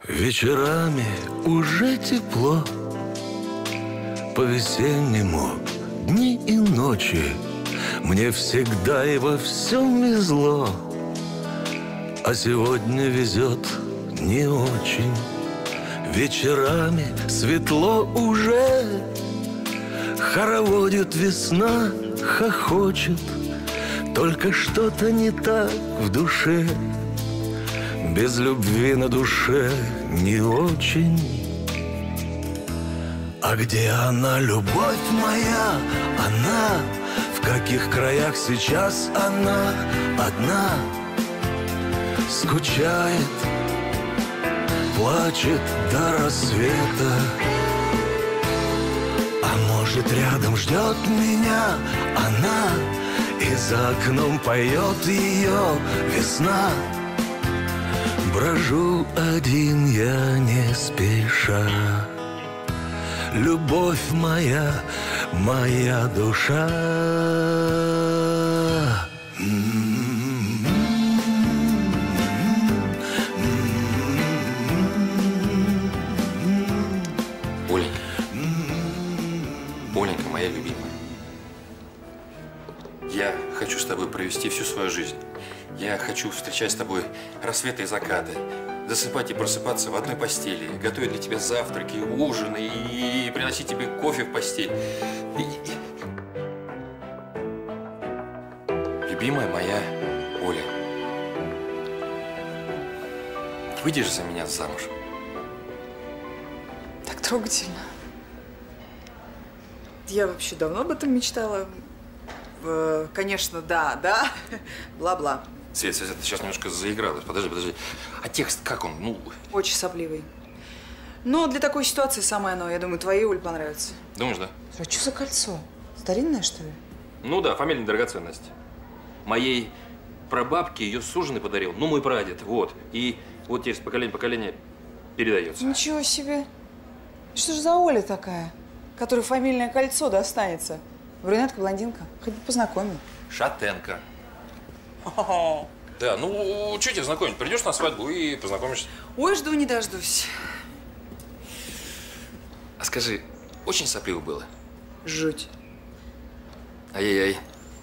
Вечерами уже тепло, по-весеннему дни и ночи. Мне всегда и во всем везло, а сегодня везет не очень. Вечерами светло уже, хороводит весна, хохочет. Только что-то не так в душе, без любви на душе не очень. А где она, любовь моя? Она в каких краях сейчас она одна? Скучает, плачет до рассвета. А может, рядом ждет меня она, и за окном поет ее весна. Брожу один я не спеша, любовь моя, моя душа. Оленька, Оленька, моя любимая, я хочу с тобой провести всю свою жизнь. Я хочу встречать с тобой рассветы и закаты, засыпать и просыпаться в одной постели, готовить для тебя завтраки, ужины и приносить тебе кофе в постель. Любимая моя Оля, выйдешь за меня замуж? Так трогательно. Я вообще давно об этом мечтала. Конечно, да, бла-бла. Свет, ты сейчас немножко заигралась. Подожди. А текст как он? Ну… Очень сопливый. Но для такой ситуации самое оно. Я думаю, твоей, Оль, понравится. Думаешь, да? А что за кольцо? Старинное, что ли? Ну да, фамильная драгоценность. Моей прабабке ее суженый подарил. Ну, мой прадед, вот. И вот теперь с поколения в поколение передается. Ничего себе. Что же за Оля такая, которой фамильное кольцо достанется? Брюнетка, блондинка? Хоть бы познакомил. Шатенка. Да, ну, что тебе знакомить? Придешь на свадьбу и познакомишься. Ой, жду не дождусь. А скажи, очень сопливо было? Жуть. Ай-яй-яй.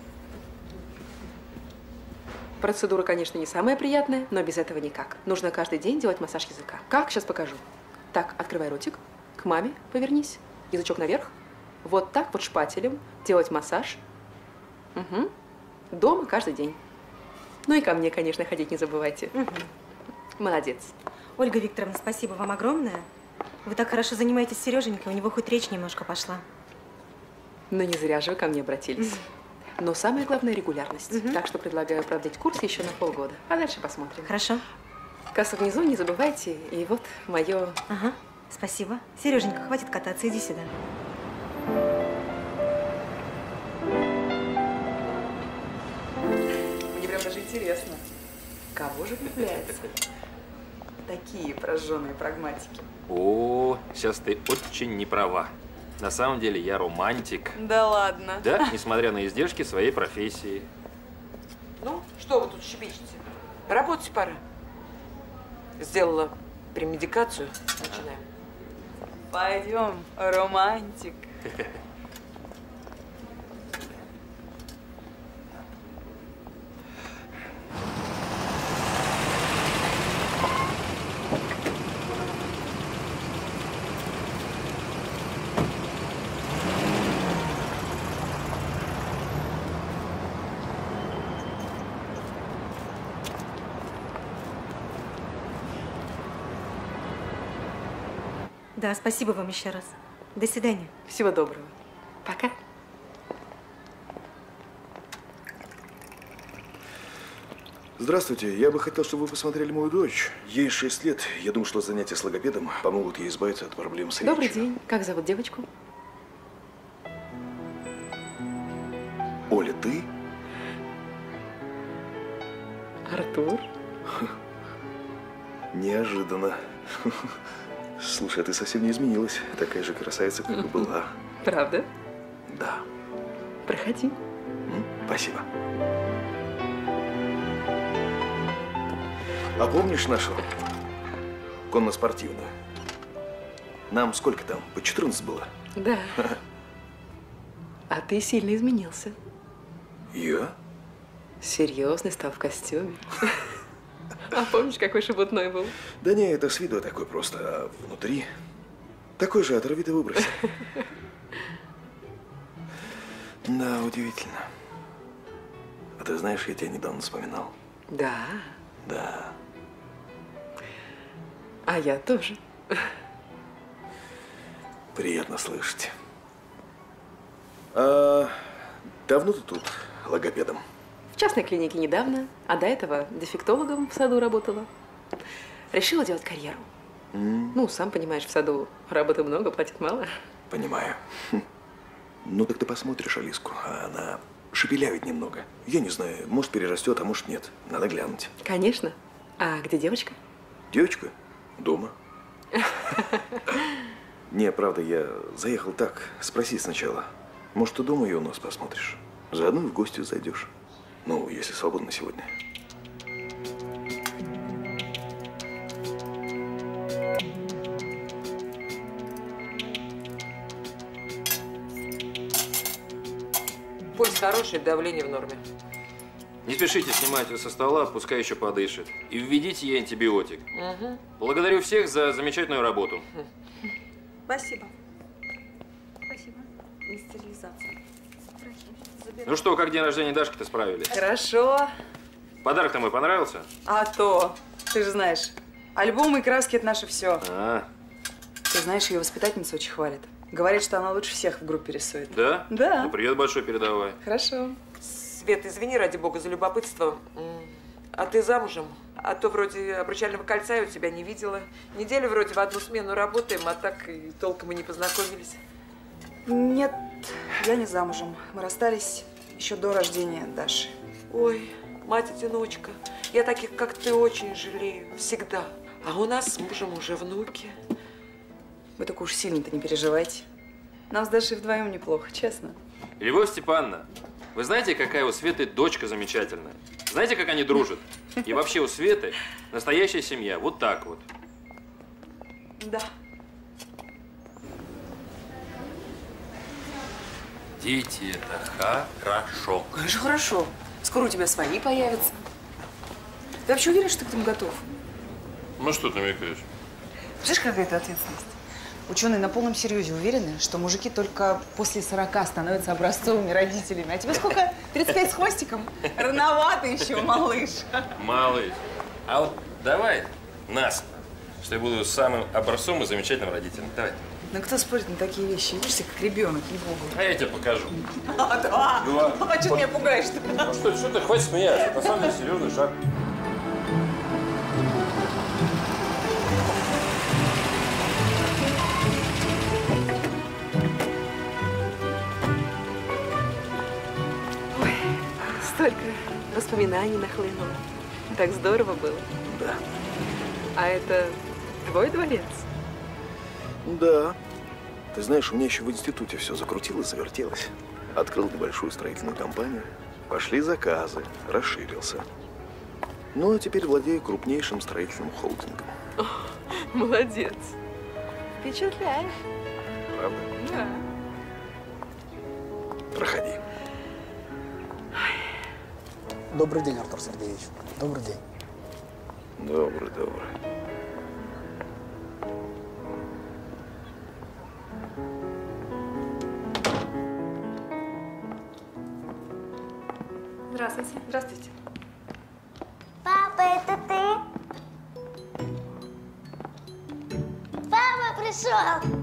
Процедура, конечно, не самая приятная, но без этого никак. Нужно каждый день делать массаж языка. Как? Сейчас покажу. Так, открывай ротик. К маме повернись. Язычок наверх. Вот так вот шпателем делать массаж. Угу. Дома каждый день. Ну и ко мне, конечно, ходить не забывайте. Угу. Молодец. Ольга Викторовна, спасибо вам огромное. Вы так хорошо занимаетесь с Сереженькой, у него хоть речь немножко пошла. Ну не зря же вы ко мне обратились. Но самое главное – регулярность. Так что предлагаю продлить курс еще на полгода. А дальше посмотрим. Хорошо. Касса внизу, не забывайте. И вот мое… Ага, спасибо. Сереженька, хватит кататься, иди сюда. Мне прям даже интересно, кого же влюбляется? Такие прожженные прагматики. О, сейчас ты очень не права. На самом деле я романтик. Да ладно. Да, несмотря на издержки своей профессии. Ну, что вы тут щебечете? Работать пора. Сделала премедикацию. Начинаем. Пойдем, романтик. Да, спасибо вам еще раз. До свидания. Всего доброго. Пока. Здравствуйте. Я бы хотел, чтобы вы посмотрели мою дочь. Ей 6 лет. Я думаю, что занятия с логопедом помогут ей избавиться от проблем с речью. Добрый день. Как зовут девочку? Оля, ты? Артур. Неожиданно. Слушай, а ты совсем не изменилась. Такая же красавица, как и была. Правда? Да. Проходи. Спасибо. А помнишь нашу конно-спортивную. Нам сколько там? По 14 было? Да. А ты сильно изменился. Я? Серьезный, стал в костюме. А помнишь, какой шебутной был? Да не, это с виду такой просто, а внутри такой же оторви да выбрось. Да, удивительно. А ты знаешь, я тебя недавно вспоминал. Да. Да. А я тоже. Приятно слышать. А давно ты тут логопедом? В частной клинике недавно, а до этого дефектологом в саду работала. Решила делать карьеру. Ну, сам понимаешь, в саду работы много, платят мало. Понимаю. Ну, так ты посмотришь Алиску, а она шепелявит немного. Я не знаю, может перерастет, а может нет. Надо глянуть. Конечно. А где девочка? Девочка? Дома. Не, правда, я заехал так. Спроси сначала. Может, ты дома ее у нас посмотришь? Заодно и в гости зайдешь. Ну, если свободно сегодня. Пульс хороший, давление в норме. Не спешите снимать ее со стола, пускай еще подышит. И введите ей антибиотик. Угу. Благодарю всех за замечательную работу. Спасибо. Спасибо. Не стерилизация. Ну что, как день рождения Дашки-то справились? Хорошо. Подарок-то мой понравился? А то, ты же знаешь, альбомы и краски – это наше все. А, Ты знаешь, ее воспитательница очень хвалит. Говорит, что она лучше всех в группе рисует. да? Да. Ну, привет большой передавай. Хорошо. Свет, извини, ради бога, за любопытство. А ты замужем? А то вроде обручального кольца я у тебя не видела. Неделю вроде в одну смену работаем, а так и толком и не познакомились. Нет, я не замужем. Мы расстались еще до рождения Даши. Ой, мать-одиночка, я таких, как ты, очень жалею. Всегда. А у нас с мужем уже внуки. Вы только уж сильно-то не переживайте. Нам с Дашей вдвоем неплохо, честно. Любовь Степановна, вы знаете, какая у Светы дочка замечательная? Знаете, как они дружат? И вообще у Светы настоящая семья. Вот так вот. Да. Дети, это хорошо. Конечно, хорошо. Скоро у тебя свои появятся. Ты вообще уверен, что ты к этому готов? Ну что ты намекаешь? Знаешь, какая это ответственность? Ученые на полном серьезе уверены, что мужики только после 40 становятся образцовыми родителями. А тебе сколько? 35 с хвостиком? Рановато еще, малыш. Малыш. А вот давай нас, что я буду самым образцовым и замечательным родителем. Давай. Ну кто спорит на такие вещи? Видишься, как ребенок, ей-богу. А я тебе покажу. А, да? А что ты меня пугаешь-то? Ну что ты, хватит смеяться. Это на самом деле серьезный шаг. Ой, столько воспоминаний нахлынуло. Так здорово было. Да. А это твой дворец? Да. Ты знаешь, у меня еще в институте все закрутилось, завертелось. Открыл небольшую строительную компанию. Пошли заказы, расширился. Ну, а теперь владею крупнейшим строительным холдингом. Молодец. Впечатляешь. Правда? Да. Проходи. Добрый день, Артур Сергеевич. Добрый день. Добрый, добрый. Здравствуйте. Здравствуйте. Папа, это ты? Папа пришел!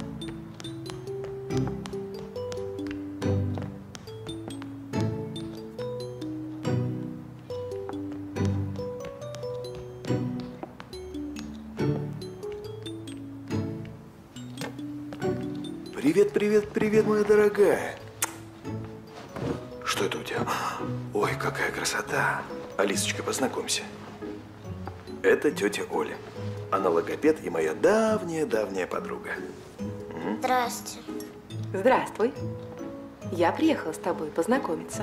Привет, привет, привет, моя дорогая. Что это у тебя? Ой, какая красота. Алисочка, познакомься. Это тетя Оля. Она логопед и моя давняя-давняя подруга. Здрасте. Здравствуй. Я приехала с тобой познакомиться.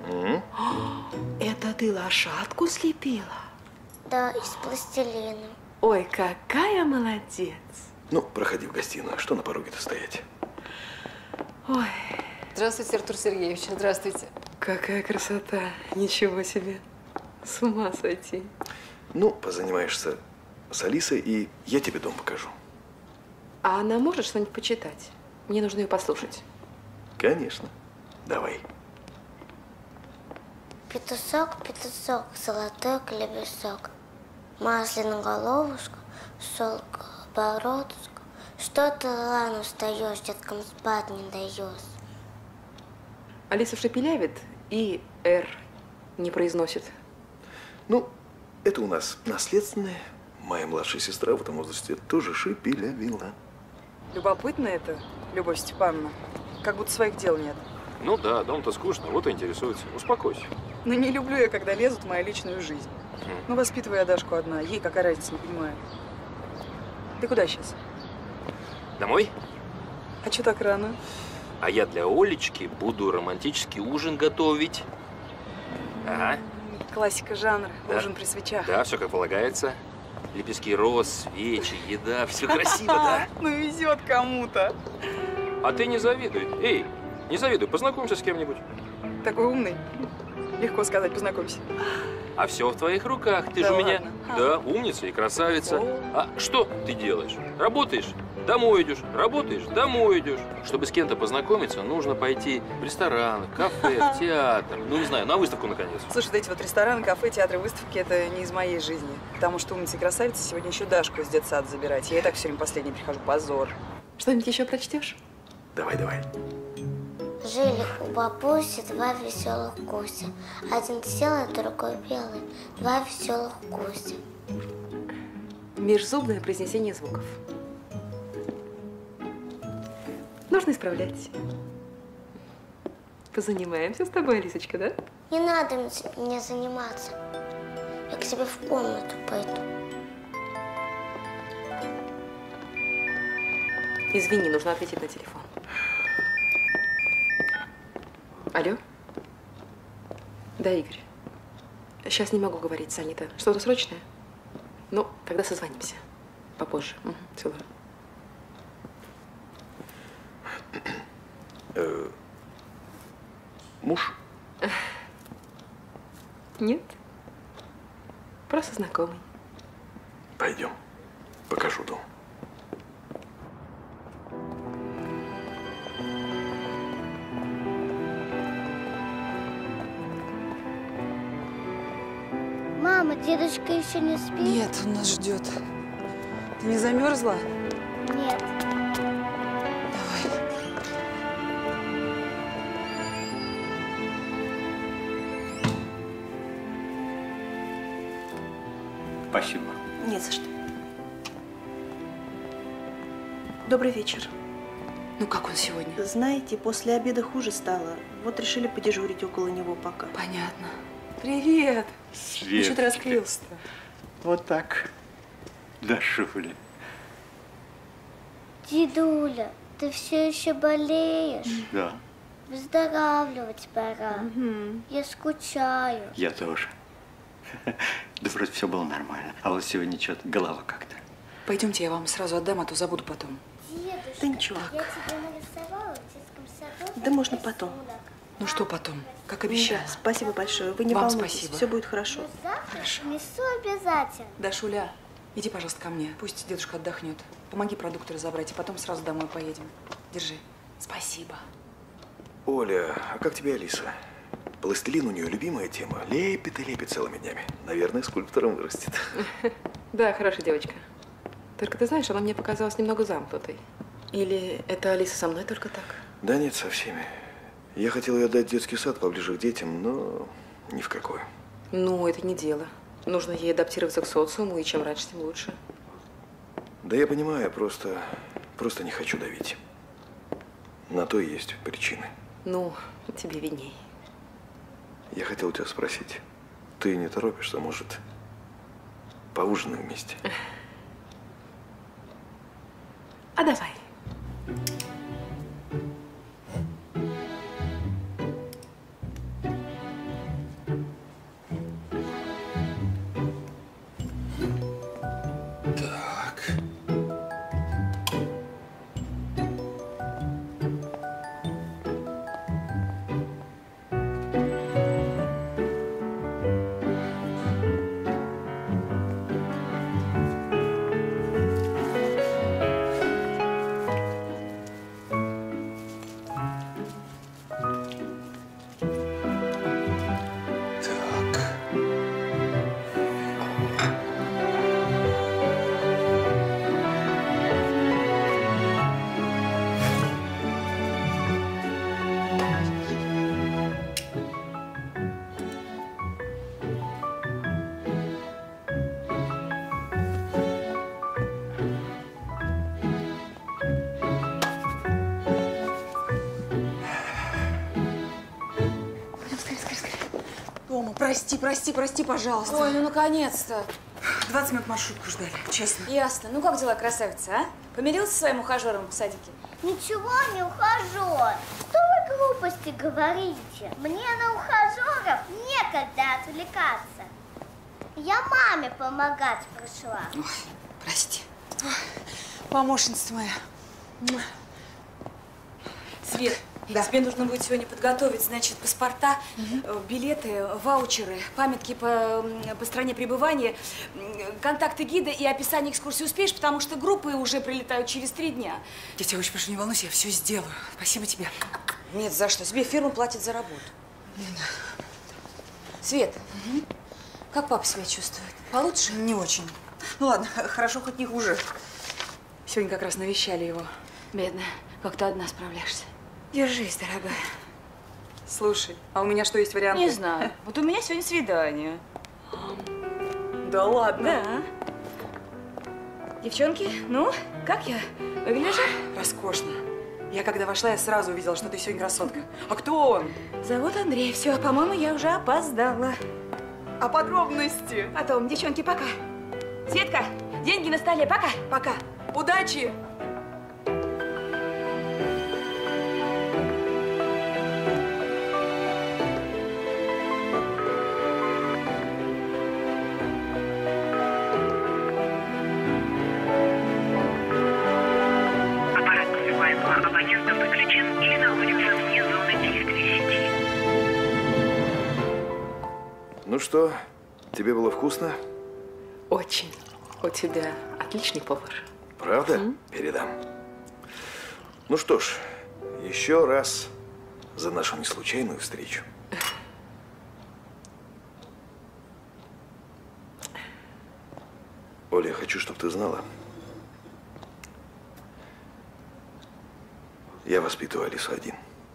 Это ты лошадку слепила? Да, из пластилина. Ой, какая молодец. Ну, проходи в гостиную. Что на пороге-то стоять? Ой, Здравствуйте, Артур Сергеевич. Здравствуйте. какая красота. Ничего себе. С ума сойти. Ну, позанимаешься с Алисой, и я тебе дом покажу. А она может что-нибудь почитать? Мне нужно ее послушать. Конечно. Давай. Петушок, петушок, золотой клебесок, масляную головушку, шелк бородочку. Что ты рано встаешь, деткам спать не даешь? Алиса шепелявит и «Р» не произносит. Ну, это у нас наследственное. Моя младшая сестра в этом возрасте тоже шепелявила. Любопытно это, Любовь Степановна. Как будто своих дел нет. Ну да, дом-то скучно, вот и интересуется. Успокойся. Но не люблю я, когда лезут в мою личную жизнь. Ну, воспитываю я Дашку одна. Ей какая разница, не понимаю. Ты куда сейчас? Домой? А что так рано? А я для Олечки буду романтический ужин готовить. Ага. Классика жанра. Да. Ужин при свечах. Да, все как полагается. Лепестки роз, свечи, еда. Все красиво, да? Ну, везет кому-то. А ты не завидуй. Эй, не завидуй, познакомься с кем-нибудь. Такой умный. Легко сказать, познакомься. А все в твоих руках. Ты Да же у меня, ладно? да, умница и красавица. О. А что ты делаешь? Работаешь? Домой идешь. Работаешь? Домой идешь. Чтобы с кем-то познакомиться, нужно пойти в ресторан, в кафе, в театр. Ну, не знаю, на выставку, наконец. Слушай, вот эти вот рестораны, кафе, театры, выставки – это не из моей жизни. Потому что умница и красавица сегодня еще Дашку из детсада забирать. Я и так все время последний прихожу. Позор. Что-нибудь еще прочтешь? Давай, давай. Жили у бабуси два веселых гуся. Один серый, другой белый. Два веселых гуся. Межзубное произнесение звуков. Нужно исправлять. Позанимаемся с тобой, Алисочка, да? Не надо мне заниматься. Я к себе в комнату пойду. Извини, нужно ответить на телефон. Алло? Да, Игорь. Сейчас не могу говорить, занято. Что-то срочное? Ну, тогда созвонимся. Попозже. Целую. Муж? Нет. Просто знакомый. Пойдем. Покажу дом. Мама, дедушка еще не спит? Нет, он нас ждет. Ты не замерзла? Нет. Давай. Спасибо. Не за что. Добрый вечер. Ну, как он сегодня? Знаете, после обеда хуже стало. Вот решили подежурить около него пока. Понятно. Привет. Ну, что ты расклеился-то? Вот так. Дашуля. Дедуля, ты все еще болеешь? Да, Выздоравливать пора. Я скучаю. я тоже. Да вроде все было нормально. А вот сегодня что-то голова как-то. Пойдемте, я вам сразу отдам, а то забуду потом. Дедушка, Да ничего. я тебе нарисовала в детском саду. Да можно потом. Ну что потом? Как обещала. Да, спасибо большое. Вы не Вам волнуйтесь, спасибо. все будет хорошо. Завтра несу обязательно. Дашуля, иди, пожалуйста, ко мне. Пусть дедушка отдохнет. Помоги продукты разобрать, и потом сразу домой поедем. Держи. Спасибо. Оля, а как тебе Алиса? Пластилин у нее любимая тема. Лепит и лепит целыми днями. Наверное, скульптором вырастет. Да, хорошая девочка. Только ты знаешь, она мне показалась немного замкнутой. Или это Алиса со мной только так? Да нет, со всеми. Я хотел ее отдать в детский сад поближе к детям, но ни в какой. Ну, это не дело. Нужно ей адаптироваться к социуму, и чем раньше, тем лучше. Да я понимаю, просто не хочу давить. На то и есть причины. Ну, тебе видней. Я хотел тебя спросить. Ты не торопишься, может, поужинаем вместе? А давай. Прости, пожалуйста. Ой, ну наконец-то. 20 минут маршрутку ждали, честно. Ясно. Ну как дела, красавица, а? Помирился со своим ухажером в садике? Ничего не ухажер. Что вы глупости говорите? Мне на ухажеров некогда отвлекаться. Я маме помогать пришла. Ой, прости. Ой, помощница моя. Свет, тебе нужно будет сегодня подготовить, значит, паспорта, билеты, ваучеры, памятки по стране пребывания, контакты гида и описание экскурсии. Успеешь, потому что группы уже прилетают через 3 дня. Я тебя очень прошу, не волнуйся, я все сделаю. Спасибо тебе. Нет, за что? Тебе фирма платит за работу. Свет, как папа себя чувствует? Получше? Не очень. Ну ладно, хорошо, хоть не хуже. Сегодня как раз навещали его. Бедная, как ты одна справляешься. Держись, дорогая. Слушай, а у меня что, есть варианты? Не знаю. Вот у меня сегодня свидание. Да ладно? Да. Девчонки, ну, как я? Выгляжу? Роскошно. Я когда вошла, я сразу увидела, что ты сегодня красотка. А кто он? Зовут Андрей. Все, по-моему, я уже опоздала. А подробности? Потом, девчонки, пока. Светка, деньги на столе, пока. Пока. Удачи! Абонента выключен или находится вне зоны действия сети. Ну что, тебе было вкусно? Очень. У тебя отличный повар. Правда? Передам. Ну что ж, еще раз за нашу неслучайную встречу. Оля, я хочу, чтобы ты знала. Я воспитываю Алису один.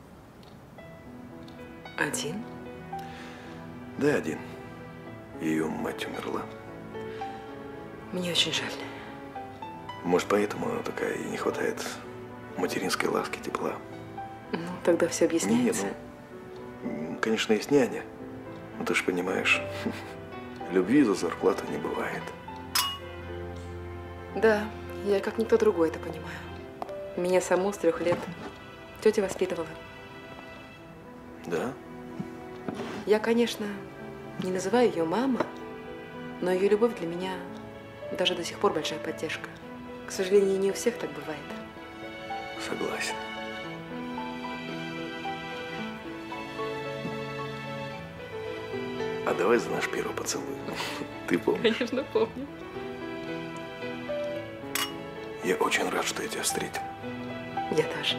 Один? Да, один. Ее мать умерла. Мне очень жаль. Может, поэтому она такая, ей не хватает материнской ласки, тепла. Ну, тогда все объясняется. Нет, ну, конечно, есть няня. Но ты же понимаешь, любви за зарплату не бывает. Да, я как никто другой это понимаю. Меня саму с 3 лет тетя воспитывала. Да? Я, конечно, не называю ее мама, но ее любовь для меня даже до сих пор большая поддержка. К сожалению, не у всех так бывает. Согласен. А давай за наш первый поцелуй. Ты помнишь? Конечно, помню. Я очень рад, что я тебя встретил. Я тоже.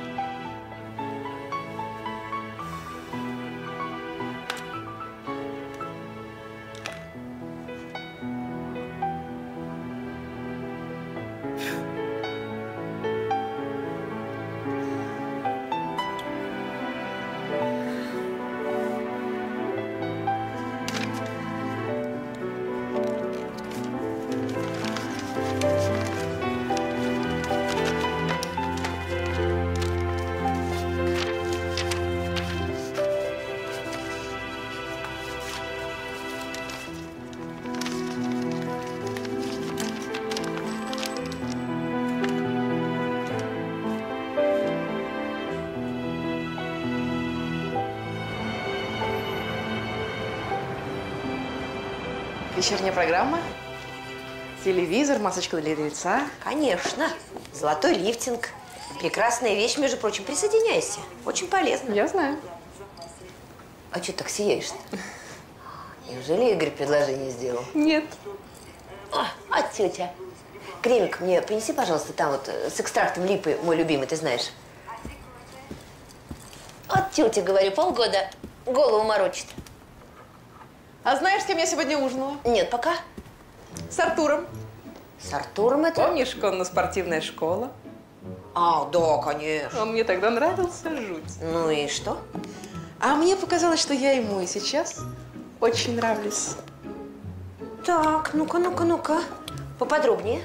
Вечерняя программа, телевизор, масочка для лица. Конечно. Золотой лифтинг. Прекрасная вещь, между прочим. Присоединяйся. Очень полезно. Я знаю. А что так сияешь-то? Неужели Игорь предложение сделал? Нет. А тетя. Кремик мне принеси, пожалуйста, там вот с экстрактом липы, мой любимый, ты знаешь. Вот тетя, говорю, полгода голову морочит. А знаешь, с кем я сегодня ужинала? Нет, пока. С Артуром. С Артуром это? Помнишь, конно-спортивная школа? А, да, конечно. Он мне тогда нравился жуть. Ну и что? А мне показалось, что я ему и сейчас очень нравлюсь. Так, ну-ка. Поподробнее.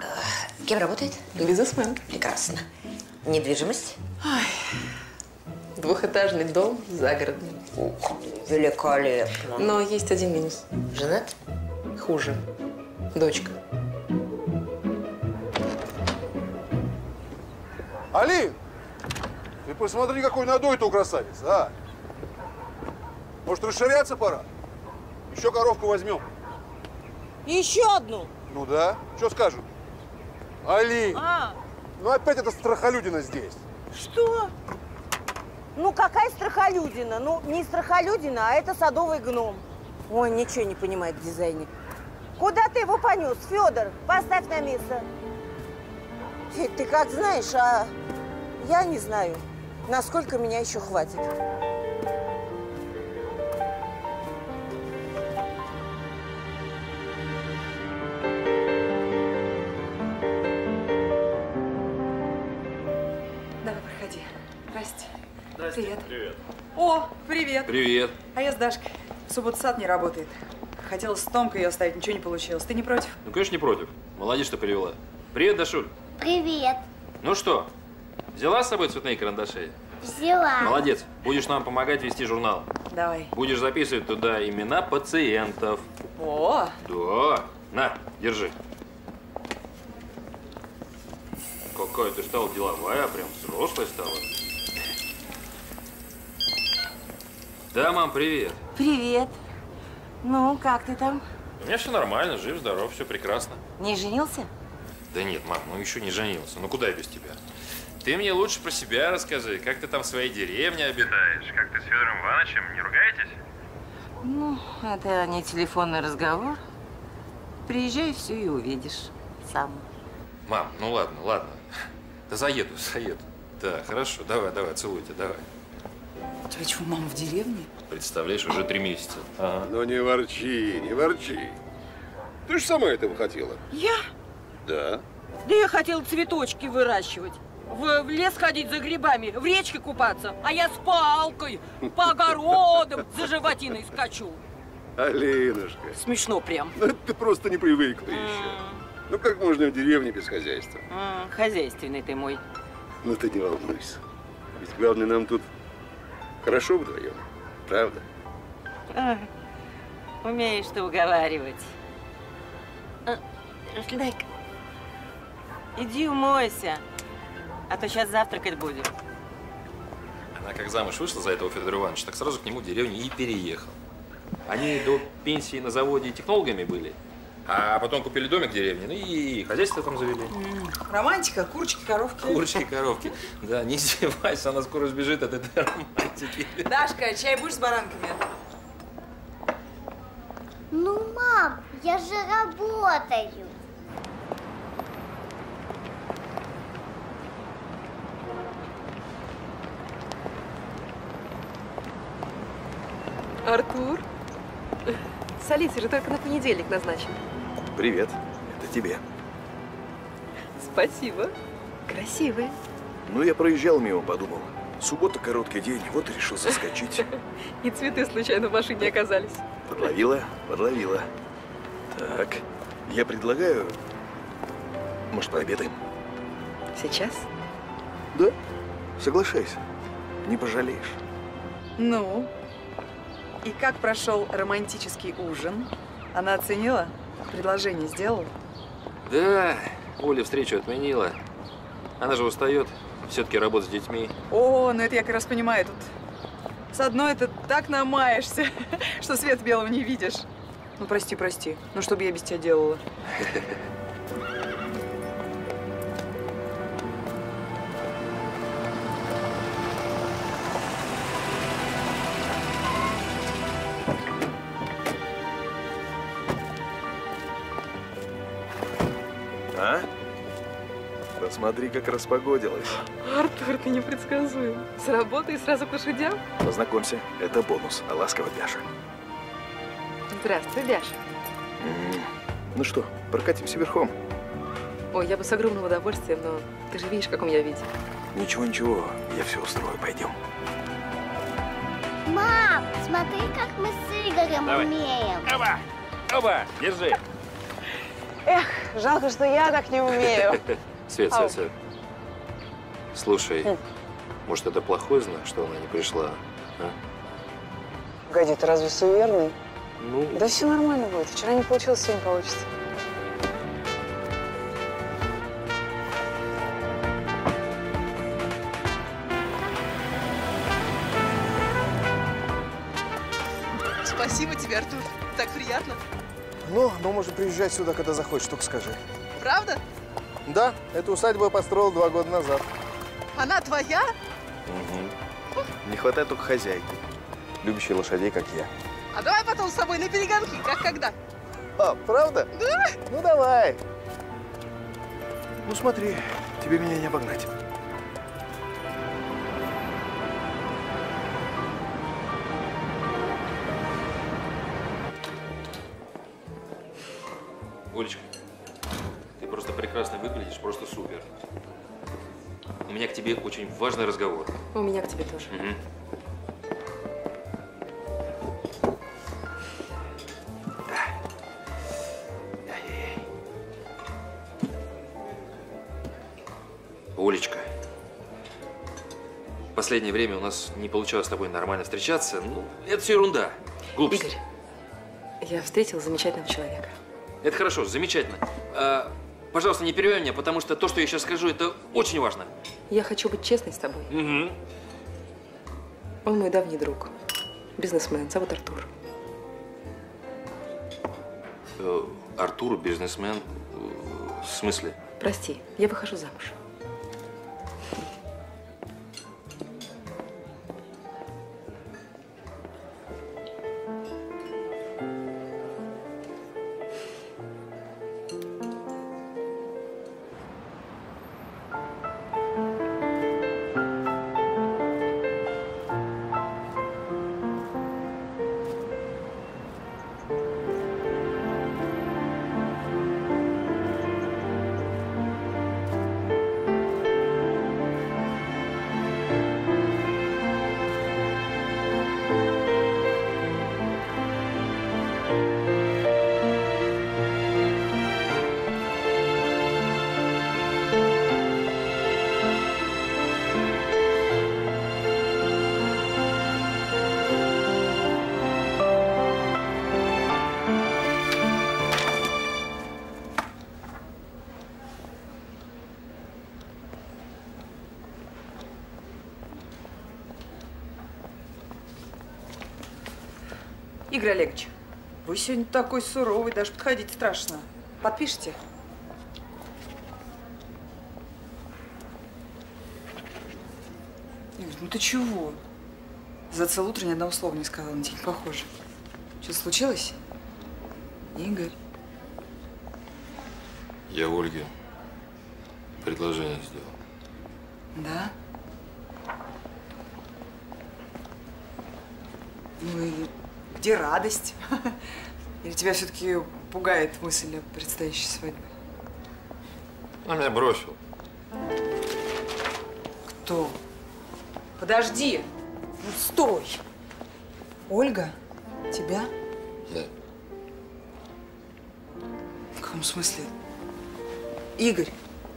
Кем работает? Бизнесмен. Прекрасно. Недвижимость? Ой, Двухэтажный дом загородный. Великолепно. Но есть один минус. Женат? Хуже. Дочка. Алин, ты посмотри, какой надой-то у красавицы, а? Может, расширяться пора? Еще коровку возьмем. Еще одну? Ну да. Что скажут? Алин, ну опять эта страхолюдина здесь. Что? Ну, какая страхолюдина? Ну, не страхолюдина, а это садовый гном. Ой, ничего не понимает в дизайне. Куда ты его понес, Федор? Поставь на место. Федь, ты как знаешь, а я не знаю, насколько меня еще хватит. Давай, проходи. Здрасте. Здрасте. Привет. Привет. О, привет. Привет. А я с Дашкой. В субботу сад не работает. Хотела с Томкой ее оставить, ничего не получилось. Ты не против? Ну, конечно, не против. Молодец, что привела. Привет, Дашуль. Привет. Ну что, взяла с собой цветные карандаши? Взяла. Молодец. Будешь нам помогать вести журнал. Давай. Будешь записывать туда имена пациентов. О! Да. На, держи. Какая ты стала деловая, прям взрослая стала. Да, мам, привет. Привет. Ну, как ты там? У меня все нормально, жив, здоров, все прекрасно. Не женился? Да нет, мам, ну еще не женился. Ну куда я без тебя? Ты мне лучше про себя расскажи. Как ты там в своей деревне обитаешь? Как ты с Федором Ивановичем? Не ругаетесь? Ну, это не телефонный разговор. Приезжай, все и увидишь сам. Мам, ну ладно, ладно. Да заеду. Да, хорошо, давай, целуйте, давай. У тебя чего, мама в деревне? Представляешь, уже 3 месяца. Ага. Ну не ворчи, не ворчи. Ты же сама этого хотела. Я? Да. Да я хотела цветочки выращивать. В лес ходить за грибами, в речке купаться. А я с палкой по огородам за животиной скачу. Алинушка. Смешно прям. Ну, ты просто не привыкла еще. Ну как можно в деревне без хозяйства? Хозяйственный ты мой. Ну ты не волнуйся. Ведь главное, нам тут хорошо вдвоем. Правда? Умеешь ты уговаривать. Дай-ка. Иди умойся, а то сейчас завтракать будем. Она как замуж вышла за этого Федора Ивановича, так сразу к нему в деревню и переехал. Они до пенсии на заводе технологами были, а потом купили домик в деревне, ну и хозяйство там завели. Романтика, курочки, коровки. Курочки, коровки. Да, не издевайся, она скоро сбежит от этой романтики. Дашка, чай будешь с баранками? Ну, мам, я же работаю. Артур? Солиция же только на понедельник назначен. Привет. Это тебе. Спасибо. Красивые. Ну, я проезжал мимо, подумал. Суббота короткий день, вот и решил заскочить. И цветы случайно в машине оказались. Подловила. Так, я предлагаю, может, пообедаем? Сейчас? Да, соглашайся, не пожалеешь. Ну, и как прошел романтический ужин? Она оценила? Предложение сделала? Да, Оля встречу отменила. Она же устает, все-таки работать с детьми. О, ну это я как раз понимаю, тут с одной ты так намаешься, что свет белого не видишь. Ну прости, ну что бы я без тебя делала? А? Посмотри, как распогодилось. Артур, ты непредсказуем. С работы и сразу к лошадям? Познакомься, это бонус. Ласково, Бяша. Здравствуй, Бяша. Ну что, прокатимся верхом? Ой, я бы с огромным удовольствием, но ты же видишь, в каком я виде. Ничего, я все устрою, пойдем. Мам, смотри, как мы с Игорем Давай. умеем. Оба, держи. Эх, жалко, что я так не умею. Свет. Слушай, Может, это плохой знак, что она не пришла, а? Погоди, ты разве суеверный? Ну… Да все нормально будет. Вчера не получилось, сегодня получится. Спасибо тебе, Артур. Так приятно. Ну, можешь приезжать сюда, когда захочешь, только скажи. Правда? Да, эту усадьбу я построил 2 года назад. Она твоя? Угу. Не хватает только хозяйки, любящей лошадей, как я. А давай потом с тобой на перегонки, как когда? А, правда? Да. Ну, давай. Ну, смотри, тебе меня не обогнать. Олечка, ты просто прекрасно выглядишь, просто супер. У меня к тебе очень важный разговор. У меня к тебе тоже. Угу. Олечка, в последнее время у нас не получалось с тобой нормально встречаться. Ну, это все ерунда. Глупость. Игорь, я встретила замечательного человека. Это хорошо, замечательно. Пожалуйста, не перебивай меня, потому что то, что я сейчас скажу, это очень важно. Я хочу быть честной с тобой. Угу. Он мой давний друг. Бизнесмен, зовут Артур. Артур, бизнесмен? В смысле? Прости, я выхожу замуж. Игорь Олегович, вы сегодня такой суровый, даже подходить страшно. Подпишите? Игорь, ну ты чего? За целое утро ни одного слова не сказала, на тебя не похоже. Что-то случилось? Игорь. Я Ольге предложение сделал. Да? Ну и где радость? Или тебя все-таки пугает мысль о предстоящей свадьбе? Он меня бросил. Кто? Подожди! Ну стой! Ольга? Тебя? Да. В каком смысле? Игорь?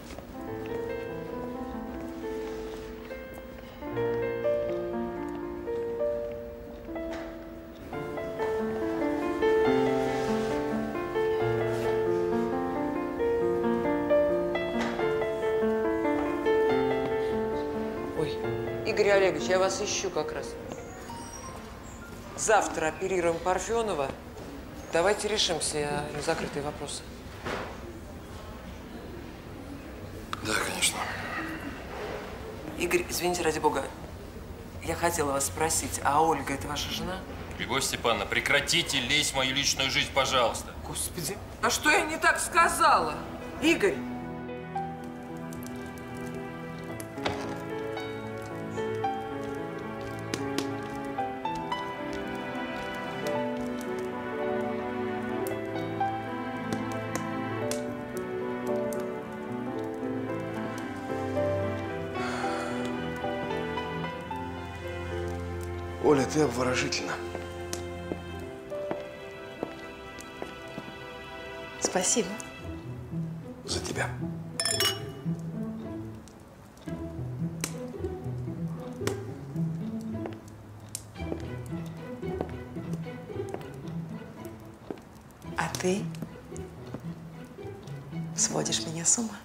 Игорь Олегович, я вас ищу как раз. Завтра оперируем Парфенова. Давайте решим все незакрытые вопросы. Да, конечно. Игорь, извините, ради бога, я хотела вас спросить, а Ольга – это ваша жена? Любовь Степановна, прекратите лезть в мою личную жизнь, пожалуйста. Господи, а что я не так сказала? Игорь! Оля, ты обворожительна. Спасибо. За тебя. Ты сводишь меня с ума.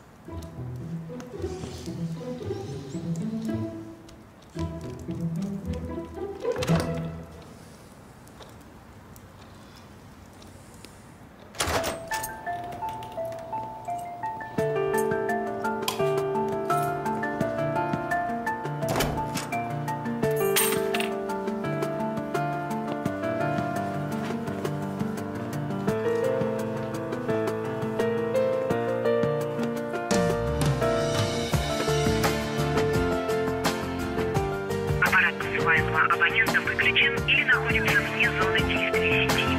Абонента выключен или находится вне зоны действия сети.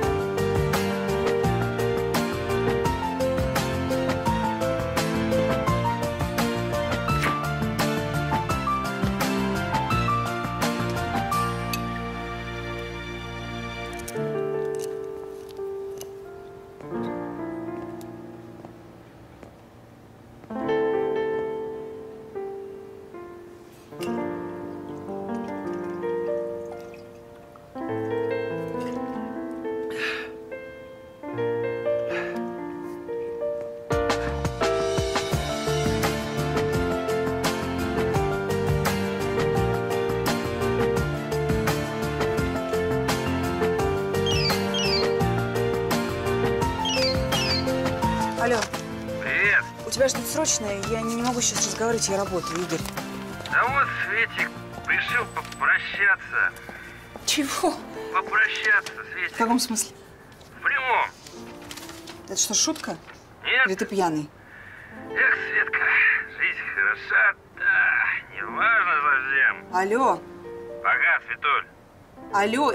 Алло. Привет. У тебя что-то срочное? Я не могу сейчас разговаривать, я работаю, Игорь. Да вот, Светик, решил попрощаться. Чего? Попрощаться, Светик. В каком смысле? В прямом. Это что, шутка? Нет. Или ты пьяный? Эх, Светка, жизнь хороша, да, не важно совсем. Алло. Пока, Светуль. Алло.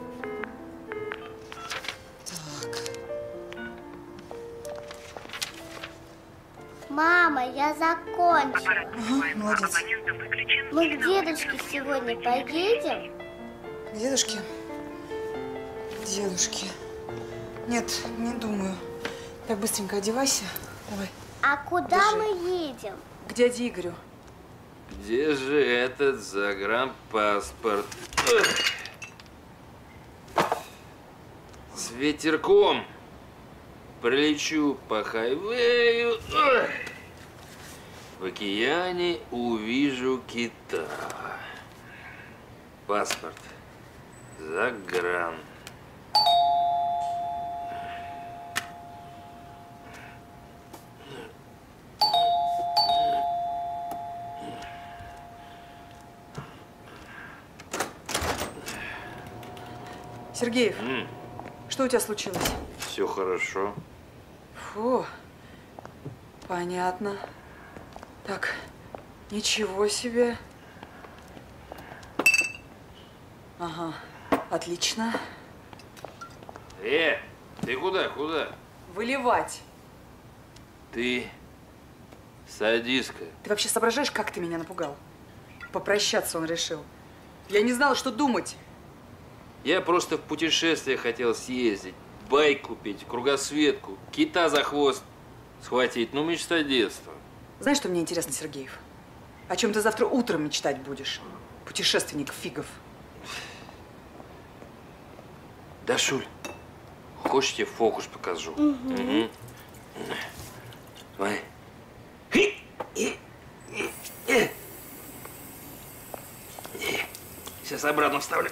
Мама, я закончила. Ага, молодец. Мы к дедушке сегодня поедем? К дедушке? К дедушке. Нет, не думаю. Так, быстренько одевайся. Давай. А куда мы едем? К дяде Игорю. Где же этот загранпаспорт? С ветерком пролечу по хайвею. В океане увижу кита. Паспорт. Загран. Сергеев, что у тебя случилось? Все хорошо. Фу, понятно. Так, ничего себе. Ага, отлично. Ты куда? Выливать. Ты садистка. Ты вообще соображаешь, как ты меня напугал? Попрощаться он решил. Я не знала, что думать. Я просто в путешествие хотел съездить, байк купить, кругосветку, кита за хвост схватить. Ну, мечта детства. Знаешь, что мне интересно, Сергеев? О чем ты завтра утром мечтать будешь? Путешественник фигов. Дашуль, хочешь, тебе фокус покажу? Угу. Смотри. Сейчас обратно вставлю.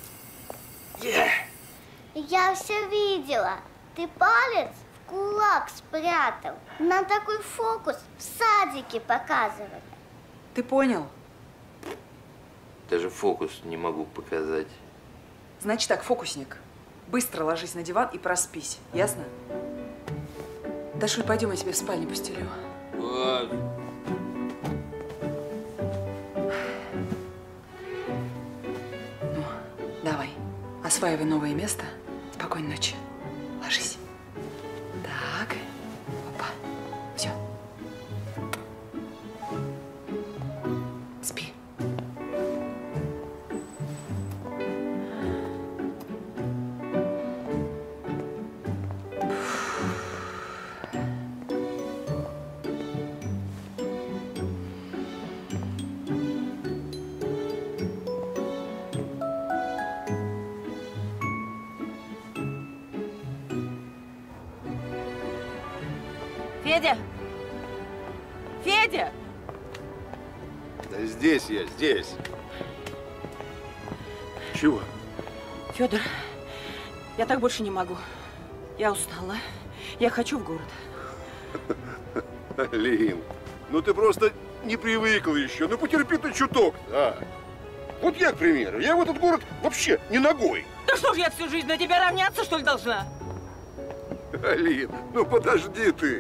Я все видела. Ты палец в кулак спрятал. Нам такой фокус в садике показывали. Ты понял? Даже фокус не могу показать. Значит так, фокусник. Быстро ложись на диван и проспись. Ясно? Дашуль, пойдем, я тебе в спальне постелю. Ладно. Ну, давай. Осваивай новое место. Спокойной ночи. Ложись. Так. Опа. Все. Спи. Федя! Федя! Да здесь я, здесь. Чего? Федор, я так больше не могу. Я устала. Я хочу в город. Алин, ну ты просто не привыкла еще. Ну потерпи ты чуток, а. Вот я, к примеру, я в этот город вообще не ногой. Да что ж я всю жизнь на тебя равняться, что ли, должна? Алин, ну подожди ты.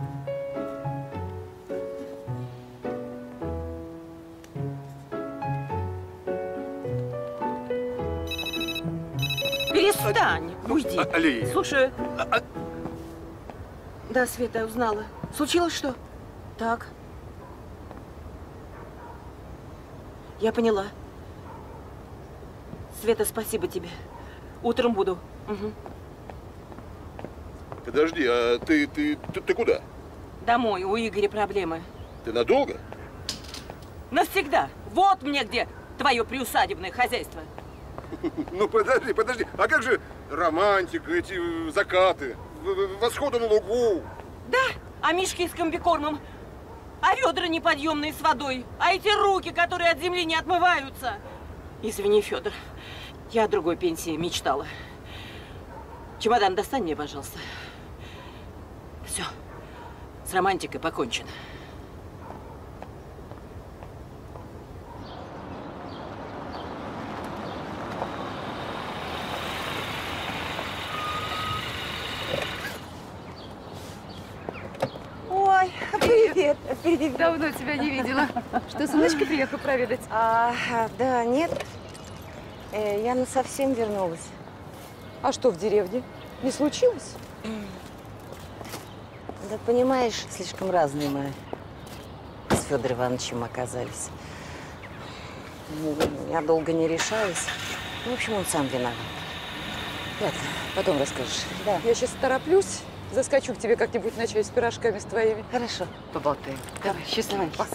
Перестань, уйди. Алин. Слушай. Да, Света, я узнала. Случилось что? Так. Я поняла. Света, спасибо тебе. Утром буду. Угу. Подожди, а ты куда? Домой, у Игоря проблемы. Ты надолго? Навсегда. Вот мне где твое приусадебное хозяйство. Ну подожди, а как же романтика, эти закаты, восходы на лугу? Да, а мишки с комбикормом, а ведра неподъемные с водой, а эти руки, которые от земли не отмываются. Извини, Федор, я о другой пенсии мечтала. Чемодан достань мне, пожалуйста. Все, с романтикой покончено. Ой, привет. Привет. Давно тебя не видела. Что, сыночка приехал проведать? Да, нет. Я насовсем вернулась. А что в деревне? Не случилось? Да понимаешь, слишком разные мы с Федором Ивановичем оказались. Я долго не решалась. В общем, он сам виноват. Ладно, потом расскажешь. Да. Я сейчас тороплюсь. Заскочу к тебе как-нибудь на чай с пирожками с твоими. Хорошо, поболтаем. Давай, счастливо. Пока.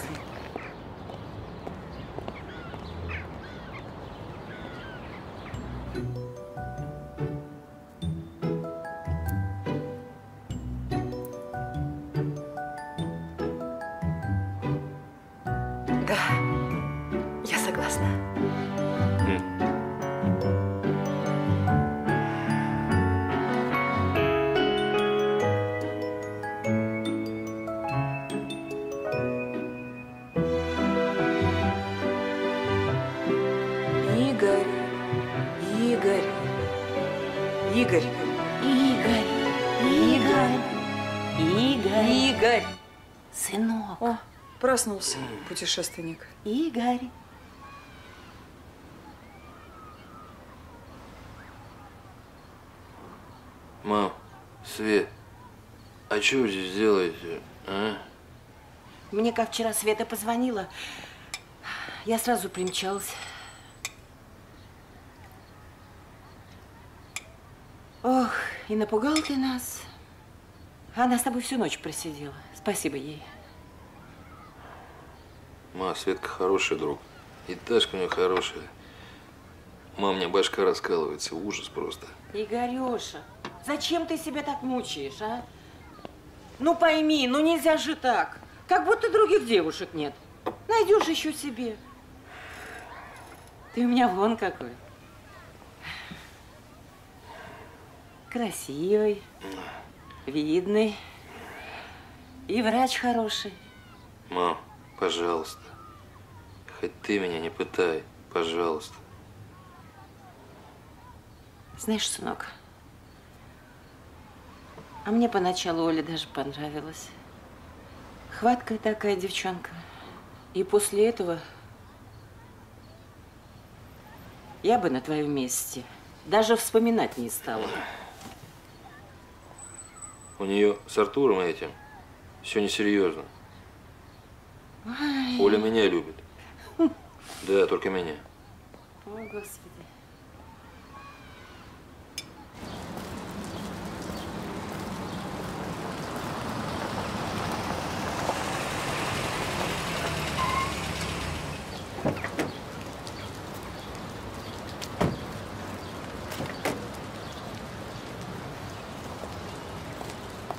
Да, я согласна. Игорь! Сынок. О, проснулся путешественник. Игорь. Мам, Свет, а что вы здесь делаете, а? Мне как вчера Света позвонила, я сразу примчалась. Ох, и напугал ты нас. Она с тобой всю ночь просидела. Спасибо ей. Ма, Светка хороший друг. И Ташка у нее хорошая. Мам, мне башка раскалывается. Ужас просто. Игорёша, зачем ты себя так мучаешь, а? Ну пойми, ну нельзя же так. Как будто других девушек нет. Найдешь еще себе. Ты у меня вон какой. Красивый, видный. И врач хороший. Мам, пожалуйста. Хоть ты меня не пытай. Пожалуйста. Знаешь, сынок, а мне поначалу Оля даже понравилась. Хваткая такая девчонка. И после этого я бы на твоем месте даже вспоминать не стала. У нее с Артуром этим все несерьезно. Ой. Оля меня любит. Да, только меня. О, Господи.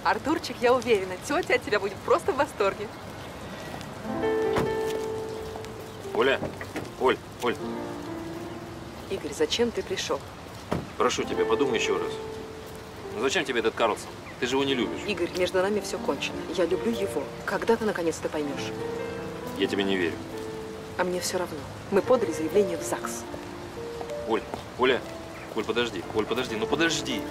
Артурчик, я уверена, тетя от тебя будет просто в восторге. Оля, Оль. Игорь, зачем ты пришел? Прошу тебя, подумай еще раз. Ну зачем тебе этот Карлсон? Ты же его не любишь. Игорь, между нами все кончено. Я люблю его. Когда ты наконец-то поймешь? Я тебе не верю. А мне все равно. Мы подали заявление в ЗАГС. Оля, подожди. Ну подожди.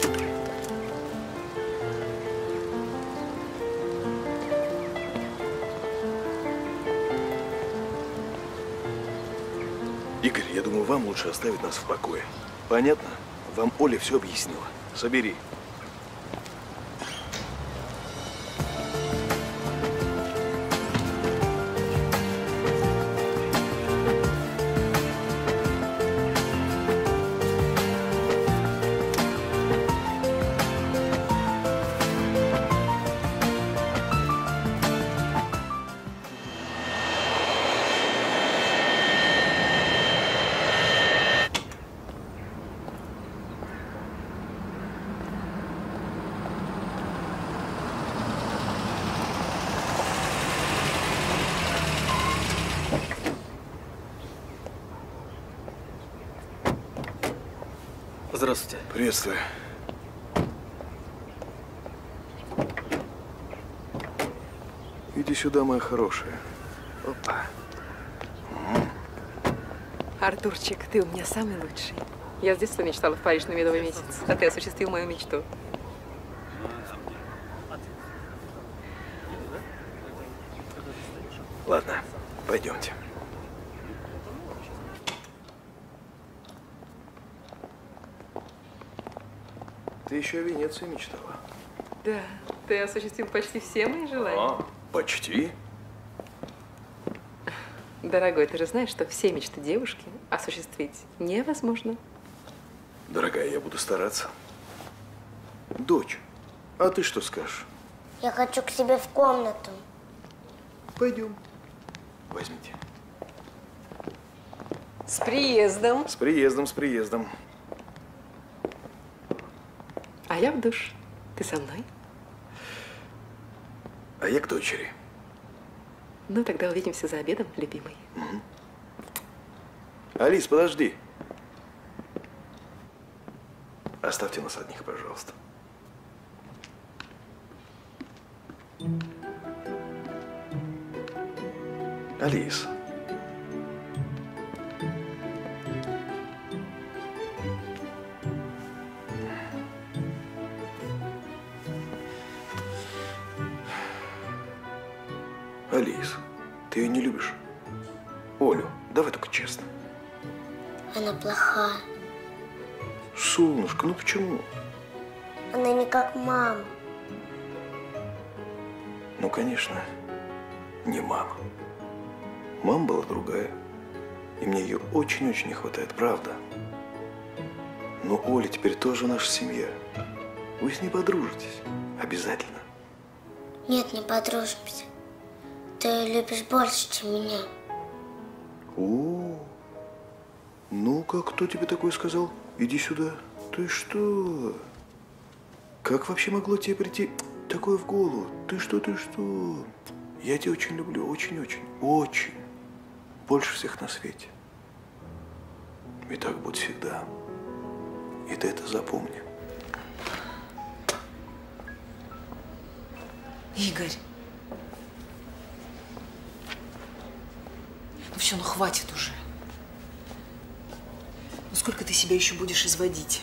Игорь, я думаю, вам лучше оставить нас в покое. Понятно? Вам Оля все объяснила. Собери. Здравствуйте. Приветствую. Иди сюда, моя хорошая. Опа. Артурчик, ты у меня самый лучший. Я с детства мечтала в Париж на медовый месяц, а ты осуществил мою мечту. Ладно, пойдемте. Ты еще о Венеции мечтала? Да, ты осуществил почти все мои желания. Почти? Дорогой, ты же знаешь, что все мечты девушки осуществить невозможно. Дорогая, я буду стараться. Дочь, а ты что скажешь? Я хочу к себе в комнату. Пойдем. Возьмите. С приездом. С приездом, с приездом. А я в душ. Ты со мной? А я к дочери. Ну, тогда увидимся за обедом, любимый. Угу. Алис, подожди. Оставьте нас одних, пожалуйста. Алис. Алис, ты ее не любишь? Олю, давай только честно. Она плохая. Солнышко, ну почему? Она не как мама. Ну, конечно, не мама. Мама была другая. И мне ее очень-очень не хватает, правда. Но Оля теперь тоже наша семья. Вы с ней подружитесь. Обязательно. Нет, не подружимся. Ты ее любишь больше, чем меня. О, ну-ка, кто тебе такое сказал? Иди сюда. Ты что? Как вообще могло тебе прийти такое в голову? Ты что, ты что? Я тебя очень люблю, очень-очень, очень. Больше всех на свете. И так будет всегда. И ты это запомни. Игорь. Ну все, ну хватит уже. Ну сколько ты себя еще будешь изводить?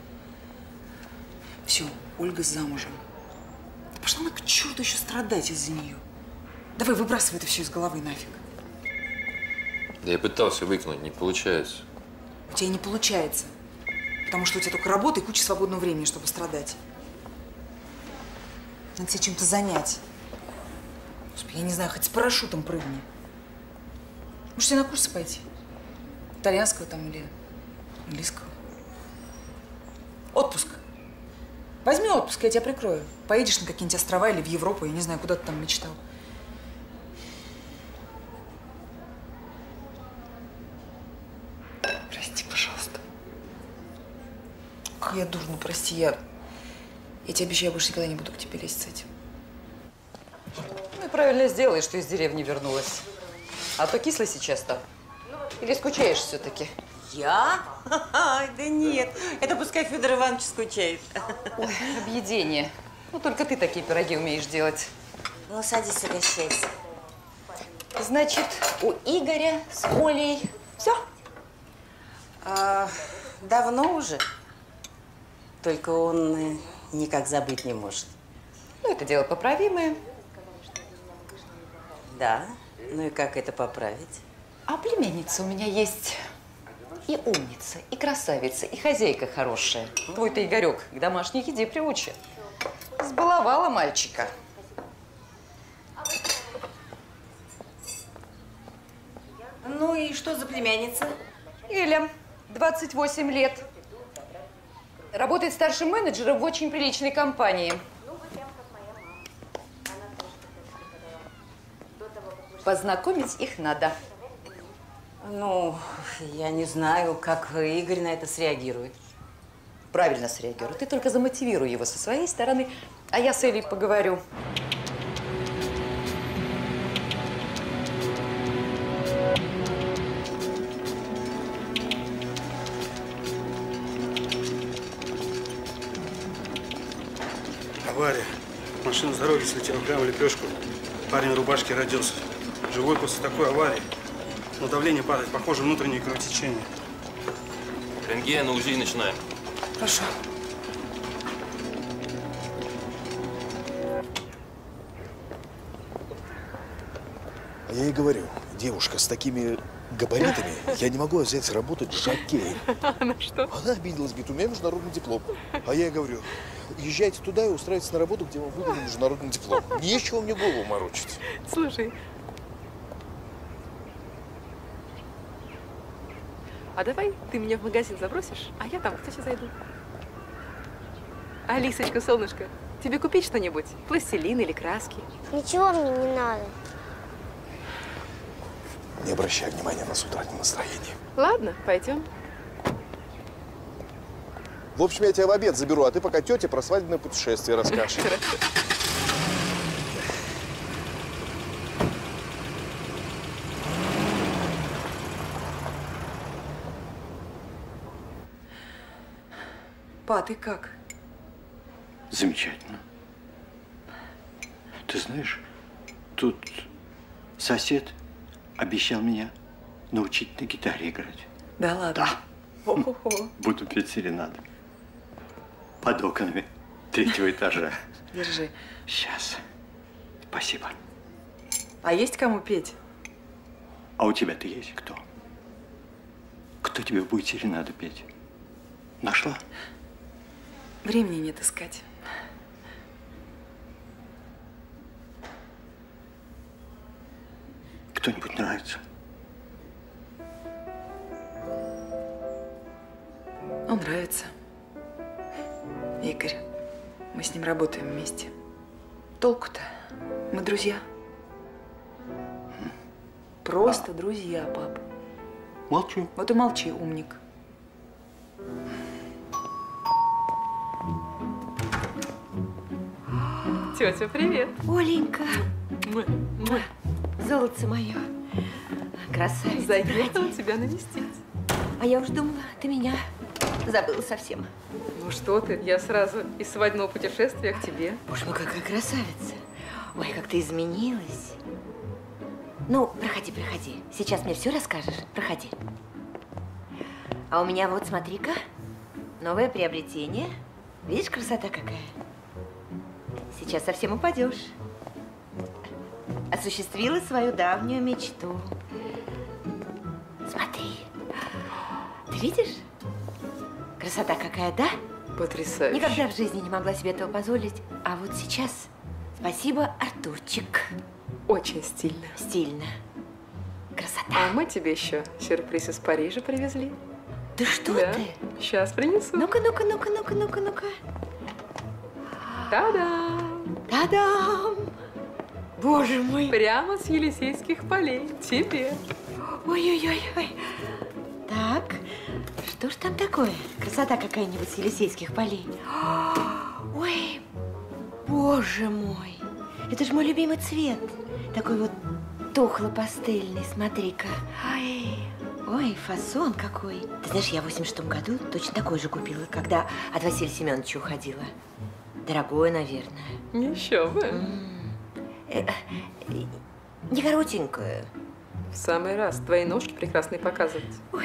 Все, Ольга замужем. Да пошла она к черту еще страдать из-за нее. Давай, выбрасывай это все из головы нафиг. Да я пытался выкинуть, не получается. У тебя не получается. Потому что у тебя только работа и куча свободного времени, чтобы страдать. Надо себя чем-то занять. Господи, я не знаю, хоть с парашютом прыгни. Может, тебе на курсы пойти? Итальянского там или английского? Отпуск. Возьми отпуск, я тебя прикрою. Поедешь на какие-нибудь острова или в Европу, я не знаю, куда ты там мечтал. Прости, пожалуйста. Я дурно, прости, я Я тебе обещаю, я больше никогда не буду к тебе лезть с этим. Ну и правильно сделаешь, что из деревни вернулась. А то кисло сейчас-то. Или скучаешь все-таки? Я? Да нет, это пускай Федор Иванович скучает. Ой, объедение. Ну только ты такие пироги умеешь делать. Ну, садись, угощайся. Значит, у Игоря с Олей все? Давно уже. Только он никак забыть не может. Ну, это дело поправимое. Да? Ну и как это поправить? А племянница у меня есть и умница, и красавица, и хозяйка хорошая. Твой-то Игорек к домашней еде приучит. Сбаловала мальчика. Ну и что за племянница? Эля, 28 лет. Работает старшим менеджером в очень приличной компании. Познакомить их надо. Ну, я не знаю, как Игорь на это среагирует. Правильно среагирует. Ты только замотивируй его со своей стороны, а я с Элей поговорю. Авария. Машина с дороги слетела прямо в лепешку. Парень в рубашке родился. Живой после такой аварии. Но давление падает. Похоже, внутреннее кровотечение. Рентген, на УЗИ начинаем. Хорошо. А я ей говорю, девушка с такими габаритами, я не могу взять работать жокеем. Она что? Она обиделась, говорит, у меня международный диплом. А я ей говорю, езжайте туда и устраивайтесь на работу, где вам выдали международный диплом. Нечего мне голову морочить. Слушай, а давай ты меня в магазин забросишь, а я там, кстати, зайду. Алисочка, солнышко, тебе купить что-нибудь? Пластилин или краски? Ничего мне не надо. Не обращай внимания на утратное настроение. Ладно, пойдем. В общем, я тебя в обед заберу, а ты пока тете про свадебное путешествие расскажешь. Хорошо. Па, ты как? Замечательно. Ты знаешь, тут сосед обещал меня научить на гитаре играть. Да ладно? Да. О-хо-хо. Буду петь серенады. Под окнами 3-го этажа. Держи. Сейчас. Спасибо. А есть кому петь? А у тебя-то есть кто? Кто тебе будет серенады петь? Нашла? Времени нет искать. Кто-нибудь нравится? Он нравится. Игорь. Мы с ним работаем вместе. Толку-то? Мы друзья. Просто друзья, пап. Молчу. Вот и молчи, умник. Тетя, привет. Оленька. Золотце мое. Красавица. Заехала тебя навестить. А я уж думала, ты меня забыла совсем. Ну что ты, я сразу из свадебного путешествия к тебе. Боже мой, какая красавица. Ой, как ты изменилась. Ну, проходи, проходи. Сейчас мне все расскажешь. Проходи. А у меня вот, смотри-ка, новое приобретение. Видишь, красота какая? Сейчас совсем упадешь. Осуществила свою давнюю мечту. Смотри. Ты видишь? Красота какая, да? Потрясающе. Никогда в жизни не могла себе этого позволить. А вот сейчас спасибо, Артурчик. Очень стильно. Стильно. Красота. А мы тебе еще сюрприз из Парижа привезли. Да что да. ты? Сейчас принесу. Ну-ка, ну-ка, ну-ка, ну-ка, ну-ка, ну-ка. Та-дам! Та-дам! Боже мой! Прямо с Елисейских полей. Тебе. Ой-ой-ой. Так, что ж там такое? Красота какая-нибудь с Елисейских полей. Ой, боже мой, это же мой любимый цвет. Такой вот тухло-пастельный, смотри-ка. Ой, фасон какой. Ты знаешь, я в 86-м году точно такой же купила, когда от Василия Семеновича уходила. Дорогое, наверное. Еще бы. Не коротенькое. В самый раз. Твои ножки прекрасные показывать. Ой.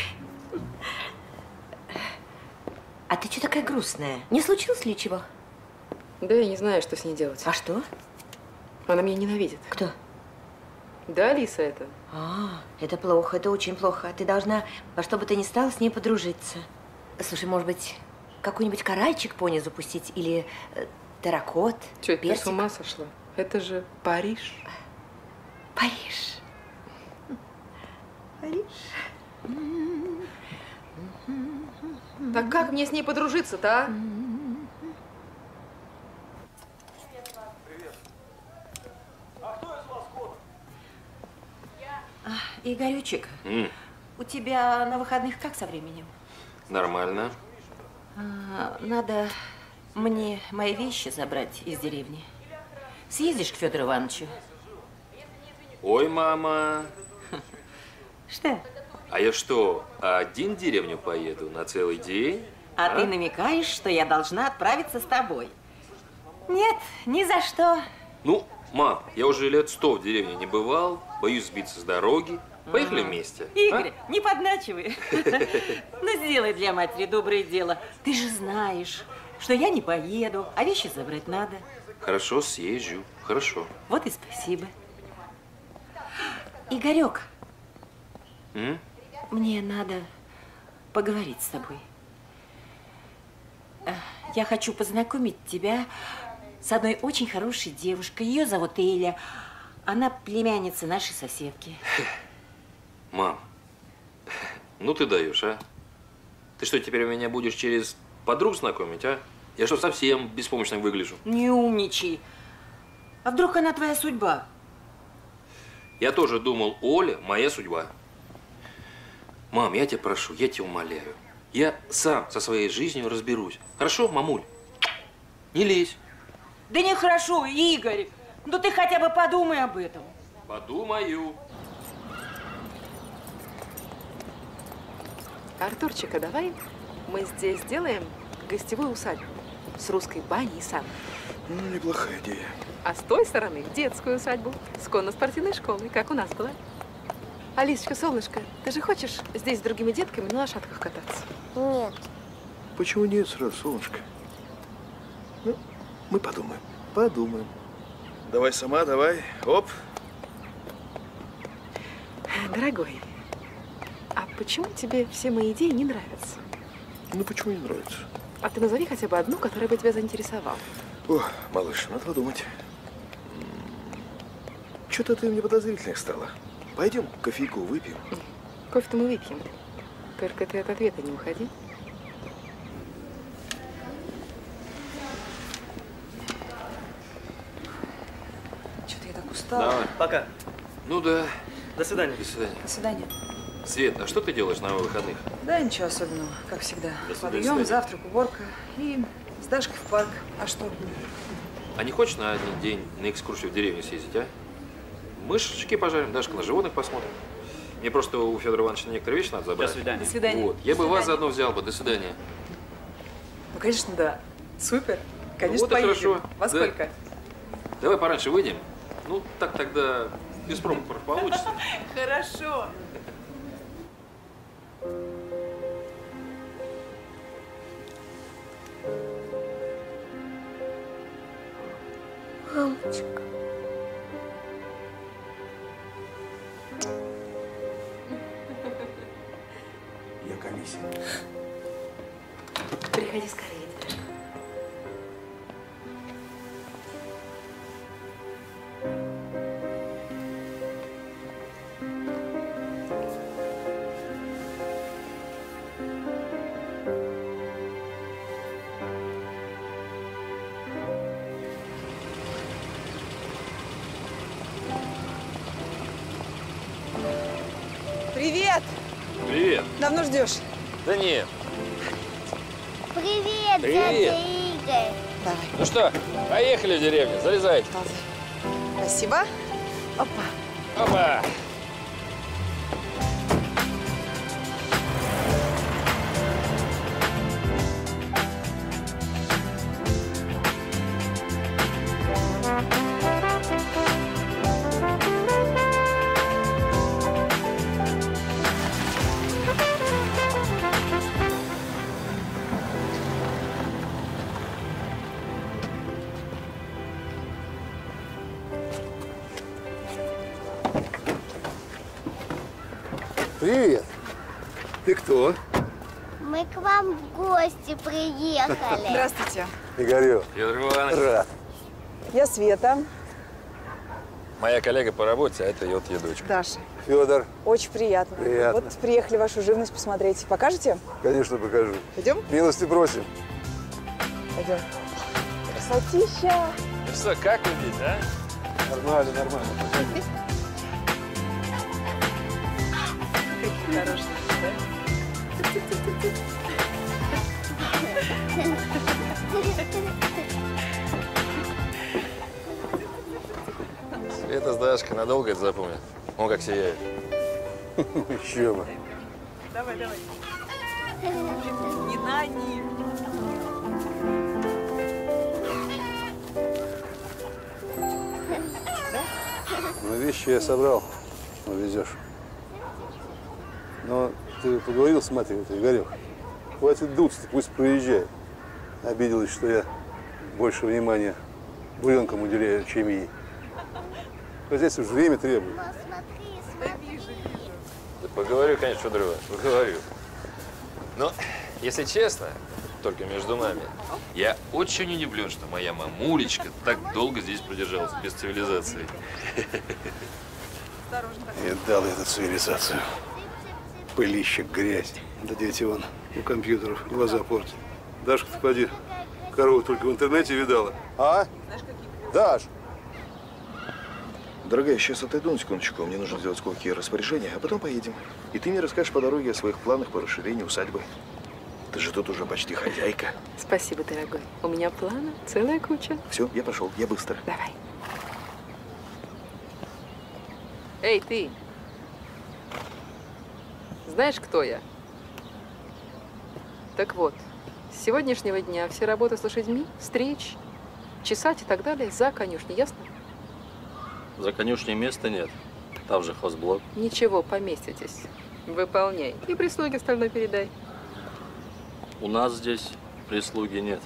А ты что такая грустная? Не случилось ли чего? Да, я не знаю, что с ней делать. А что? Она меня ненавидит. Кто? Да, Алиса это. Это плохо, это очень плохо. Ты должна во что бы то ни стало с ней подружиться. Слушай, может быть, какой-нибудь коральчик пони запустить? Или терракот, Чё, ты персик? с ума сошла? Это же Париж. Париж. Париж. Так как мне с ней подружиться-то, а? Игорючек, у тебя на выходных как со временем? Нормально. Надо мне мои вещи забрать из деревни. Съездишь к Федору Ивановичу? Ой, мама. Что? А я что, один в деревню поеду на целый день? А ты намекаешь, что я должна отправиться с тобой? Нет, ни за что. Ну, мам, я уже лет 100 в деревне не бывал, боюсь сбиться с дороги. Поехали вместе. Игорь, не подначивай. Ну, сделай для матери доброе дело. Ты же знаешь, что я не поеду, а вещи забрать надо. Хорошо, съезжу. Хорошо. Вот и спасибо. Игорек, мне надо поговорить с тобой. Я хочу познакомить тебя с одной очень хорошей девушкой. Ее зовут Эля. Она племянница нашей соседки. Мам, ну ты даешь, а? Ты что, теперь меня будешь через подруг знакомить, а? Я что, совсем беспомощным выгляжу? Не умничай. А вдруг она твоя судьба? Я тоже думал, Оля моя судьба. Мам, я тебя прошу, я тебя умоляю. Я сам со своей жизнью разберусь. Хорошо, мамуль? Не лезь. Да нехорошо, Игорь. Ну ты хотя бы подумай об этом. Подумаю. Артурчик, а давай мы здесь сделаем гостевую усадьбу с русской баней и сауной. Ну, неплохая идея. А с той стороны детскую усадьбу с конно-спортивной школой, как у нас была. Алисочка, солнышко, ты же хочешь здесь с другими детками на лошадках кататься? Нет. Почему нет сразу, солнышко? Ну, мы подумаем. Подумаем. Давай сама, давай. Оп. Дорогой, а почему тебе все мои идеи не нравятся? Ну, почему не нравится? А ты назови хотя бы одну, которая бы тебя заинтересовала. О, малыш, надо подумать. Что-то ты мне подозрительная стала. Пойдем кофейку выпьем. Кофе-то мы выпьем. Только ты от ответа не уходи. Что-то я так устала. Давай. Пока. Ну да. До свидания. До свидания. До свидания. Свет, а что ты делаешь на выходных? Да, ничего особенного, как всегда. До Подъем, свидания. завтрак, уборка и с Дашкой в парк. А что? А не хочешь на один день на экскурсию в деревню съездить, а? Мы шашлыки пожарим, Дашка на животных посмотрим. Мне просто у Федора Ивановича некоторые вещи надо забрать. До свидания. До свидания. Вот. Я бы вас заодно взял бы. До свидания. Ну, конечно, да. Супер. Конечно, вот и поедем. хорошо. Во Да. сколько? Давай пораньше выйдем. Ну, так тогда без пробок получится. Хорошо. Мамочка. Я к Алисе. Приходи скорее, Дашка. Привет! Привет. Давно ждешь? Да нет. Привет, Привет. дядя Игорь. Давай. Ну что, поехали в деревню, залезайте. Спасибо. Опа. Опа. Привет. Ты кто? Мы к вам в гости приехали. Здравствуйте. Игорек. Федор Иванович. Рад. Я Света. Моя коллега по работе, а это ее дочка. Даша. Федор. Очень приятно. Приятно. Вот приехали вашу живность посмотреть. Покажете? Конечно, покажу. Идем? Милости просим. Пойдем. Красотища. Ну что, как вы здесь, а? Нормально, нормально. Какие хорошие, Света с Дашкой надолго это запомнят. Он как сияет. Еще бы. Давай, давай. Не на них. Ну, вещи я собрал. Увезешь. Но ты поговорил с матерью, Игорек? Хватит дуться, пусть проезжает. Обиделась, что я больше внимания буренкам уделяю, чем ей. Хозяйство же время требует. Да поговорю, конечно, Федор Иванович, поговорю. Но, если честно, только между нами, я очень удивлен, что моя мамулечка так долго здесь продержалась, без цивилизации. И дал я эту цивилизацию. Пылище, грязь. Да дети вон у компьютеров глаза портят. Дашка-то поди, корову только в интернете видала. А? Даш! Дорогая, сейчас отойду на секундочку. Мне нужно сделать кое-какие распоряжения, а потом поедем. И ты мне расскажешь по дороге о своих планах по расширению усадьбы. Ты же тут уже почти хозяйка. Спасибо, дорогой. У меня плана целая куча. Все, я пошел, я быстро. Давай. Эй, ты! Знаешь, кто я? Так вот, с сегодняшнего дня все работы с лошадьми, стричь, чесать и так далее за конюшней, ясно? За конюшней места нет. Там же хозблок. Ничего, поместитесь. Выполняй. И прислуги остальной передай. У нас здесь прислуги нет.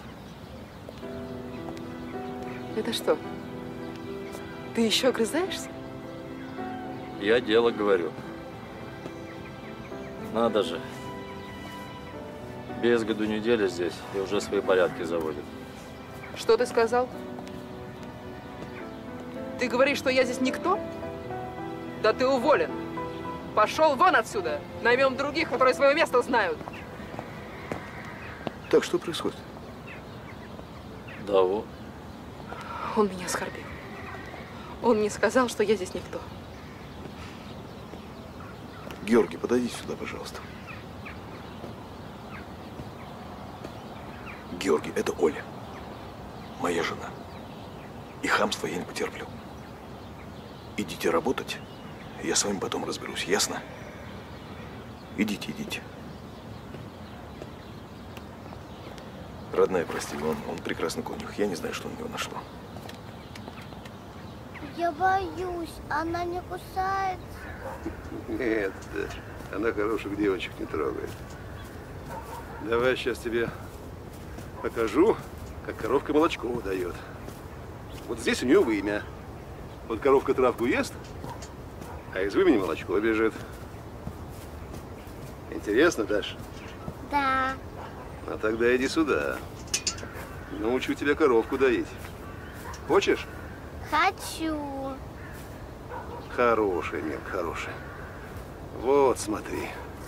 Это что? Ты еще огрызаешься? Я дело говорю. Надо же. Без году неделя здесь и уже свои порядки заводят. Что ты сказал? Ты говоришь, что я здесь никто? Да ты уволен. Пошел вон отсюда. Наймем других, которые свое место знают. Так, что происходит? Да вот. Он меня оскорбил. Он мне сказал, что я здесь никто. Георгий, подойдите сюда, пожалуйста. Георгий, это Оля. Моя жена. И хамства я не потерплю. Идите работать, я с вами потом разберусь, ясно? Идите, идите. Родная, прости, он прекрасный конюх. Я не знаю, что на него нашло. Я боюсь, она не кусается. Нет, она хороших девочек не трогает. Давай сейчас тебе покажу, как коровка молочко выдает. Вот здесь у нее вымя. Вот коровка травку ест, а из вымени молочко бежит. Интересно, Даш? Да. А тогда иди сюда. Научу тебя коровку доить. Хочешь? Хочу. Хорошая, Мирка, хорошая. Вот, смотри.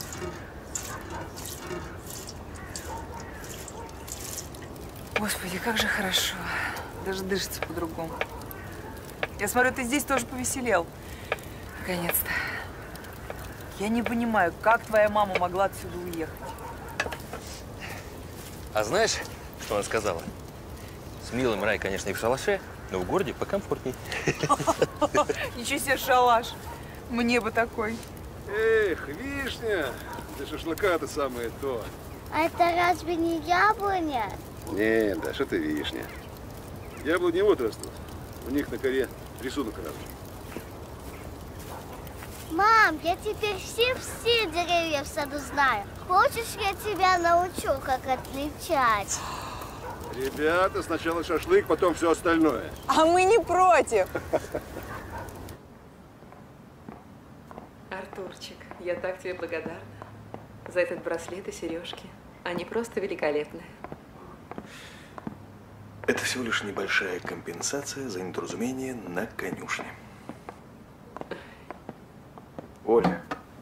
Господи, как же хорошо. Даже дышится по-другому. Я смотрю, ты здесь тоже повеселел. Наконец-то. Я не понимаю, как твоя мама могла отсюда уехать. А знаешь, что она сказала? С милым рай, конечно, и в шалаше, но в городе покомфортней. Ничего себе шалаш. Мне бы такой. Эх, вишня, для шашлыка-то самое то. А это разве не яблоня? Нет, да, что ты вишня. Яблони вот растут. У них на коре рисунок разный. Мам, я теперь все деревья в саду знаю. Хочешь, я тебя научу, как отличать? Ребята, сначала шашлык, потом все остальное. А мы не против. Артурчик, я так тебе благодарна за этот браслет и сережки. Они просто великолепны. Это всего лишь небольшая компенсация за недоразумение на конюшне. Оля,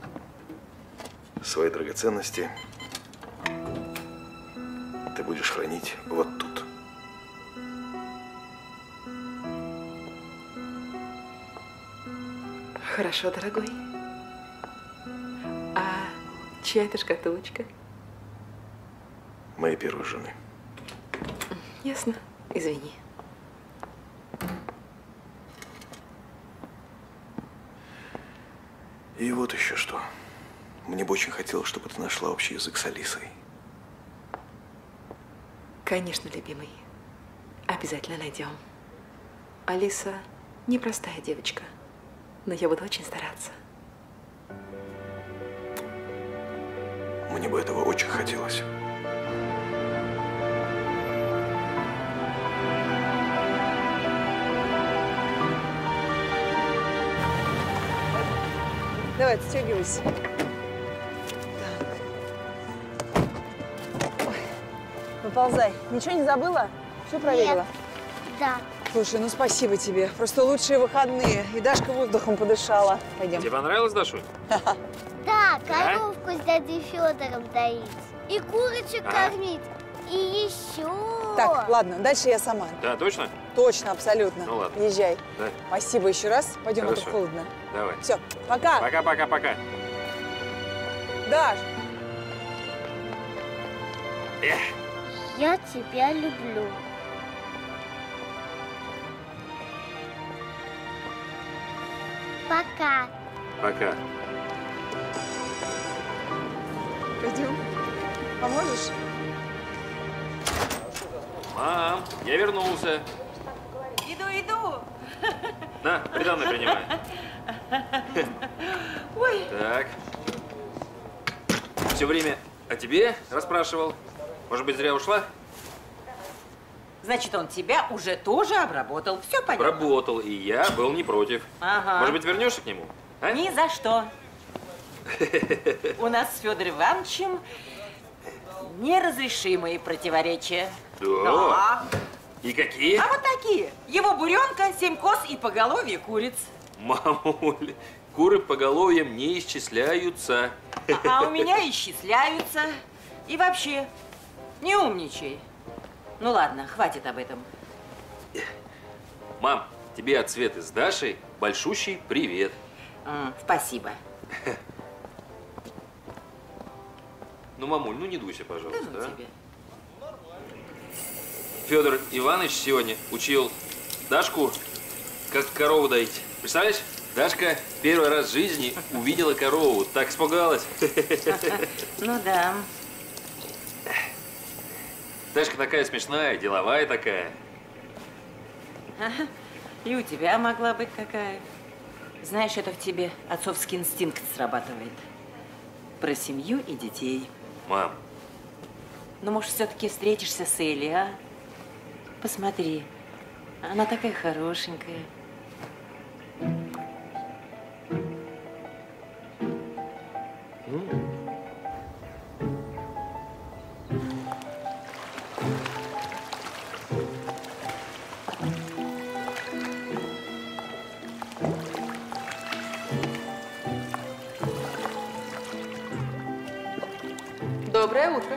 свои драгоценности ты будешь хранить вот тут. Хорошо, дорогой. А чья это шкатулочка? Моей первой жены. Ясно. Извини. И вот еще что. Мне бы очень хотелось, чтобы ты нашла общий язык с Алисой. Конечно, любимый. Обязательно найдем. Алиса непростая девочка, но я буду очень стараться. Мне бы этого очень хотелось. Давай, отстегивайся. Выползай. Ничего не забыла? Все проверила? Нет. Да. Слушай, ну спасибо тебе. Просто лучшие выходные. И Дашка воздухом подышала. Пойдем. Тебе понравилось, Дашуль? Да, коровку с дядей Федором доить. И курочек кормить. И еще. Так, ладно, дальше я сама. Да, точно? Точно, абсолютно. Ну ладно. Езжай. Да. Спасибо еще раз. Пойдем, а то Хорошо. холодно. Давай. Все, пока. Пока. Даш. Эх. Я тебя люблю. Пока. Пока. Пойдем. Поможешь? Мам, я вернулся. Иду. На, приданное принимай. Ой. Так. Все время о тебе расспрашивал. Может быть, зря ушла? Значит, он тебя уже тоже обработал. Все понятно? Обработал, и я был не против. Ага. Может быть, вернешься к нему? А? Ни за что. У нас с Федором Ивановичем неразрешимые противоречия. Да? И какие? А вот такие. Его буренка, 7 коз и поголовье куриц. Мамуль, куры поголовьем не исчисляются. А у меня исчисляются. И вообще, не умничай. Ну ладно, хватит об этом. Мам, тебе от Светы с Дашей большущий привет. Спасибо. Ну, мамуль, ну не дуйся, пожалуйста. Да ну тебе. Федор Иванович сегодня учил Дашку, как корову доить. Представляешь? Дашка первый раз в жизни увидела корову. Так испугалась. Ну да. Дашка такая смешная, деловая такая. Ага. И у тебя могла быть такая. Знаешь, это в тебе отцовский инстинкт срабатывает. Про семью и детей. Мам. Ну, может, все-таки встретишься с Элли, а? Посмотри. Она такая хорошенькая. Доброе утро.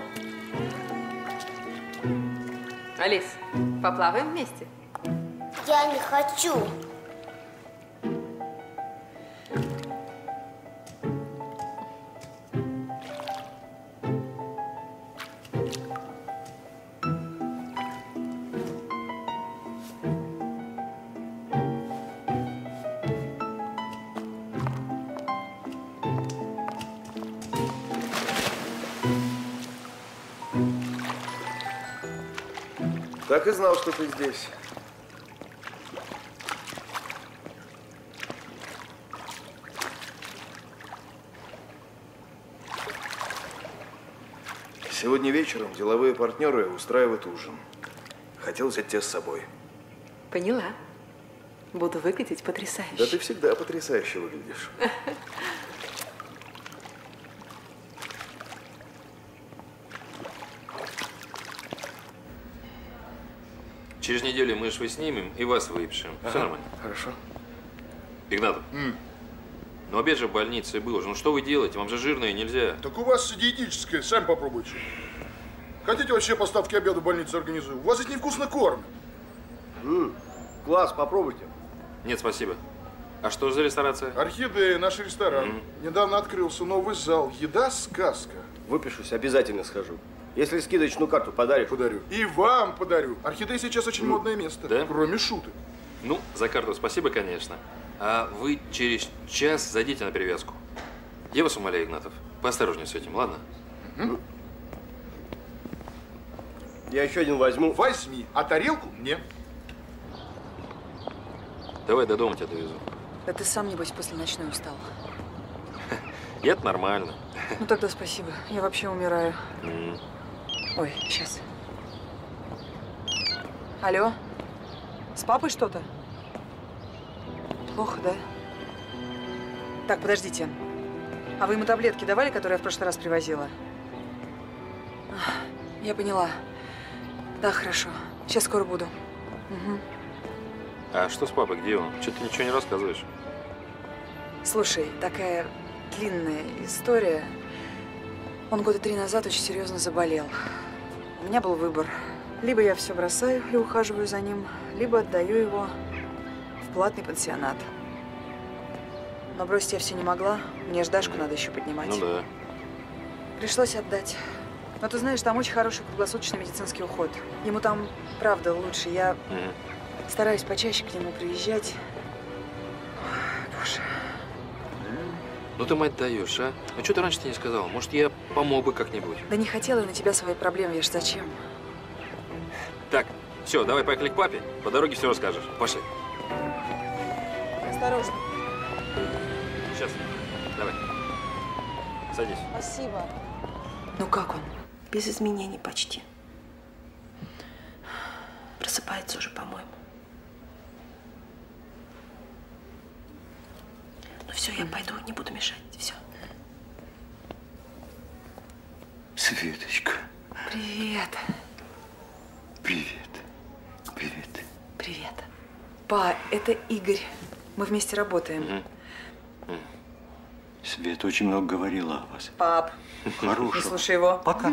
Алис, поплаваем вместе? Я не хочу. Так и знал, что ты здесь. Сегодня вечером деловые партнеры устраивают ужин. Хотел взять тебя с собой. Поняла. Буду выглядеть потрясающе. Да ты всегда потрясающе выглядишь. Через неделю мы швы снимем и вас выпишем. Все Ага, нормально? Хорошо. Игнатов, ну обед же в больнице был же. Ну что вы делаете? Вам же жирное нельзя. Так у вас диетическое, сами попробуйте. Хотите вообще поставки обеда в больнице организую? У вас здесь невкусно кормят. Класс, попробуйте. Нет, спасибо. А что за ресторация? Орхидея, наш ресторан. Недавно открылся новый зал. Еда сказка. Выпишусь, обязательно схожу. Если скидочную карту подаришь. Подарю. И вам подарю. Орхидея сейчас очень модное место. Да? Кроме шуток. Ну, за карту спасибо, конечно. А вы через час зайдите на перевязку. Я вас умоляю, Игнатов, поосторожнее с этим, ладно? Я еще один возьму. Возьми, а тарелку мне. Давай до дома тебя довезу. Да ты сам, небось, после ночной устал. Это нормально. Ну тогда спасибо. Я вообще умираю. Ой, сейчас. Алло? С папой что-то? Плохо, да? Так, подождите. А вы ему таблетки давали, которые я в прошлый раз привозила? Я поняла. Да, хорошо. Сейчас скоро буду. Угу. А что с папой? Где он? Что ты ничего не рассказываешь? Слушай, такая длинная история. Он года 3 назад очень серьезно заболел. У меня был выбор. Либо я все бросаю и ухаживаю за ним, либо отдаю его в платный пансионат. Но бросить я все не могла. Мне ж Дашку надо еще поднимать. Ну да. Пришлось отдать. Но ты знаешь, там очень хороший круглосуточный медицинский уход. Ему там, правда, лучше. Я стараюсь почаще к нему приезжать. Ой, боже. Ну ты, мать, даешь, а? А что ты раньше-то не сказала? Может, я помог бы как-нибудь? Да не хотела я на тебя свои проблемы, я ж зачем? Так, все, давай поехали к папе. По дороге все расскажешь. Пошли. Осторожно. Сейчас. Давай. Садись. Спасибо. Ну как он? Без изменений почти. Просыпается уже, по-моему. Ну все, я пойду, не буду мешать. Все. Светочка. Привет. Привет. Привет. Привет. Па, это Игорь. Мы вместе работаем. Света очень много говорила о вас. Пап. Хорошего. Не слушай его. Пока.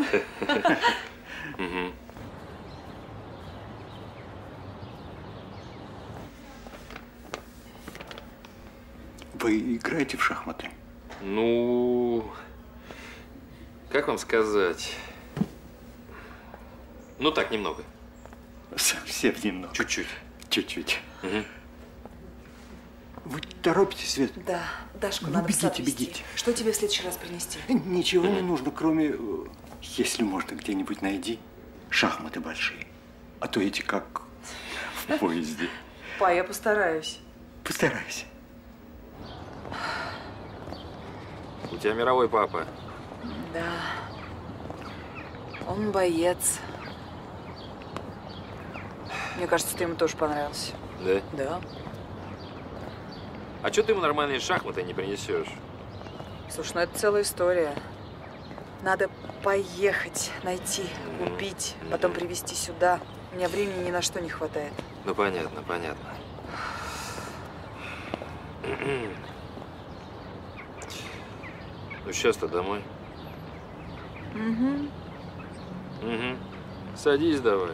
Вы играете в шахматы? Ну, как вам сказать? Ну так, немного. Совсем немного. Чуть-чуть. Чуть-чуть. Вы торопитесь, Свет? Да, Дашку Ну, надо в сад бегите, везти. бегите. Что тебе в следующий раз принести? Ничего не нужно, кроме, если можно, где-нибудь найди шахматы большие. А то эти как в поезде. Па, я постараюсь. Постарайся. У тебя мировой папа. Да. Он боец. Мне кажется, ты ему тоже понравился. Да? Да. А что ты ему нормальные шахматы не принесешь? Слушай, ну это целая история. Надо поехать, найти, купить, потом привезти сюда. У меня времени ни на что не хватает. Ну, понятно, понятно. Ну, сейчас-то домой. Угу. Угу. Садись давай.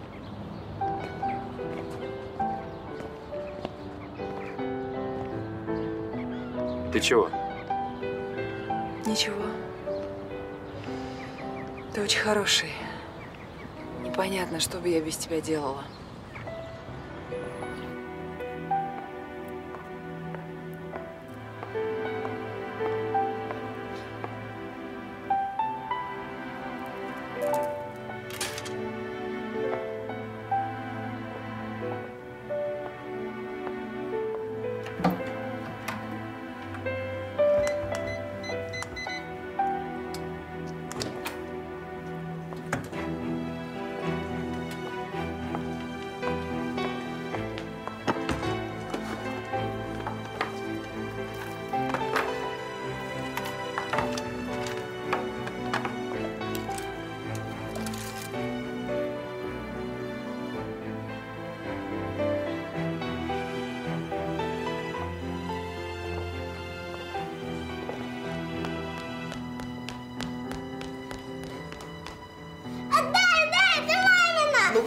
Ты чего? Ничего. Ты очень хороший. Непонятно, что бы я без тебя делала.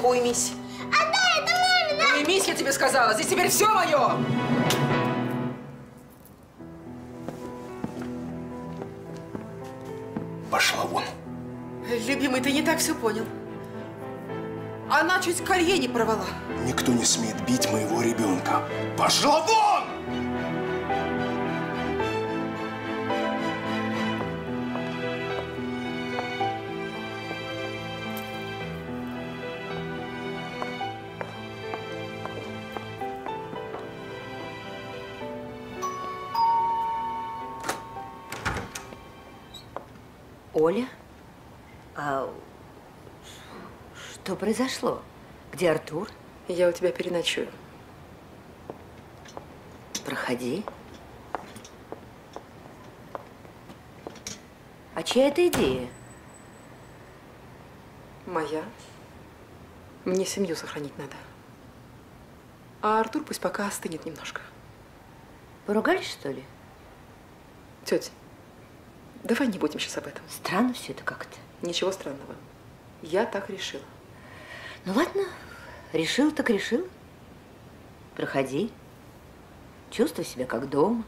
Ну-ка уймись. Отдай, это маме, да? Уймись, я тебе сказала. Здесь теперь все мое. Пошла вон. Любимый, ты не так все понял. Она чуть колье не порвала. Никто не смеет бить моего ребенка. Пошла вон! Оля? А что произошло? Где Артур? Я у тебя переночую. Проходи. А чья это идея? Моя. Мне семью сохранить надо. А Артур пусть пока остынет немножко. Поругались, что ли? Тетя, давай не будем сейчас об этом. Странно все это как-то. Ничего странного. Я так решила. Ну ладно, решил так решил. Проходи. Чувствуй себя как дома.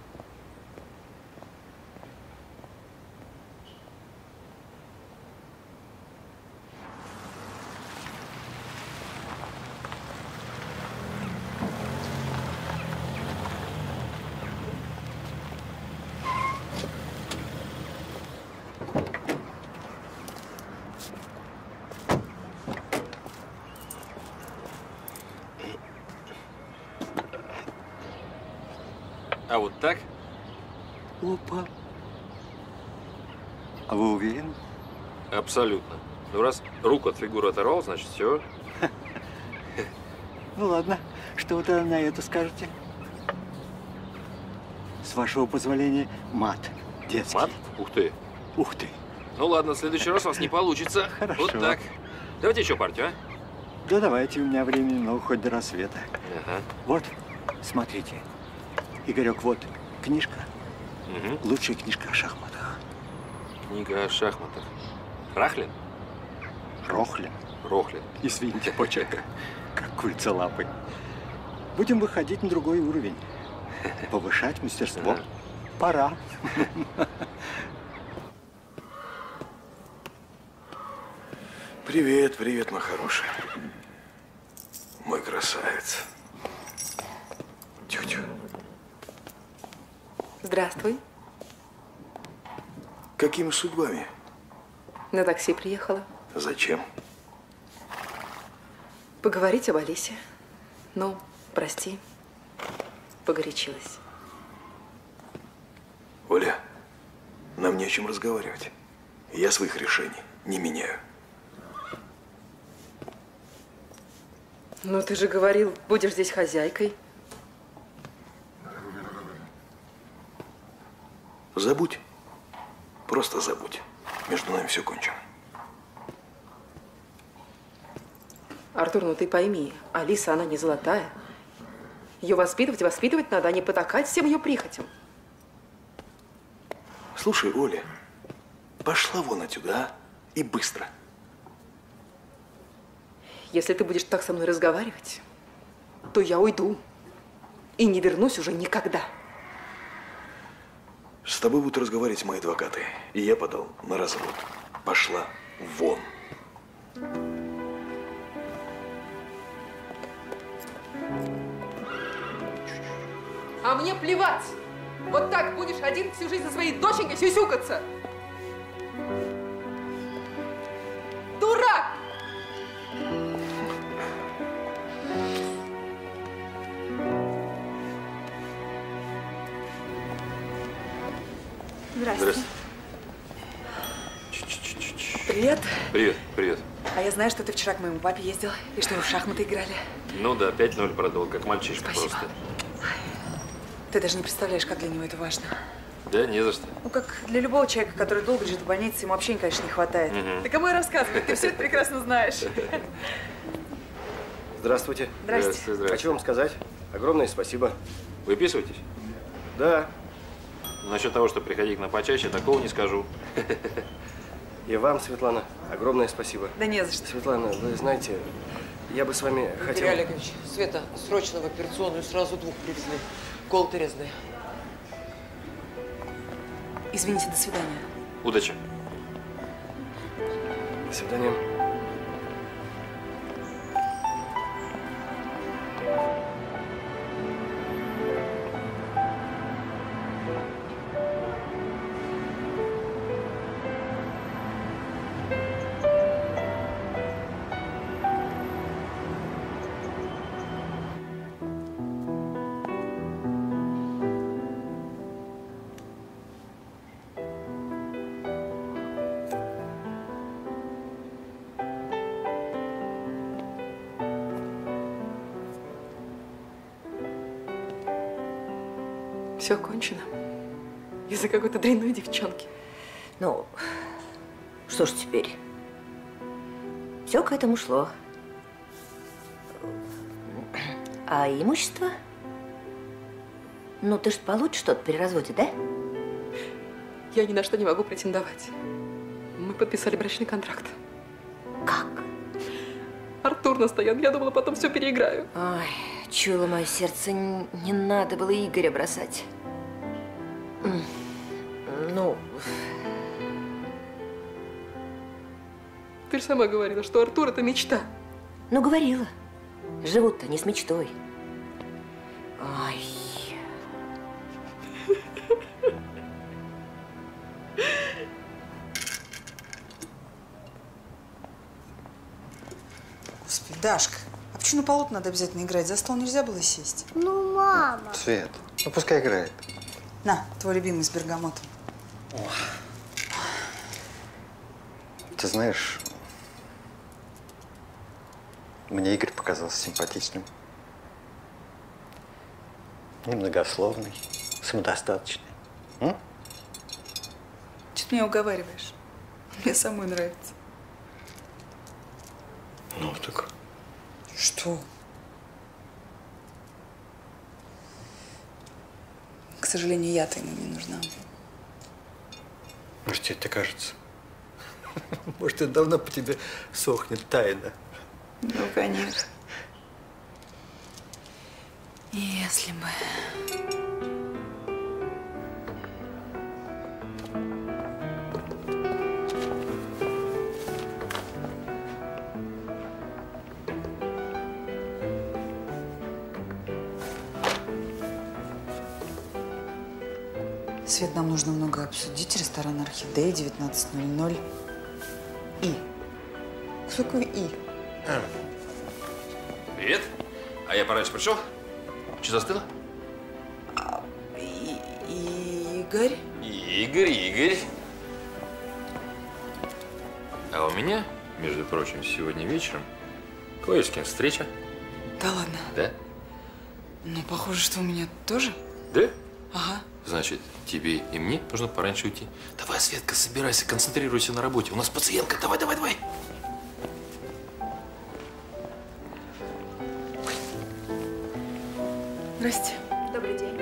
А вот так? Опа. А вы уверены? Абсолютно. Ну, раз руку от фигуры оторвал, значит, все. Ну ладно, что вы тогда на это скажете? С вашего позволения, мат детский. Мат? Ух ты. Ух ты. Ну ладно, в следующий раз у вас не получится. Хорошо. Вот так. Давайте еще партию, а? Да давайте, у меня времени много, хоть до рассвета. Ага. Вот, смотрите. Игорек, вот книжка. Угу. Лучшая книжка о шахматах. Книга о шахматах. Рахлин? Рохлин. Рохлин. Извините, почерк. Как курица лапой. Будем выходить на другой уровень. Повышать мастерство. Ага. Пора. Привет, привет, мой хороший. Мой красавец. Тю-тю. Здравствуй. Какими судьбами? На такси приехала. Зачем? Поговорить об Алисе. Ну, прости. Погорячилась. Оля, нам не о чем разговаривать. Я своих решений не меняю. Ну, ты же говорил, будешь здесь хозяйкой. Забудь. Просто забудь. Между нами все кончено. Артур, ну ты пойми, Алиса, она не золотая. Ее воспитывать и воспитывать надо, а не потакать всем ее прихотям. Слушай, Оля, пошла вон отсюда, а? И быстро. Если ты будешь так со мной разговаривать, то я уйду. И не вернусь уже никогда. С тобой будут разговаривать мои адвокаты. И я подал на развод. Пошла вон. А мне плевать. Вот так будешь один всю жизнь со своей доченькой сюсюкаться. Дурак! Здравствуйте. Привет. Привет, привет. А я знаю, что ты вчера к моему папе ездил, и что вы в шахматы играли. Ну да, 5-0 продал, как мальчишка. Спасибо. Просто. Ты даже не представляешь, как для него это важно. Да, не за что. Ну, как для любого человека, который долго лежит в больнице, ему общения, конечно, не хватает. Мгм. Да кому я рассказываю? Ты все это прекрасно знаешь. Здравствуйте. Здрасте. Здравствуйте. Хочу вам сказать огромное спасибо. Выписывайтесь? Да. Насчет того, что приходить к нам почаще, такого не скажу. И вам, Светлана, огромное спасибо. Да не за что. Светлана, вы знаете, Я бы с вами хотел… Игорь Олегович, Света, срочно в операционную, сразу 2 привезли. Колоты резные. Извините, до свидания. Удачи. До свидания. Все кончено. Из-за какой-то дрянной девчонки. Ну, что ж теперь? Все к этому шло. А имущество? Ну, ты ж получишь что-то при разводе, да? Я ни на что не могу претендовать. Мы подписали брачный контракт. Как? Артур настоял. Я думала, потом все переиграю. Ой, чуяло мое сердце, не надо было Игоря бросать. Ну… Ты же сама говорила, что Артур – это мечта. Ну, говорила. Живут-то не с мечтой. Ой. Господи, Дашка, а почему на полу надо обязательно играть? За стол нельзя было сесть? Ну, мама. Свет, ну пускай играет. На, твой любимый с бергамотом. Ты знаешь, мне Игорь показался симпатичным. Немногословный, самодостаточный. Чего ты меня уговариваешь? Мне самой нравится. Ну, так… Что? К сожалению, я-то ему не нужна. Может, тебе это кажется? Может, это давно по тебе сохнет тайна. Ну, конечно. Если бы… Свет, нам нужно много обсудить. Ресторан «Орхидея», 19:00. И. Что такое «и»? Привет. А я пораньше пришел? Что, застыла? Игорь? Игорь. А у меня, между прочим, сегодня вечером кое с кем встреча. Да ладно? Да? Ну, похоже, что у меня тоже. Да? Ага. Значит, тебе и мне нужно пораньше уйти. Давай, Светка, собирайся, концентрируйся на работе. У нас пациентка. Давай. Здрасте. Добрый день.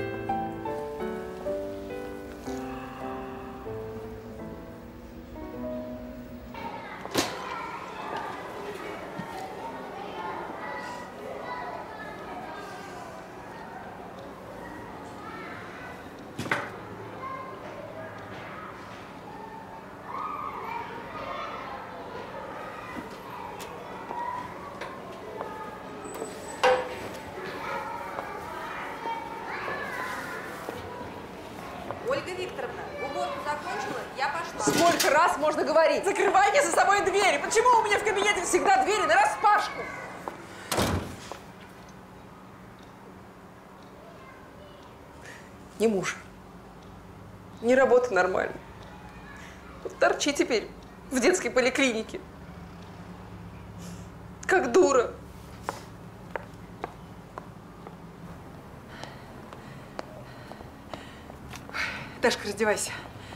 Ольга Викторовна, уборку закончила? Я пошла. Сколько раз можно говорить? Закрывайте за собой двери. Почему у меня в кабинете всегда двери нараспашку? Не муж. Не работа нормально. Вот торчи теперь в детской поликлинике. Как дура. Дашка, раздевайся.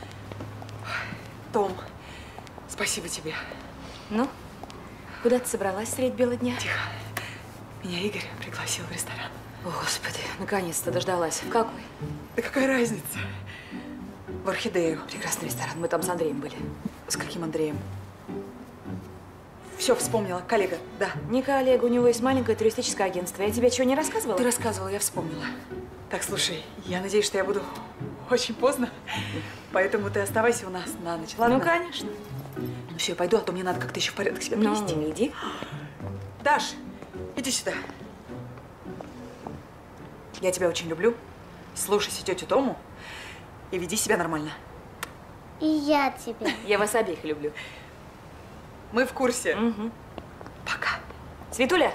Том, спасибо тебе. Ну, куда ты собралась средь бела дня? Тихо. Меня Игорь пригласил в ресторан. О, Господи, наконец-то дождалась. В какой? Да какая разница? В «Орхидею». Прекрасный ресторан. Мы там с Андреем были. С каким Андреем? Все, вспомнила. Коллега, да. Не коллега, у него есть маленькое туристическое агентство. Я тебе чего не рассказывала? Ты рассказывала, я вспомнила. Так, слушай, я надеюсь, что я буду очень поздно, поэтому ты оставайся у нас на ночь, ладно? Ну, конечно. Ну все, я пойду, а то мне надо как-то еще в порядок себя привести. Ну, иди. Даш, иди сюда. Я тебя очень люблю. Слушайся тетю Тому и веди себя нормально. И я тебя. Я вас обеих люблю. Мы в курсе. Угу. Пока. Светуля.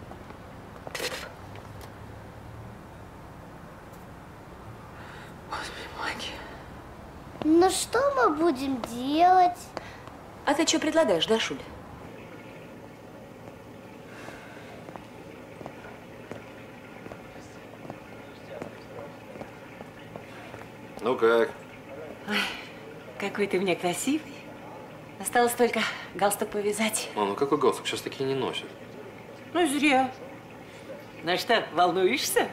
Господи, магия. Ну что мы будем делать? А ты что предлагаешь, Дашуль? Ну как? Ой, какой ты мне красивый. Осталось только галстук повязать. Ну какой галстук? Сейчас такие не носят. Ну, зря. Ну что, волнуешься?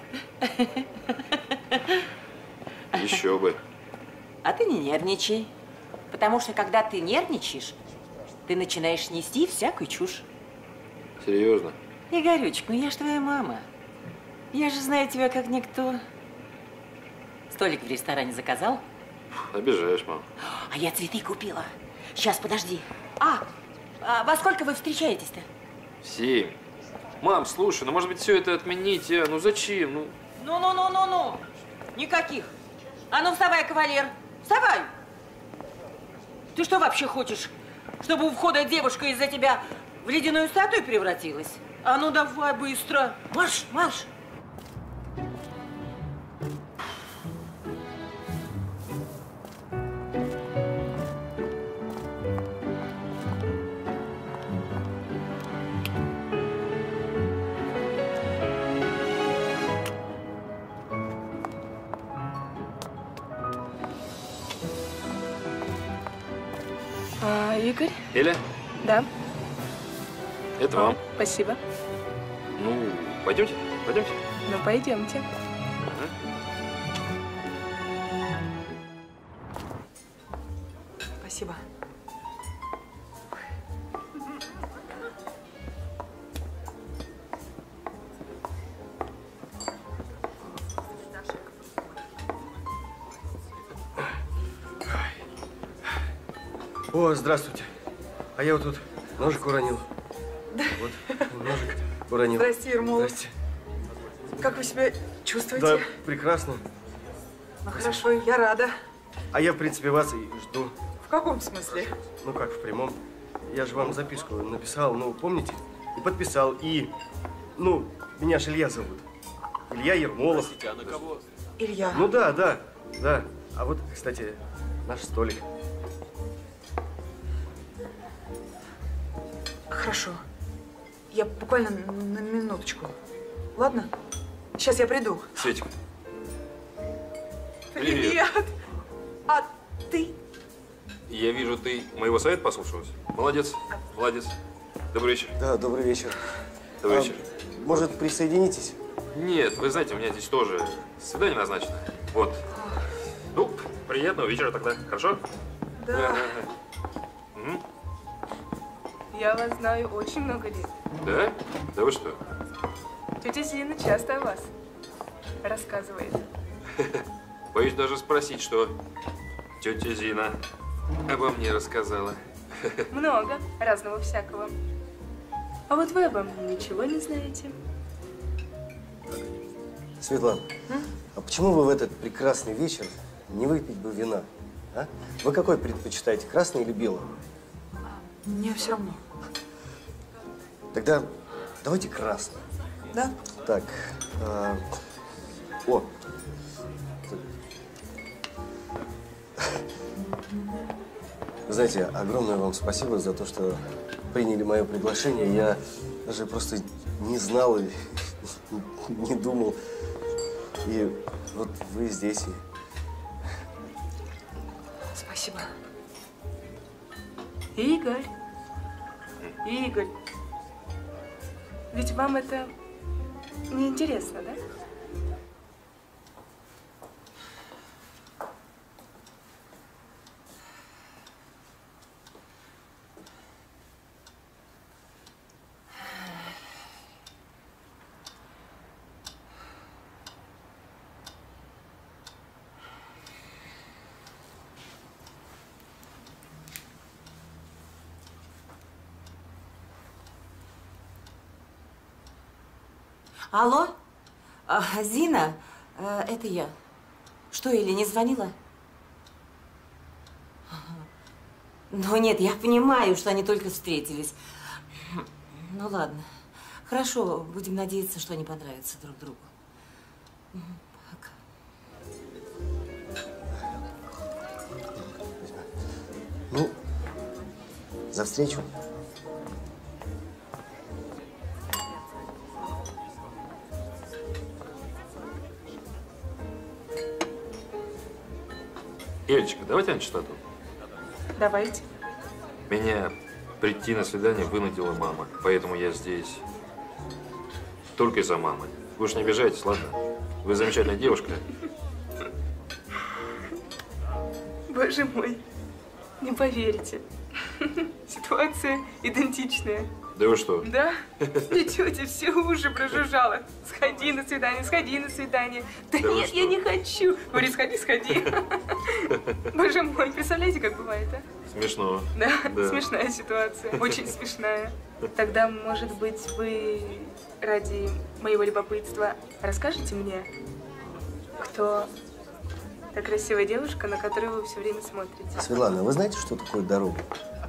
Еще бы. А ты не нервничай. Потому что, когда ты нервничаешь, ты начинаешь нести всякую чушь. Серьезно? Игорючек, ну я ж твоя мама. Я же знаю тебя как никто. Столик в ресторане заказал? Обижаешь, мам. А я цветы купила. Сейчас, подожди. А во сколько вы встречаетесь-то? 7. Мам, слушай, ну может быть все это отменить, а? Ну зачем? Ну. Ну. Никаких. А ну вставай, кавалер. Вставай. Ты что вообще хочешь? Чтобы у входа девушка из-за тебя в ледяную статую превратилась? А ну давай быстро. Марш, марш. Игорь? Эля, Да. это вам. Спасибо. Ну, пойдемте, пойдемте. Ну, пойдемте. Спасибо. О, здравствуйте. А я вот тут ножик уронил. Вот, ножик уронил. Здрасте, Ермол. Здрасте. Как вы себя чувствуете? Да, прекрасно. Ну, хорошо, я рада. А я, в принципе, вас и жду. В каком смысле? Ну, как в прямом. Я же вам записку написал, ну, помните? И подписал. И, ну, меня же Илья зовут. Илья Ермолов. А на кого? Илья. Ну, да. А вот, кстати, наш столик. Хорошо. Я буквально на минуточку. Ладно? Сейчас я приду. Светик. Привет. А ты? Я вижу, ты моего совета послушалась. Молодец, молодец. Добрый вечер. Да, добрый вечер. Добрый вечер. Может, присоединитесь? Нет, вы знаете, у меня здесь тоже свидание назначено. Вот. Ну, приятного вечера тогда. Хорошо? Да. Угу. Я вас знаю очень много лет. Да? Да вы что? Тетя Зина часто о вас рассказывает. Боюсь даже спросить, что тетя Зина обо мне рассказала. Много разного всякого. А вот вы обо мне ничего не знаете. Светлана, а почему вы в этот прекрасный вечер не выпить бы вина? А? Вы какой предпочитаете, красный или белый? Мне все равно. Тогда давайте красный. Да? Так. О. Знаете, огромное вам спасибо за то, что приняли мое приглашение. Я даже просто не знал и не думал. И вот вы здесь. Спасибо. Игорь. Игорь. Ведь вам это не интересно, да? Алло? Зина, это я. Что, Эля не звонила? Ну нет, я понимаю, что они только встретились. Ну ладно. Хорошо, будем надеяться, что они понравятся друг другу. Пока. Ну, за встречу. Элечка, давайте на чистоту. Давайте. Меня прийти на свидание вынудила мама, поэтому я здесь только из-за мамы. Вы уж не обижайтесь, ладно? Вы замечательная девушка. Боже мой, не поверите. Ситуация идентичная. Да вы что? Да? И тетя все уши прожужжала. Сходи на свидание, сходи на свидание. Да нет, я не хочу. Говорит, сходи, сходи. Боже мой, представляете, как бывает, а? Смешно. Да, смешная ситуация, очень смешная. Тогда, может быть, вы ради моего любопытства расскажете мне, кто та красивая девушка, на которую вы все время смотрите? Светлана, вы знаете, что такое дорога?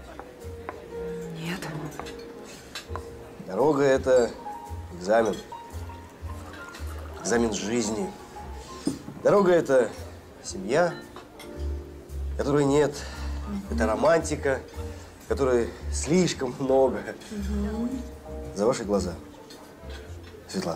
Нет. Дорога – это экзамен. Экзамен жизни. Дорога – это семья, которой нет. Это романтика, которой слишком много. За ваши глаза. Светлана.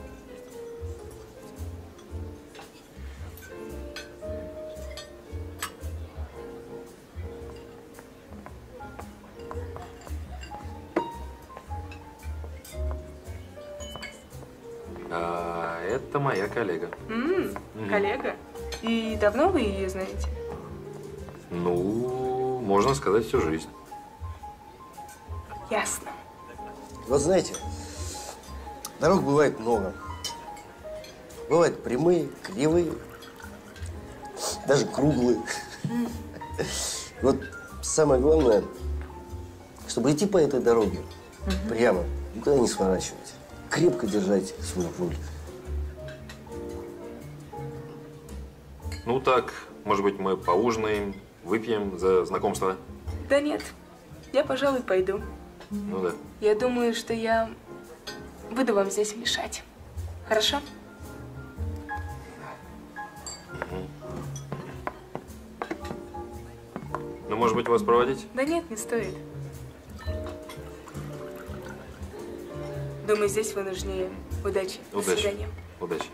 Это моя коллега. Коллега? И давно вы ее знаете? Ну, можно сказать, всю жизнь. Ясно. Вот знаете, дорог бывает много. Бывают прямые, кривые, даже круглые. Вот самое главное, чтобы идти по этой дороге прямо, никуда не сворачивать. Крепко держать свой руль. Ну так, может быть, мы поужинаем, выпьем за знакомство? Да нет, я, пожалуй, пойду. Ну да. Я думаю, что я буду вам здесь мешать. Хорошо? Ну, может быть, вас проводить? Да нет, не стоит. Думаю, здесь вы нужнее. Удачи. До свидания. Удачи.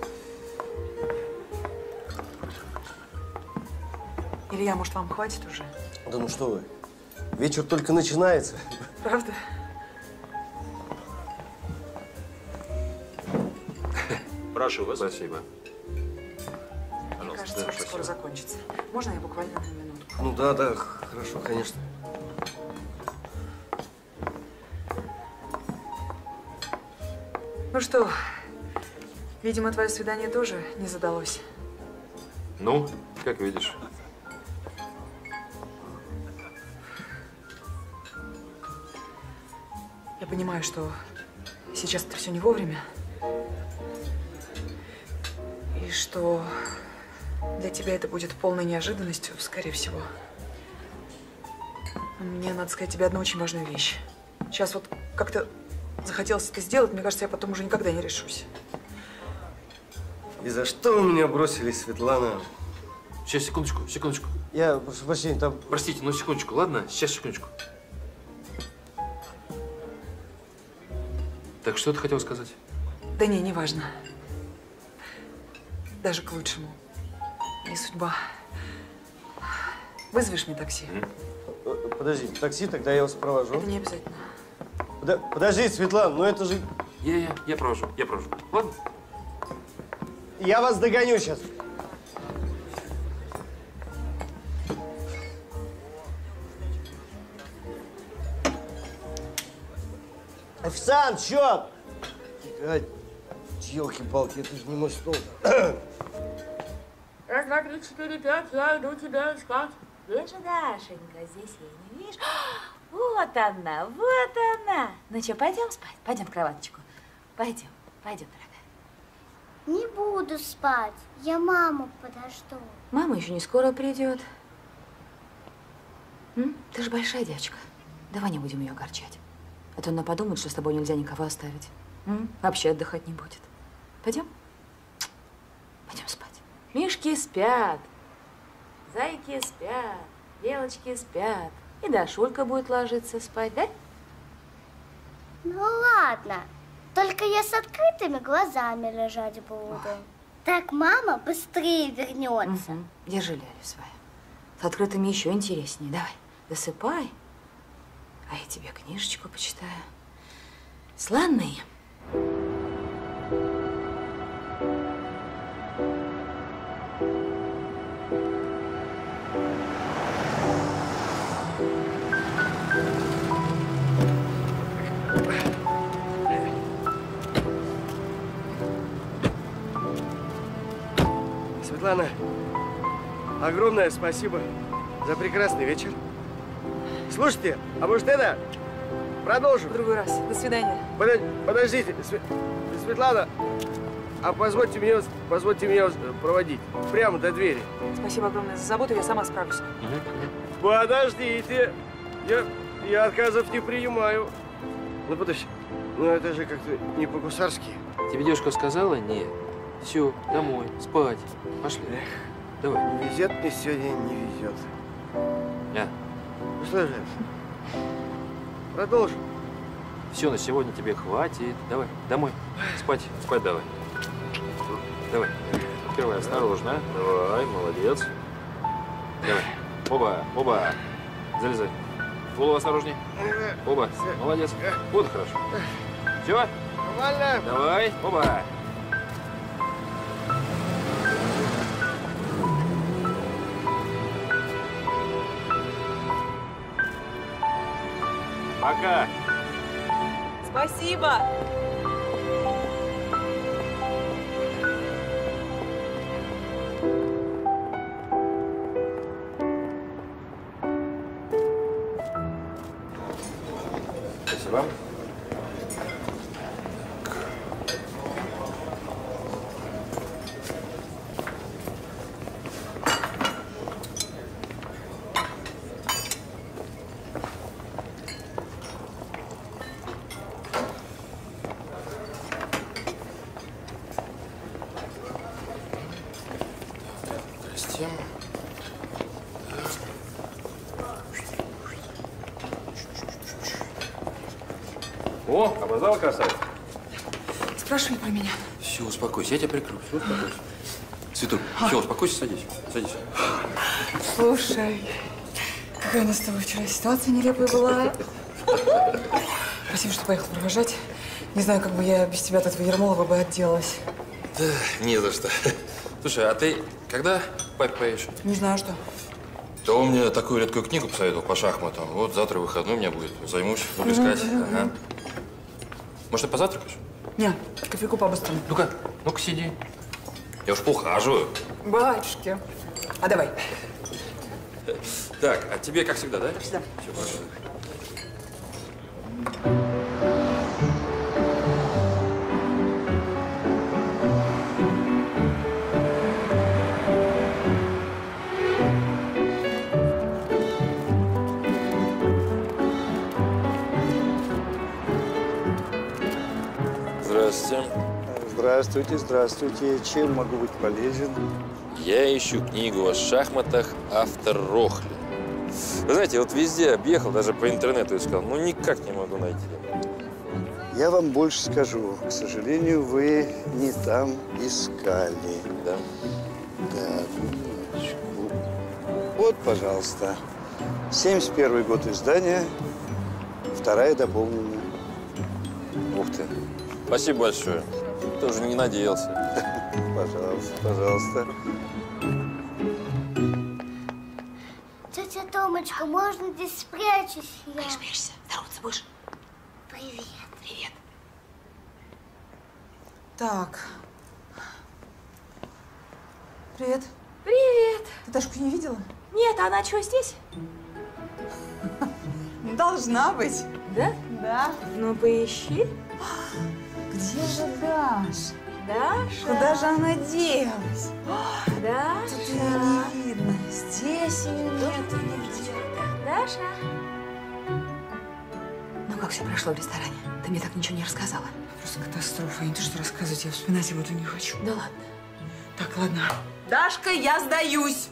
Илья, может, вам хватит уже? Да ну что вы, вечер только начинается. Правда? Прошу вас. Спасибо. Мне кажется, уже скоро закончится. Можно я буквально на минутку? Ну да, хорошо, конечно. Ну что, видимо, твое свидание тоже не задалось. Ну, как видишь. Я понимаю, что сейчас это все не вовремя. И что для тебя это будет полной неожиданностью, скорее всего. Но мне надо сказать тебе одну очень важную вещь. Сейчас вот как-то захотелось это сделать, мне кажется, я потом уже никогда не решусь. И за что вы меня бросили, Светлана? Сейчас, секундочку. Я, прошу прощения, там… Простите, но секундочку, ладно? Сейчас, секундочку. Так что ты хотел сказать? Да не важно. Даже к лучшему. Не судьба. Вызовешь мне такси? Подожди, такси, тогда я вас провожу. Это не обязательно. Подожди, Светлана, ну это же… Я провожу. Ладно? Я вас догоню сейчас. Официант, счет! Ёлки-палки, это же не мой стол. Раз, два, три, четыре, пять, я иду тебя искать. Где же Дашенька? Здесь я не вижу. Вот она, вот она. Ну что, пойдем спать? Пойдем в кроваточку. Пойдем. Пойдем, дорогая. Не буду спать. Я маму подожду. Мама еще не скоро придет. Ты же большая девочка. Давай не будем ее огорчать. А то она подумает, что с тобой нельзя никого оставить. Вообще отдыхать не будет. Пойдем? Пойдем спать. Мишки спят. Зайки спят. Белочки спят. И Дашулька будет ложиться спать, да? Ну ладно. Только я с открытыми глазами лежать буду. Так мама быстрее вернется. Держи лялю свою. С открытыми еще интереснее. Давай, досыпай. А я тебе книжечку почитаю. Славные. Светлана, огромное спасибо за прекрасный вечер. Слушайте, а может это? Продолжим? В другой раз. До свидания. Подождите, Светлана, а позвольте меня проводить прямо до двери. Спасибо огромное за заботу, я сама справлюсь. Подождите, я отказов не принимаю. Ну подожди, ну это же как-то не по-гусарски. Тебе девушка сказала? Нет. Все, домой, спать. Пошли. Давай. Везет мне сегодня, не везет. Ну что же, продолжим. Все, на сегодня тебе хватит. Давай, домой. Спать давай. Давай. Открывай осторожно. Давай, молодец. Давай. Оба. Залезай. Голову осторожней. Оба. Молодец. Вот хорошо. Все? Нормально. Давай. Оба. Пока. Спасибо. Спасибо. О, опоздала, красавица. Спрашивай про меня. Все, успокойся, я тебя прикрою. Все, успокойся. Свету, все, успокойся, садись. Садись. Слушай, какая у нас с тобой вчера ситуация нелепая была. Спасибо, что поехал провожать. Не знаю, как бы я без тебя от этого Ермолова бы отделалась. Да, не за что. Слушай, а ты когда папе поедешь? Не знаю, что. Да он мне такую редкую книгу посоветовал по шахматам. Вот завтра выходной у меня будет. Займусь, буду искать. Ага. Может, ты позавтракаешь? Не, кофейку по-быстрому. Ну-ка сиди. Я уж поухаживаю. Батюшки. А давай. Так, а тебе как всегда, да? Как всегда. Все, хорошо. Здравствуйте. Здравствуйте, здравствуйте. Чем могу быть полезен? Я ищу книгу о шахматах автор Рохлин. Вы знаете, вот везде объехал, даже по интернету искал, но никак не могу найти. Я вам больше скажу. К сожалению, вы не там искали. Да? Да, минуточку. Вот, пожалуйста. 71 год издания, 2-я дополненная. Ух ты. Спасибо большое. Тоже не надеялся. Пожалуйста, пожалуйста. Тетя Томочка, можно здесь спрячусь я? Спрячься. Здороваться будешь? Привет. Привет. Так. Привет. Привет. Ты Дашку не видела? Нет, а она что, здесь? Должна быть. Да? Да. Ну, поищи. Где же Даша? Даша? Куда же она делась? Даша? Тут ее не видно. Здесь ее нету нигде. Даша? Ну, как все прошло в ресторане? Ты мне так ничего не рассказала. Просто катастрофа. Я не то, что рассказывать, я вспоминать об этом не хочу. Да ладно. Так, ладно. Дашка, я сдаюсь.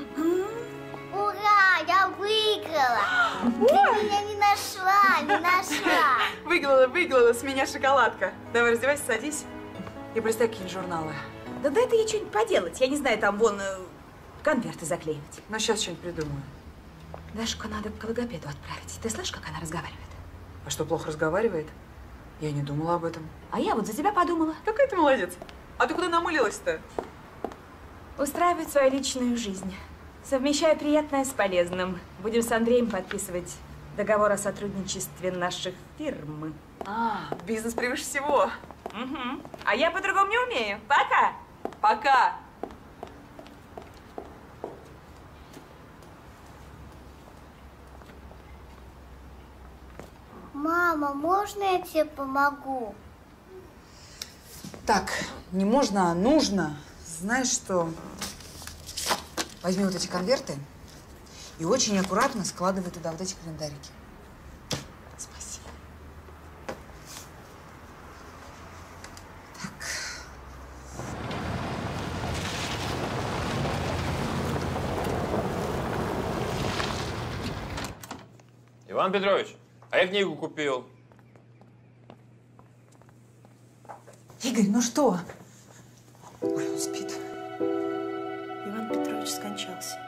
Ура, я выиграла. Ты меня не нашла. Выиграла с меня шоколадка. Давай, раздевайся, садись. И полистай какие-нибудь журналы. Да дай ты ей что-нибудь поделать. Я не знаю, там вон конверты заклеивать. Ну, сейчас что-нибудь придумаю. Дашку надо к логопеду отправить. Ты слышишь, как она разговаривает? А что, плохо разговаривает? Я не думала об этом. А я вот за тебя подумала. Какая ты молодец. А ты куда намылилась-то? Устраивать свою личную жизнь. Совмещая приятное с полезным. Будем с Андреем подписывать договор о сотрудничестве наших фирм. Бизнес превыше всего. Угу. А я по-другому не умею. Пока. Пока. Мама, можно я тебе помогу? Так, не можно, а нужно. Знаешь что? Возьми вот эти конверты и очень аккуратно складывай туда вот эти календарики. Спасибо. Иван Петрович, а я книгу купил. Игорь, ну что? Ой, он спит. Иван Петрович скончался.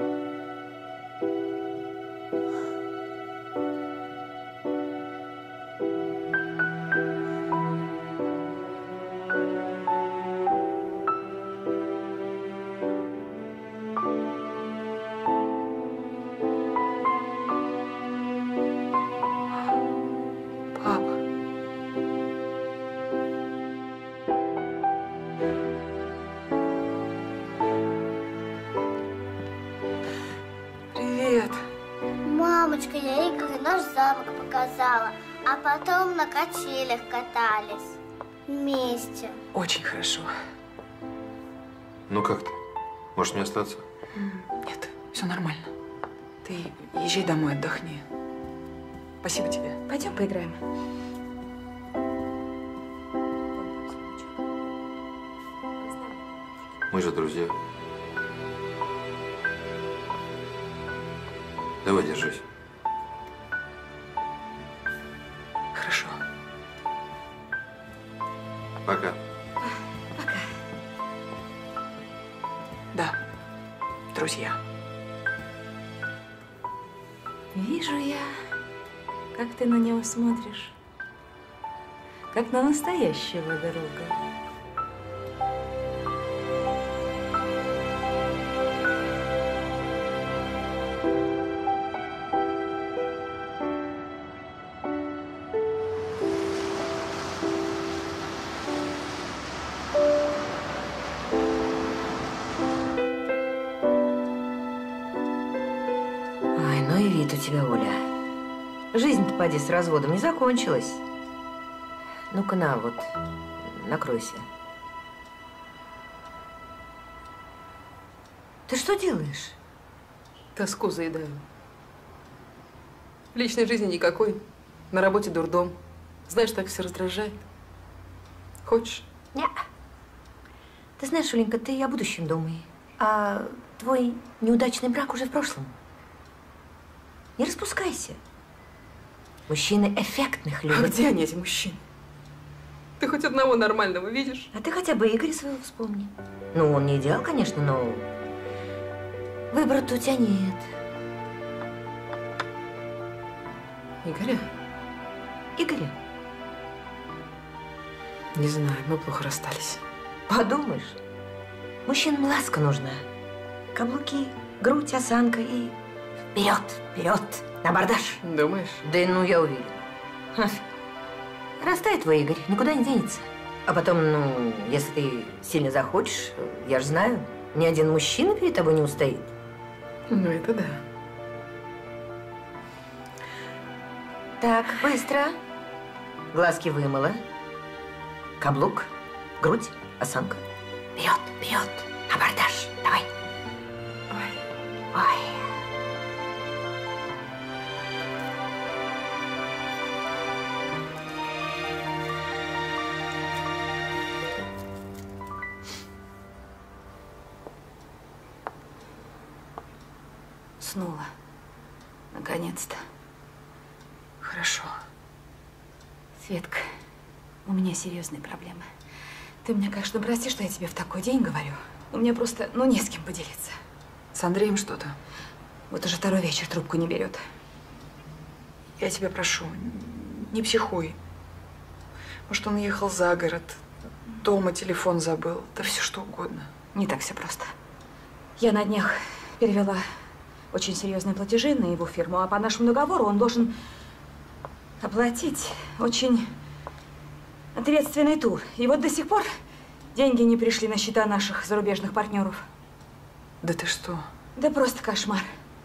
Мамочка, я Игорю наш замок показала, а потом на качелях катались вместе. Очень хорошо. Ну как ты? Можешь мне остаться? Нет, все нормально. Ты езжай домой, отдохни. Спасибо тебе. Пойдем поиграем. Мы же друзья. Давай, держись. Хорошо. Пока. Да, друзья. Вижу я, как ты на него смотришь, как на настоящего друга. Ой, ну и вид у тебя, Оля. Жизнь-то, поди, с разводом не закончилась. Ну-ка на, вот, накройся. Ты что делаешь? Тоску заедаю. Личной жизни никакой. На работе дурдом. Знаешь, так все раздражает. Хочешь? Нет. Ты знаешь, Оленька, ты о будущем думай. А твой неудачный брак уже в прошлом. Не распускайся. Мужчины эффектных любят. А где они, эти мужчины? Ты хоть одного нормального видишь? А ты хотя бы Игоря своего вспомни. Ну, он не идеал, конечно, но выбора-то у тебя нет. Игоря? Игоря? Не знаю, мы плохо расстались. Подумаешь, мужчинам ласка нужна. Каблуки, грудь, осанка и вперед, вперед, на абордаж. Думаешь? Да ну, я уверена. Растает твой Игорь, никуда не денется. А потом, ну, если ты сильно захочешь, я же знаю, ни один мужчина перед тобой не устоит. Ну, это да. Так, быстро. Глазки вымыла. Каблук, грудь, осанка. Вперед, вперед, абордаж. Давай. Ой. Уснула. Наконец-то. Хорошо. Светка, у меня серьезные проблемы. Ты меня, конечно, прости, что я тебе в такой день говорю. У меня просто, не с кем поделиться. С Андреем что-то? Вот уже второй вечер трубку не берет. Я тебя прошу, не психуй. Может, он ехал за город, дома телефон забыл, да все что угодно. Не так все просто. Я на днях перевела очень серьезные платежи на его фирму, а по нашему договору он должен оплатить очень ответственный тур. И вот до сих пор деньги не пришли на счета наших зарубежных партнеров. Да ты что? Да просто кошмар.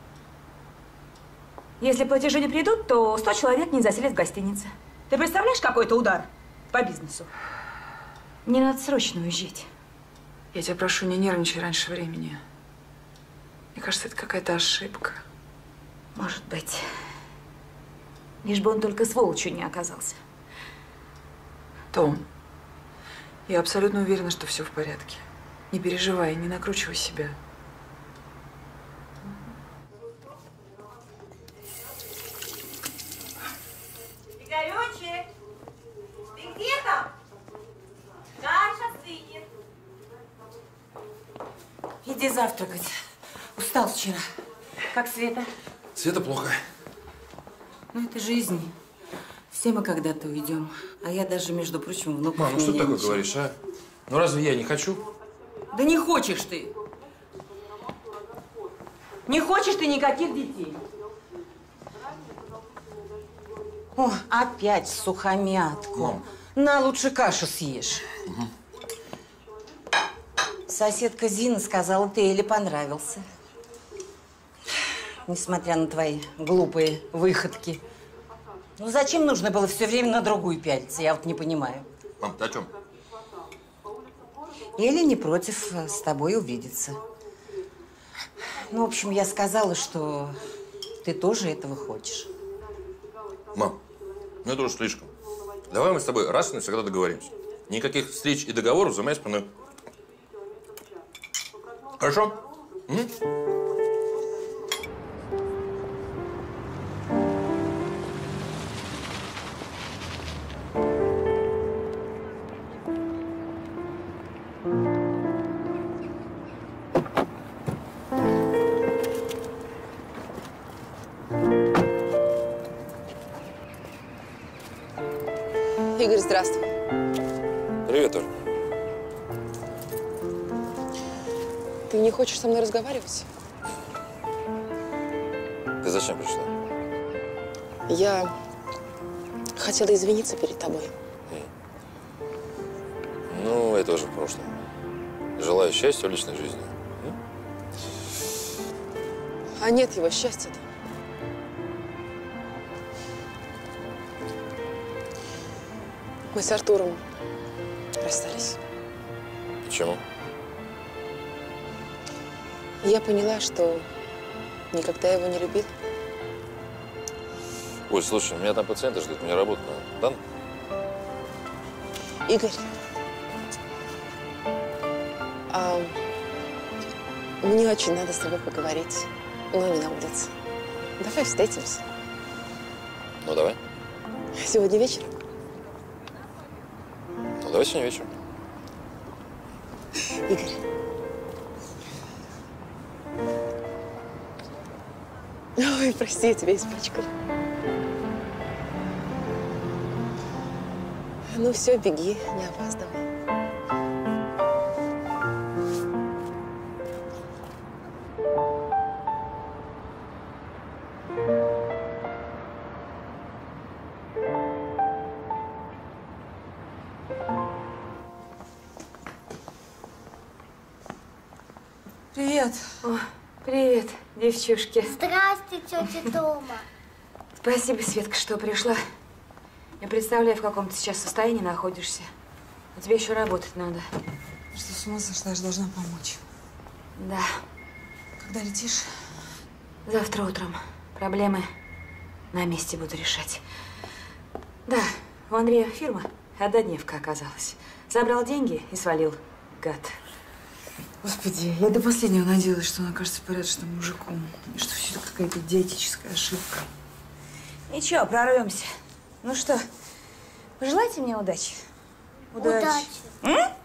Если платежи не придут, то 100 человек не заселят в гостинице. Ты представляешь, какой это удар по бизнесу? Мне надо срочно уезжать. Я тебя прошу, не нервничай раньше времени. Мне кажется, это какая-то ошибка. Может быть. Лишь бы он только сволочью не оказался. Том, я абсолютно уверена, что все в порядке. Не переживай, не накручивай себя. Игорёчек, ты где там? Каша стынет. Иди завтракать. Устал вчера. Как Света? Света плохо. Ну, это жизнь. Все мы когда-то уйдем. А я даже, между прочим, внуков Мам, ну что не ты такое нянчу. говоришь, а? Ну разве я не хочу? Да не хочешь ты. Не хочешь ты никаких детей. О, опять в сухомятку. Мам. На, лучше кашу съешь. Угу. Соседка Зина сказала, ты Эле понравился. Несмотря на твои глупые выходки. Ну зачем нужно было все время на другую пялиться? Я вот не понимаю. Мам, ты о чем? Эля не против с тобой увидеться. Ну, в общем, я сказала, что ты тоже этого хочешь. Мам, ну это уже слишком. Давай мы с тобой раз и навсегда договоримся. Никаких встреч и договоров за моей спиной. Хорошо? Угу. Игорь, здравствуй. Привет, Оль. Ты не хочешь со мной разговаривать? Ты зачем пришла? Я хотела извиниться перед тобой. Ну, это уже в прошлом. Желаю счастья в личной жизни. А нет его счастья-то. Мы с Артуром расстались. Почему? Я поняла, что никогда его не любила. Ой, слушай, у меня там пациенты ждут, мне работа надо. Да? Игорь, мне очень надо с тобой поговорить, но не на улице. Давай встретимся. Ну, давай. Сегодня вечером? Ну, давай сегодня вечером. Игорь. Ой, прости, я тебя испачкала. Ну все, беги, не опаздывай. Привет. О, привет, девчушки. Здрасте, тетя Тома. Спасибо, Светка, что пришла. Я представляю, в каком ты сейчас состоянии находишься. А тебе еще работать надо. Что, с ума сошла? Я же должна помочь. Да. Когда летишь? Завтра утром. Проблемы на месте буду решать. Да, у Андрея фирма. Однодневка оказалась. Забрал деньги и свалил. Гад. Господи, я до последнего надеялась, что он окажется порядочным мужиком. И что все это какая-то идиотическая ошибка. Ничего, прорвемся. Ну что, пожелайте мне удачи. Удачи. Да.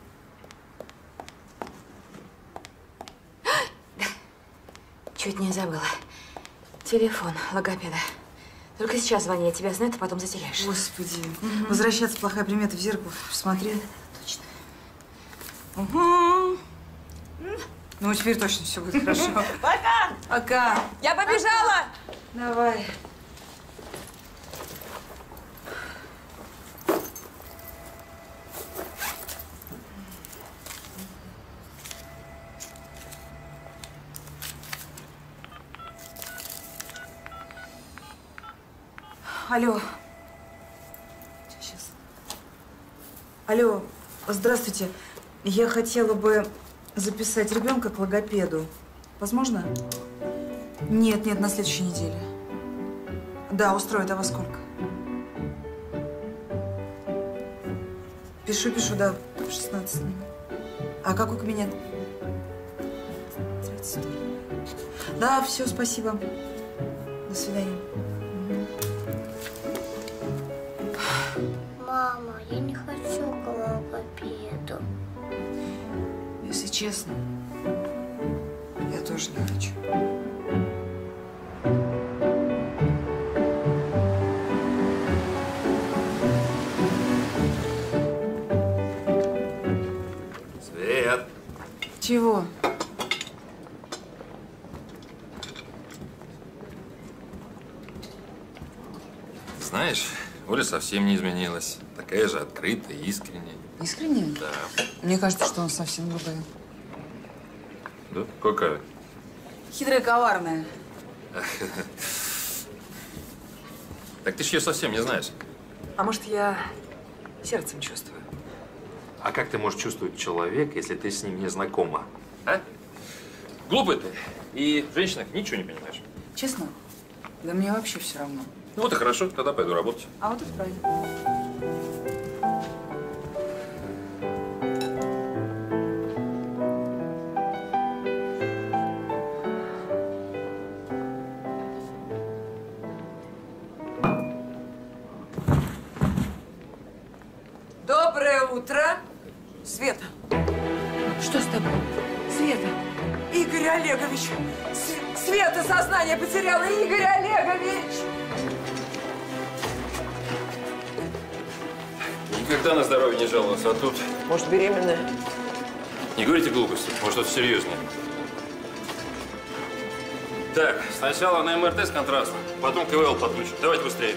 Чуть не забыла. Телефон логопеда. Только сейчас звони, я тебя знаю, ты потом затеряешь. Господи. Возвращаться плохая примета в зеркало. Посмотри. Точно. Ну, теперь точно все будет хорошо. Пока! Пока! Я побежала! Давай. Алло. Сейчас. Алло, здравствуйте. Я хотела бы записать ребенка к логопеду. Возможно? Нет, на следующей неделе. Да, устроит. А во сколько? Пишу, да, в 16. А какой кабинет? 32. Да, все, спасибо. До свидания. Мама, я не хочу к логопеду. Если честно, я тоже не хочу. Свет! Чего? Знаешь, Оля совсем не изменилась. Такая же открытая, искренняя. Искренне? Да. Мне кажется, что он совсем другой. Да? Какая? Хитрая, коварная. Так ты ж ее совсем не знаешь. А может, я сердцем чувствую? А как ты можешь чувствовать человека, если ты с ним не знакома? А? Глупый ты. И в женщинах ничего не понимаешь. Честно? Да мне вообще все равно. Ну вот и хорошо, тогда пойду работать. А вот и правильно. Доброе утро. Света. Что с тобой? Света. Игорь Олегович. Света сознание потеряла. Игорь Олегович. Никогда на здоровье не жаловался, а тут… Может, беременная? Не говорите глупости, может, что-то серьезное. Так, сначала на МРТ с контрастом, потом КВЛ подключим. Давайте быстрее.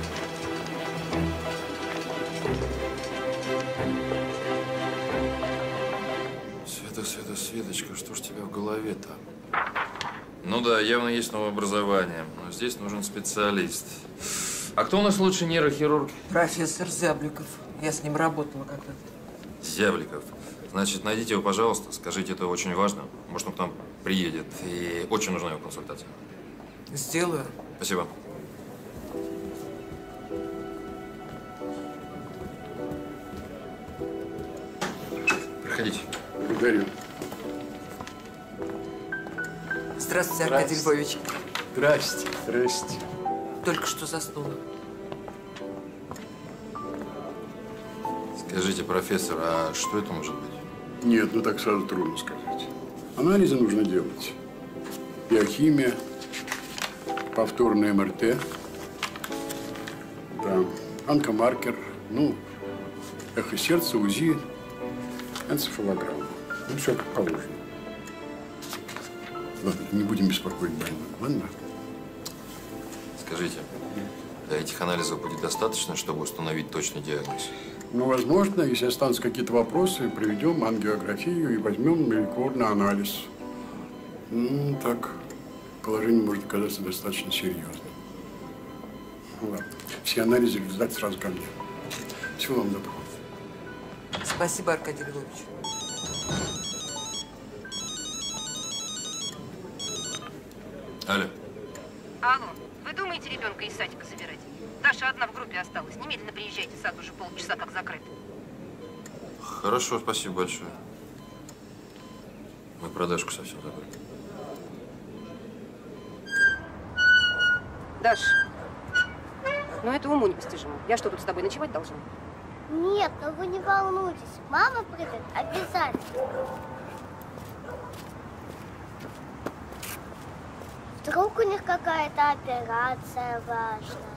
Светочка, что ж у тебя в голове-то? Ну да, явно есть новое образование, но здесь нужен специалист. А кто у нас лучший нейрохирург? Профессор Зябликов. Я с ним работала когда-то. Зябликов. Значит, найдите его, пожалуйста, скажите, это очень важно. Может, он к нам приедет, и очень нужна его консультация. Сделаю. Спасибо. Проходите. Благодарю. Здравствуйте, Аркадий Львович. Здрасте. Здрасте. Только что заснула. Скажите, профессор, а что это может быть? Нет, ну так сразу трудно сказать. Анализы нужно делать. Биохимия, повторный МРТ, да, онкомаркер, ну, эхо сердца, УЗИ, энцефалограмма. Ну, все как положено. Ладно, не будем беспокоить больного, ладно? Скажите, этих анализов будет достаточно, чтобы установить точный диагноз? Ну, возможно, если останутся какие-то вопросы, проведем ангиографию и возьмем молекулярный анализ. Ну, так, положение может оказаться достаточно серьезным. Ну, ладно. Все анализы результаты сразу ко мне. Всего вам доброго. Спасибо, Аркадий Львович. Алло. Алло, вы думаете ребенка из садика забирать? Даша одна в группе осталась. Немедленно приезжайте, сад уже полчаса как закрыт. Хорошо, спасибо большое. Мы про Дашку совсем забыли. Даш, ну это уму непостижимо. Я что, тут с тобой ночевать должна? Нет, но вы не волнуйтесь. Мама придет обязательно. Вдруг у них какая-то операция важная.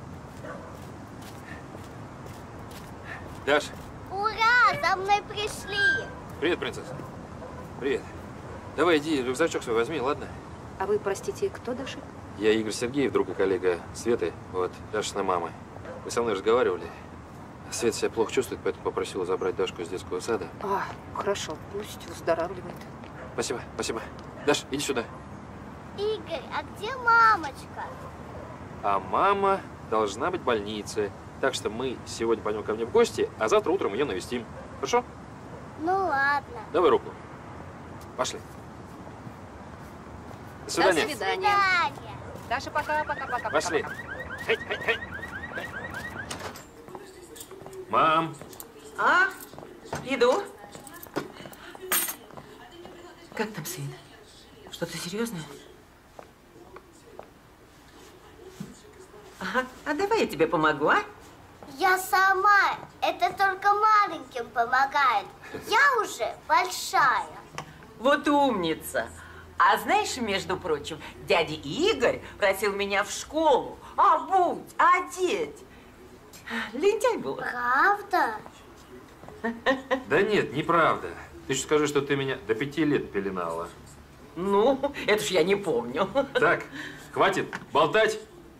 Даш, Ура! За мной пришли! привет, принцесса. Привет. Давай иди, рюкзачок свой возьми, ладно? А вы, простите, кто, Даша? Я Игорь Сергеев, друг и коллега Светы, вот, Дашиной мамы. Вы со мной разговаривали. Света себя плохо чувствует, поэтому попросила забрать Дашку из детского сада. А, хорошо, пусть выздоравливает. Спасибо, спасибо. Даш, иди сюда. Игорь, а где мамочка? А мама должна быть в больнице. Так что мы сегодня пойдем ко мне в гости, а завтра утром ее навестим. Хорошо? Ну ладно. Давай руку. Пошли. До свидания. До свидания. Даша, пока. Пошли. Мам. А? Иду. Как там, сын? Что-то серьезное? Ага. А давай я тебе помогу, а? Я сама. Это только маленьким помогает. Я уже большая. Вот умница. А знаешь, между прочим, дядя Игорь просил меня в школу обуть, одеть. Лентяй был. Правда? Да нет, неправда. Ты же скажи, что ты меня до 5 лет пеленала. Ну, это ж я не помню. Так, хватит болтать.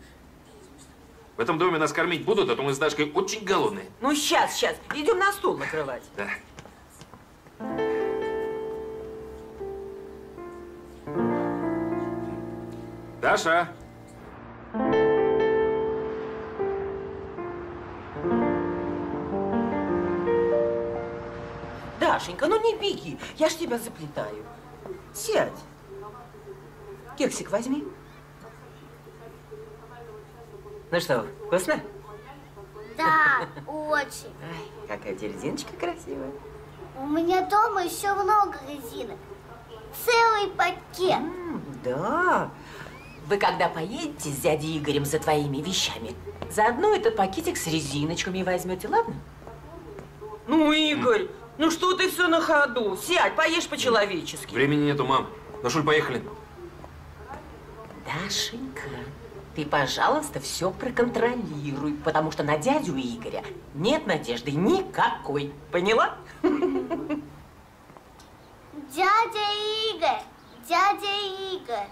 В этом доме нас кормить будут, а то мы с Дашкой очень голодные. Ну, сейчас. Идем на стол накрывать. Да. Даша! Дашенька, ну не беги, я ж тебя заплетаю. Сядь. Кексик возьми. Ну что, вкусно? Да, очень. Ай, какая у тебя резиночка красивая. У меня дома еще много резинок. Целый пакет. Да. Вы когда поедете с дядей Игорем за твоими вещами, заодно этот пакетик с резиночками возьмете, ладно? Ну, Игорь, ну что ты все на ходу? Сядь, поешь по-человечески. Времени нету, мам. Дашуль, поехали. Дашенька, ты, пожалуйста, все проконтролируй, потому что на дядю Игоря нет надежды никакой. Поняла? Дядя Игорь! Дядя Игорь!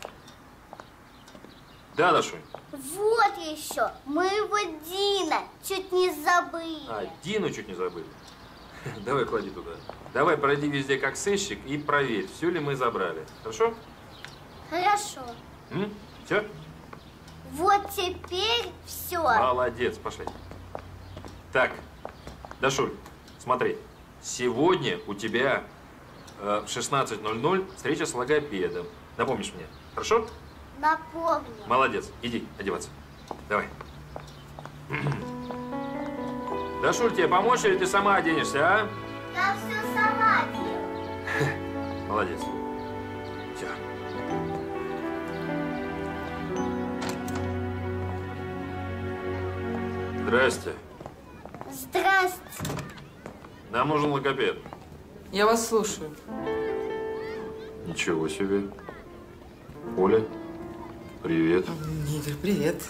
Да, Дашуль? Вот еще, моего Дина чуть не забыли. А, Дину чуть не забыли. Давай клади туда. Давай пройди везде как сыщик и проверь, все ли мы забрали. Хорошо? Хорошо. Все? Вот теперь все. Молодец, пошли. Так, Дашуль, смотри. Сегодня у тебя в 16:00 встреча с логопедом. Напомнишь мне, хорошо? Напомню. Молодец. Иди одеваться. Давай. Дашуль, тебе помочь или ты сама оденешься, а? Я все сама делаю. Молодец. Все. Здрасте. Здрасте. Нам нужен логопед. Я вас слушаю. Ничего себе. Оля, привет. Игорь, привет.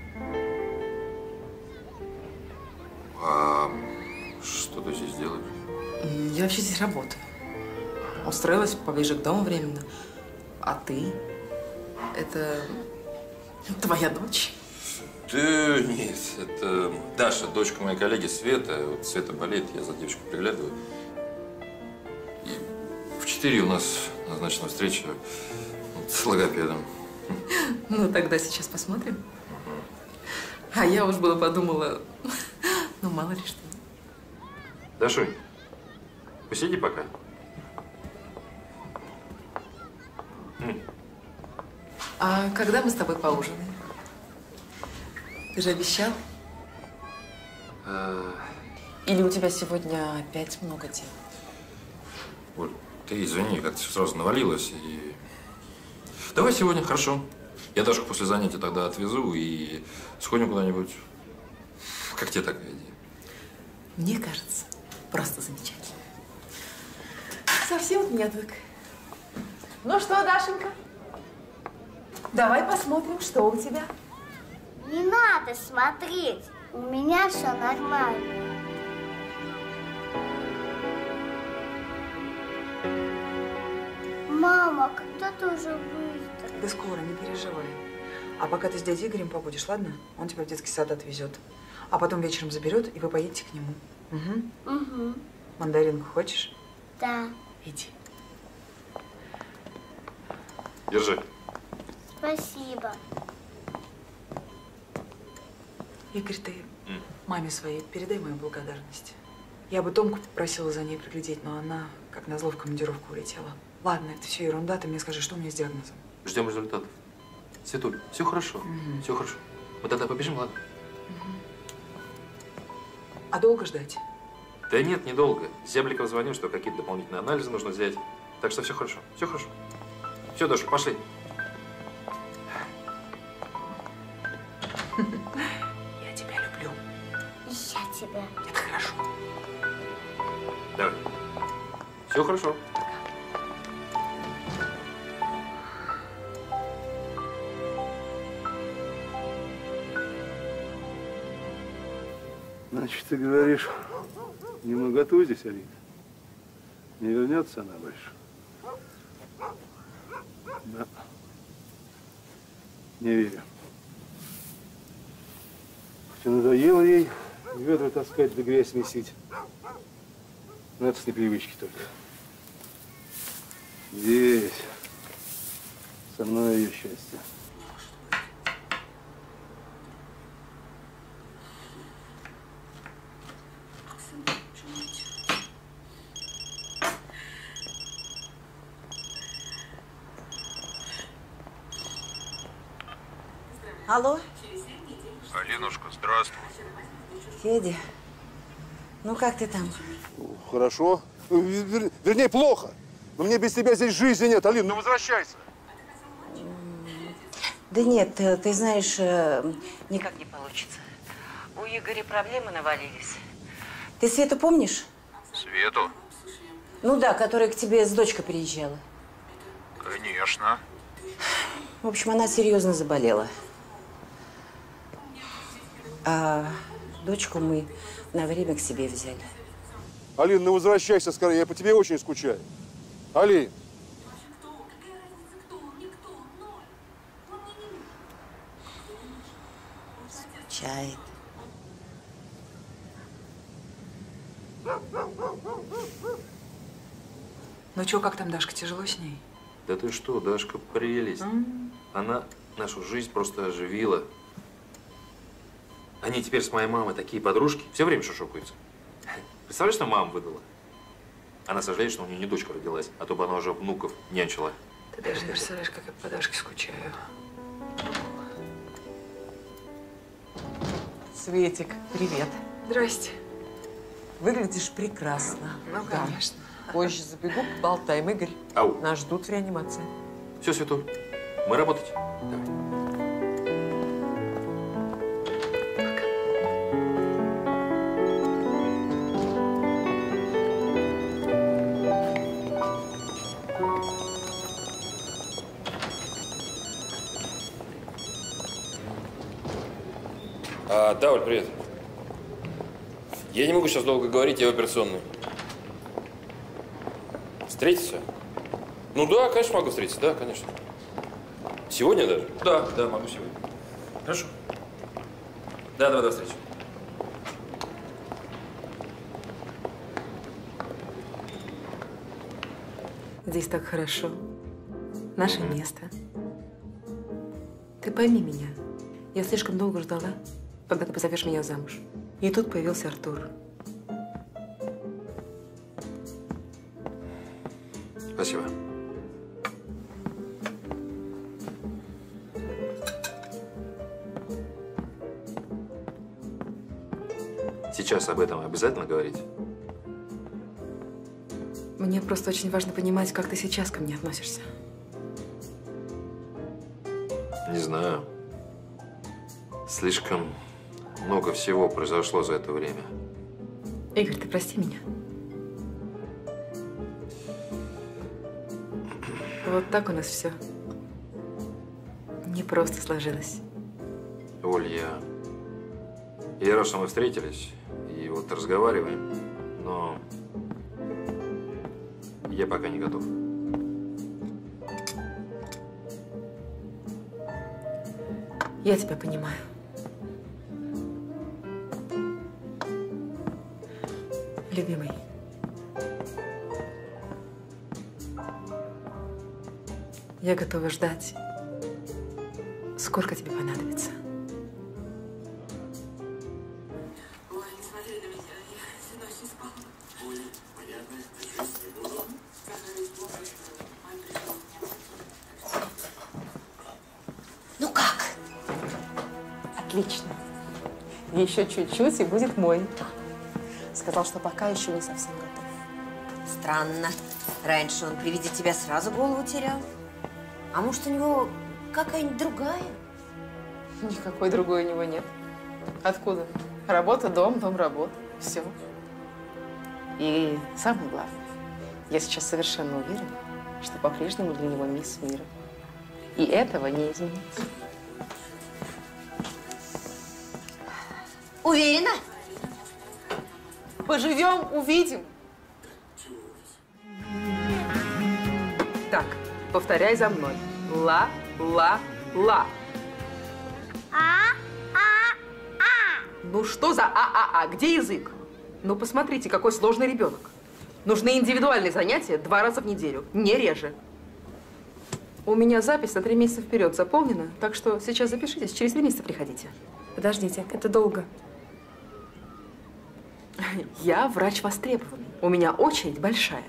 А что ты здесь делаешь? Я вообще здесь работаю. Устроилась поближе к дому временно. А ты? Это твоя дочь? Да нет, это Даша, дочка моей коллеги Света. Вот Света болеет, я за девочкой приглядываю. И в 4 у нас назначена встреча с логопедом. Ну, тогда сейчас посмотрим. А я уж было подумала, ну, мало ли что. Дашуль, Посиди пока. А когда мы с тобой поужинаем? Ты же обещал? Или у тебя сегодня опять много дел? Оль, ты извини, как-то все сразу навалилось. И... Давай сегодня, хорошо. Я Дашку после занятия тогда отвезу и сходим куда-нибудь. Как тебе такая идея? Мне кажется, просто замечательно. Совсем от меня отвык. Ну что, Дашенька? Давай посмотрим, что у тебя. Не надо смотреть. У меня все нормально. Мама, когда ты уже выйдешь? Да скоро, не переживай. А пока ты с дядей Игорем побудешь, ладно? Он тебя в детский сад отвезет. А потом вечером заберет, и вы поедете к нему. Угу. Угу. Мандаринку хочешь? Да. Иди. Держи. Спасибо. Игорь, ты маме своей передай мою благодарность. Я бы Томку попросила за ней приглядеть, но она, как назло, в командировку улетела. Ладно, это все ерунда, ты мне скажи, что у меня с диагнозом. Ждем результатов. Светуль, все хорошо. Все хорошо. Мы тогда побежим, ладно? А долго ждать? Да нет, недолго. Зябликов звонил, что какие-то дополнительные анализы нужно взять. Так что все хорошо. Все хорошо. Все, Даша, пошли. Я тебя люблю. Я тебя. Это хорошо. Давай. Все хорошо. Значит, ты говоришь, не многоту здесь, Алина? Не вернется она больше? Да. Не верю. Хоть и надоело ей ведра таскать да грязь месить. Но это с непривычки только. Здесь со мной ее счастье. Алло? Алинушка, здравствуй. Федя, ну как ты там? Хорошо. Вернее, плохо. Но мне без тебя здесь жизни нет, Алин, ну возвращайся. Да нет, ты знаешь, никак не получится. У Игоря проблемы навалились. Ты Свету помнишь? Свету? Ну да, которая к тебе с дочкой приезжала. Конечно. В общем, она серьезно заболела. А дочку мы на время к себе взяли. Алин, ну возвращайся скорее, я по тебе очень скучаю. Алин. Скучает. Ну чё, как там Дашка, тяжело с ней? Да ты что, Дашка, прелесть. Она нашу жизнь просто оживила. Они теперь с моей мамой такие подружки, все время шушукаются. Представляешь, что мама выдала? Она сожалеет, что у нее не дочка родилась, а то бы она уже внуков нянчила. Ты даже не представляешь, как я по Дашке скучаю. Светик, привет. Здрасте. Выглядишь прекрасно. Ну, конечно. Позже забегу, поболтаем. Игорь, Ау. нас ждут в реанимации. Все, Светуль, мы работать. Давай. Да, Оль, привет. Я не могу сейчас долго говорить, я в операционной. Встретиться? Ну да, конечно, могу встретиться, да, конечно. Сегодня даже? Да, могу сегодня. Хорошо. Да, давай, до встречи. Здесь так хорошо. Наше место. Ты пойми меня. Я слишком долго ждала, когда ты позовешь меня замуж. И тут появился Артур. Спасибо. Сейчас об этом обязательно говорить? Мне просто очень важно понимать, как ты сейчас ко мне относишься. Не знаю. Слишком много всего произошло за это время. Игорь, ты прости меня. Вот так у нас все не просто сложилось. Оль, я рад, что мы встретились и вот разговариваем, но я пока не готов. Я тебя понимаю. Любимый, я готова ждать, сколько тебе понадобится. Ну как? Отлично. Еще чуть-чуть и будет мой. Сказал, что пока еще не совсем готов. Странно. Раньше он при виде тебя сразу голову терял. А может, у него какая-нибудь другая? Никакой другой у него нет. Откуда? Работа, дом, дом, работа. Все. И самое главное, я сейчас совершенно уверена, что по-прежнему для него мисс мира. И этого не изменить. Уверена? Поживем, увидим. Так, повторяй за мной. Ла, ла, ла. Ну что за а-а-а? Где язык? Ну посмотрите, какой сложный ребенок. Нужны индивидуальные занятия 2 раза в неделю, не реже. У меня запись на 3 месяца вперед заполнена, так что сейчас запишитесь, через 3 месяца приходите. Подождите, это долго. Я врач востребованный. У меня очередь большая.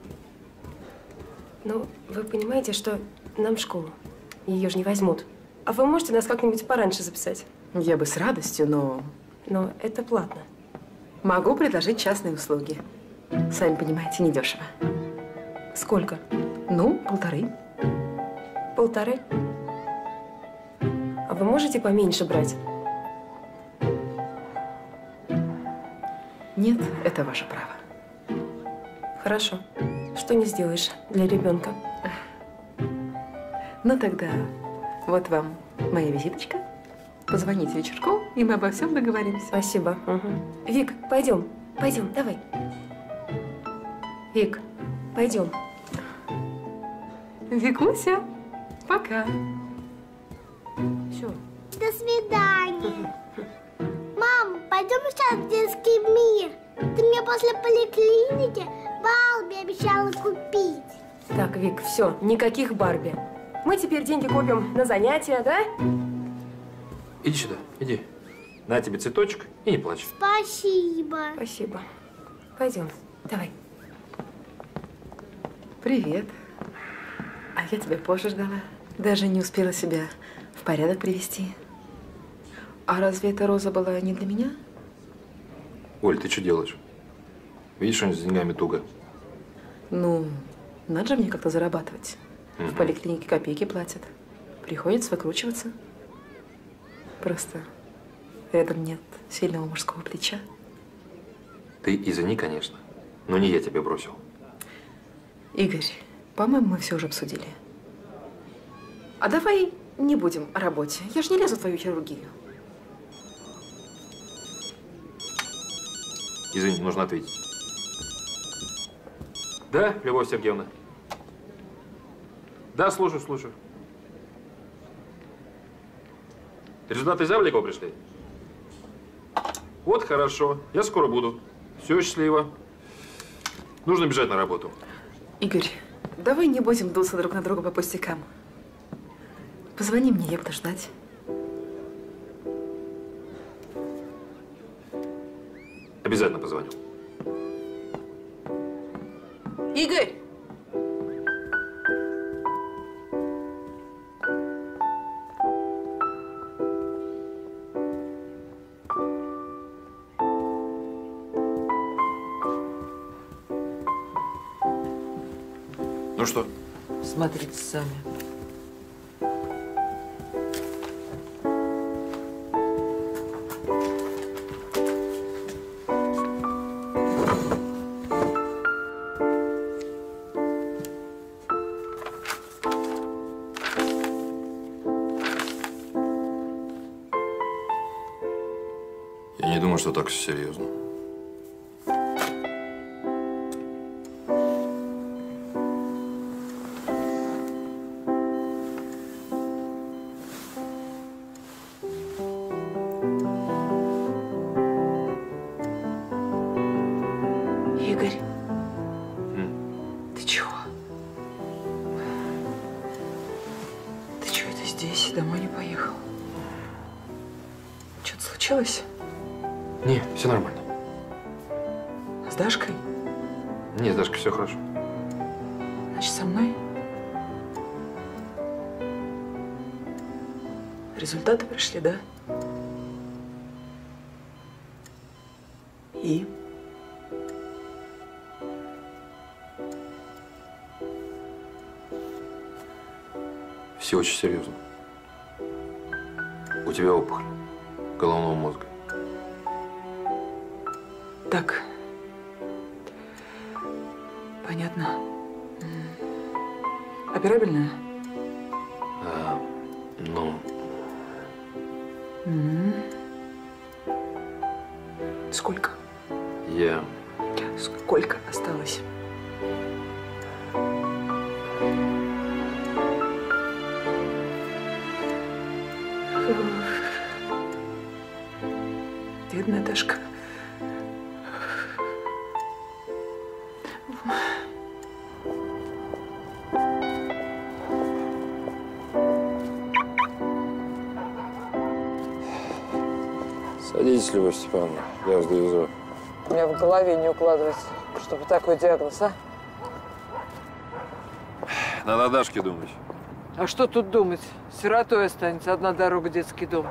Ну, вы понимаете, что нам в школу. Ее же не возьмут. А вы можете нас как-нибудь пораньше записать? Я бы с радостью, но… Но это платно. Могу предложить частные услуги. Сами понимаете, недешево. Сколько? Ну, 1,5. 1,5? А вы можете поменьше брать? Нет, это ваше право. Хорошо. Что не сделаешь для ребенка? Ну тогда вот вам моя визиточка. Позвоните вечерком, и мы обо всем договоримся. Спасибо. Угу. Вик, пойдем. Пойдем, давай. Вик, пойдем. Викуся, пока. Все. До свидания. Мам, пойдем сейчас в детский мир. Ты мне после поликлиники Барби обещала купить. Так, Вик, все, никаких Барби. Мы теперь деньги копим на занятия, да? Иди сюда, иди. На тебе цветочек и не плачь. Спасибо. Спасибо. Пойдем, давай. Привет. А я тебя позже ждала. Даже не успела себя в порядок привести. А разве эта роза была не для меня? Оль, ты что делаешь? Видишь, он с деньгами туго. Ну, надо же мне как-то зарабатывать. Угу. В поликлинике копейки платят. Приходится выкручиваться. Просто рядом нет сильного мужского плеча. Ты извини, конечно, но не я тебя бросил. Игорь, по-моему, мы все уже обсудили. А давай не будем о работе. Я же не лезу в твою хирургию. Извини, нужно ответить. Да, Любовь Сергеевна? Да, слушаю, слушаю. Результаты из Авликова пришли? Вот хорошо, я скоро буду. Все, счастливо. Нужно бежать на работу. Игорь, давай не будем дуться друг на друга по пустякам. Позвони мне, я буду ждать. Обязательно позвоню. Игорь! что? Смотрите сами. Я не думаю, что так все серьезно. Игорь, ты чего? Ты чего это здесь? Домой не поехал? Что-то случилось? Не, все нормально. С Дашкой? Не, с Дашкой все хорошо. Значит, со мной? Результаты пришли, да? И? Все очень серьезно. У тебя опухоль головного мозга. Так. Понятно. Операбельная? Ну, Сколько? я... Сколько осталось? Бедная Дашка. Садитесь, Любовь Степановна, я вас довезу. У меня в голове не укладывается, чтобы такой диагноз, а? Надо о Дашке думать. А что тут думать? Сиротой останется, одна дорога, детский дом.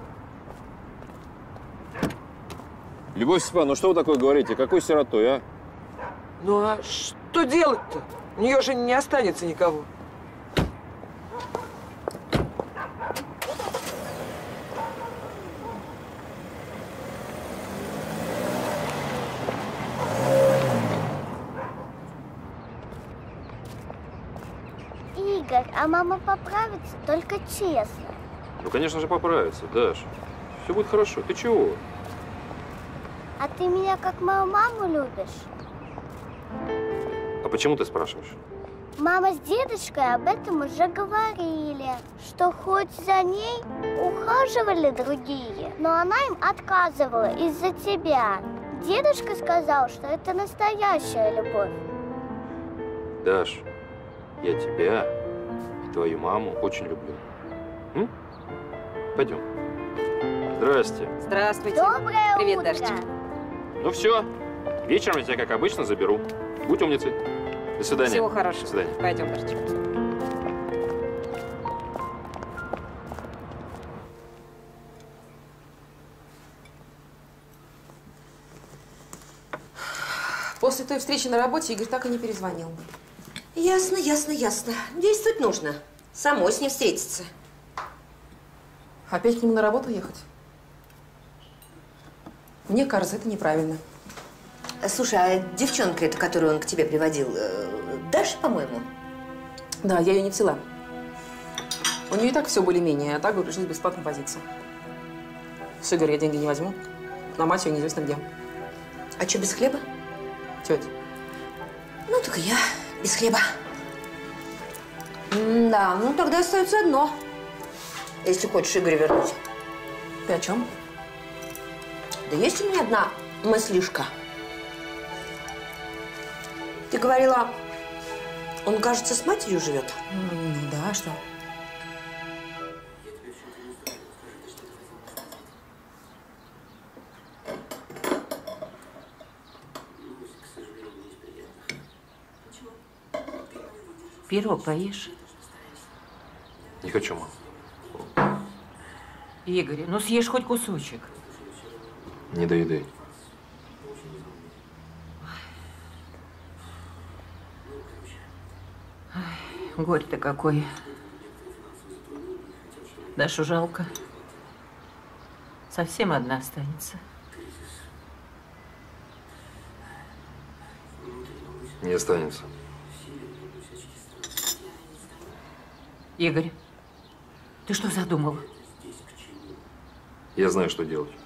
Любовь Степановна, ну что вы такое говорите? Какой сиротой, а? Ну а что делать-то? У нее же не останется никого. Игорь, а мама поправится, только честно. Ну, конечно же, поправится, Даш. Все будет хорошо. Ты чего? А ты меня как мою маму любишь? А почему ты спрашиваешь? Мама с дедушкой об этом уже говорили, что хоть за ней ухаживали другие, но она им отказывала из-за тебя. Дедушка сказал, что это настоящая любовь. Даш, я тебя и твою маму очень люблю. Пойдем. Здрасте. Здравствуйте. Доброе Привет, утро. Дашечка. Ну все, вечером я тебя, как обычно, заберу. Будь умницей. До свидания. Всего хорошего. До свидания. Пойдем, Дашечка. После той встречи на работе Игорь так и не перезвонил. Ясно, ясно, ясно. Действовать нужно. Самой с ним встретиться. Опять к нему на работу ехать? Мне кажется, это неправильно. Слушай, а девчонка эта, которую он к тебе приводил, Даша, по-моему? Да, я ее не взяла. У нее и так все более-менее, а так бы пришлось бесплатно возиться. С Игоря я деньги не возьму, на мать ее неизвестно где. А что, без хлеба? Тетя. Ну, так и я без хлеба. Да, ну тогда остается одно. Если хочешь Игоря вернуть. Ты о чем? Да есть у меня одна мыслишка. Ты говорила, он, кажется, с матерью живет? Ну да, что? Пирог поешь? Не хочу, мам. Игорь, ну съешь хоть кусочек. Не доедай. горе-то какое. Дашу жалко. Совсем одна останется. Не останется. Игорь, ты что задумал? Я знаю, что делать.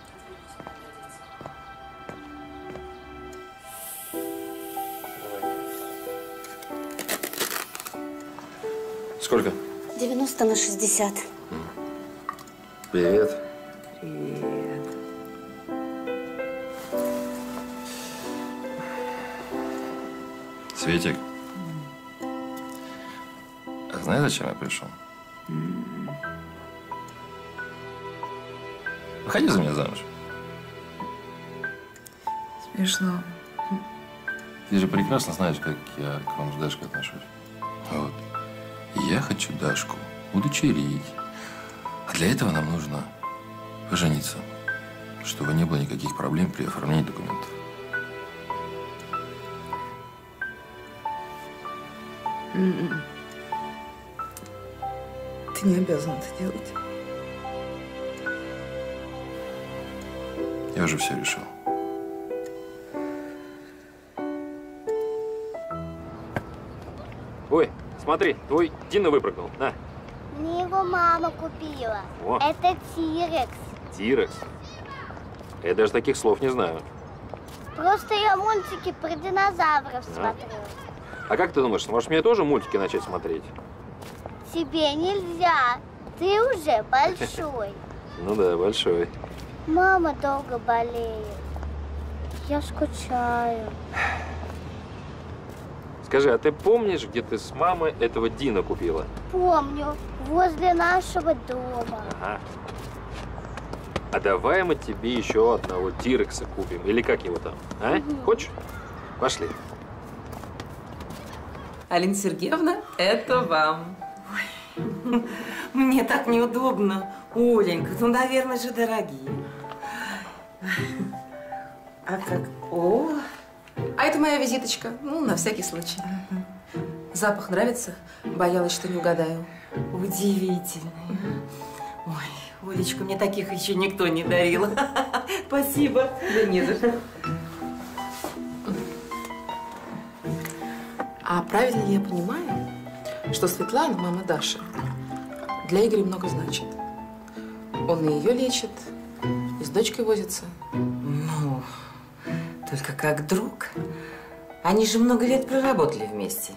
Сколько? 90 на 60. Привет. Привет. Светик. А знаешь, зачем я пришел? Выходи за меня замуж. Смешно. Ты же прекрасно знаешь, как я к вам с Дашкой отношусь. Вот. Я хочу Дашку удочерить. А для этого нам нужно пожениться, чтобы не было никаких проблем при оформлении документов. Ты не обязан это делать. Я уже все решил. Ой, смотри, твой Дина выпрыгнул. На. Мне его мама купила. О. Это Тирекс. Тирекс. Я даже таких слов не знаю. Просто я мультики про динозавров смотрю. А как ты думаешь, можешь мне тоже мультики начать смотреть? Тебе нельзя. Ты уже большой. Ну да, большой. Мама долго болеет. Я скучаю. Скажи, а ты помнишь, где ты с мамой этого Дина купила? Помню. Возле нашего дома. Ага. А давай мы тебе еще одного Тирекса купим. Или как его там? А? Хочешь? Пошли. Алина Сергеевна, это вам. Ой, мне так неудобно. Оленька, ну, наверное же, дорогие. А как? О! А это моя визиточка. Ну, на всякий случай. Запах нравится? Боялась, что не угадаю. Удивительный. Ой, Олечка, мне таких еще никто не дарил. Спасибо. Да не за что. А правильно ли я понимаю, что Светлана, мама Даши, для Игоря много значит? Он и ее лечит, и с дочкой возится. Ну, только как друг. Они же много лет проработали вместе.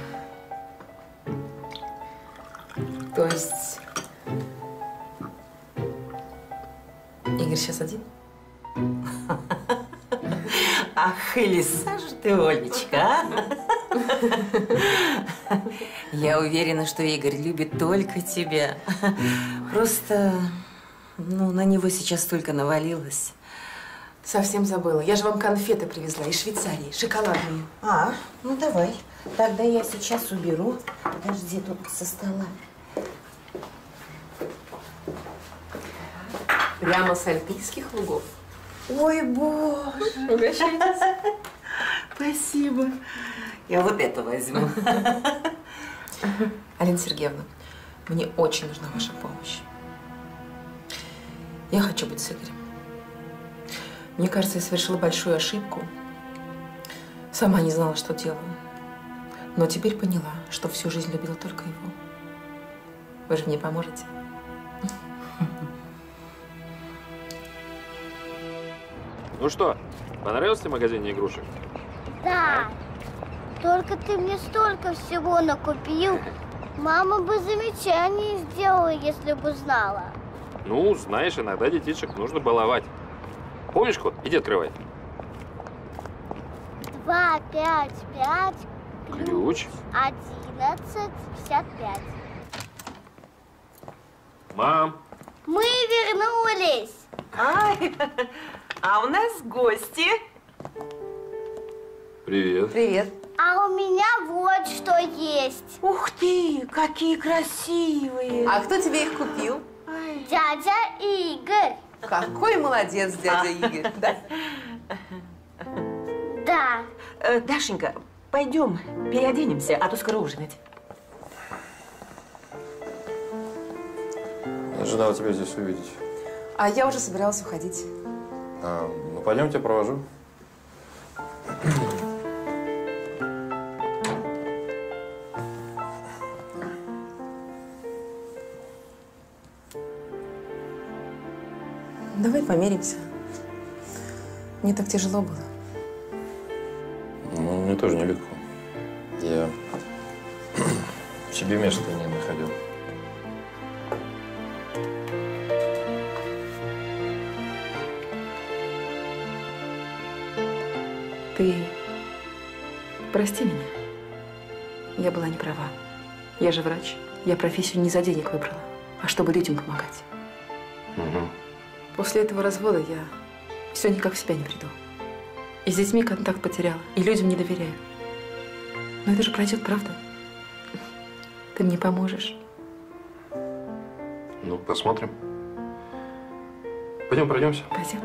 То есть Игорь сейчас один? Ах, и лиса же ты, Олечка, а? Я уверена, что Игорь любит только тебя. Просто, ну, на него сейчас столько навалилось. Совсем забыла. Я же вам конфеты привезла из Швейцарии, шоколадные. А, ну давай. Тогда я сейчас уберу. Подожди, тут со стола. Прямо с альпийских лугов. Ой, боже. Угощайтесь. Спасибо. Я вот это возьму. Алина Сергеевна, мне очень нужна ваша помощь. Я хочу быть с Игорем. Мне кажется, я совершила большую ошибку. Сама не знала, что делаю. Но теперь поняла, что всю жизнь любила только его. Вы же мне поможете? Ну что, понравился ли магазин игрушек? Да. Только ты мне столько всего накупил. Мама бы замечание сделала, если бы знала. Ну, знаешь, иногда детишек нужно баловать. Помнишь код? Иди открывай. 2, 5, 5, Ключ. 11, 55. Мам. Мы вернулись. Ай, а у нас гости. Привет. Привет. А у меня вот что есть. Ух ты, какие красивые. А кто тебе их купил? Дядя Игорь. Какой молодец, дядя Игорь, да? Да. Дашенька, пойдем переоденемся, а то скоро ужинать. Ожидал тебя здесь увидеть. А я уже собиралась уходить. Ну, пойдем, тебя провожу. Давай помиримся. Мне так тяжело было. Ну, мне тоже нелегко. Я себе места не находил. Ты прости меня. Я была не права. Я же врач. Я профессию не за денег выбрала, а чтобы людям помогать. Угу. После этого развода я все никак в себя не приду. И с детьми контакт потеряла, и людям не доверяю. Но это же пройдет, правда? Ты мне поможешь. Ну, посмотрим. Пойдем пройдемся. Пойдем.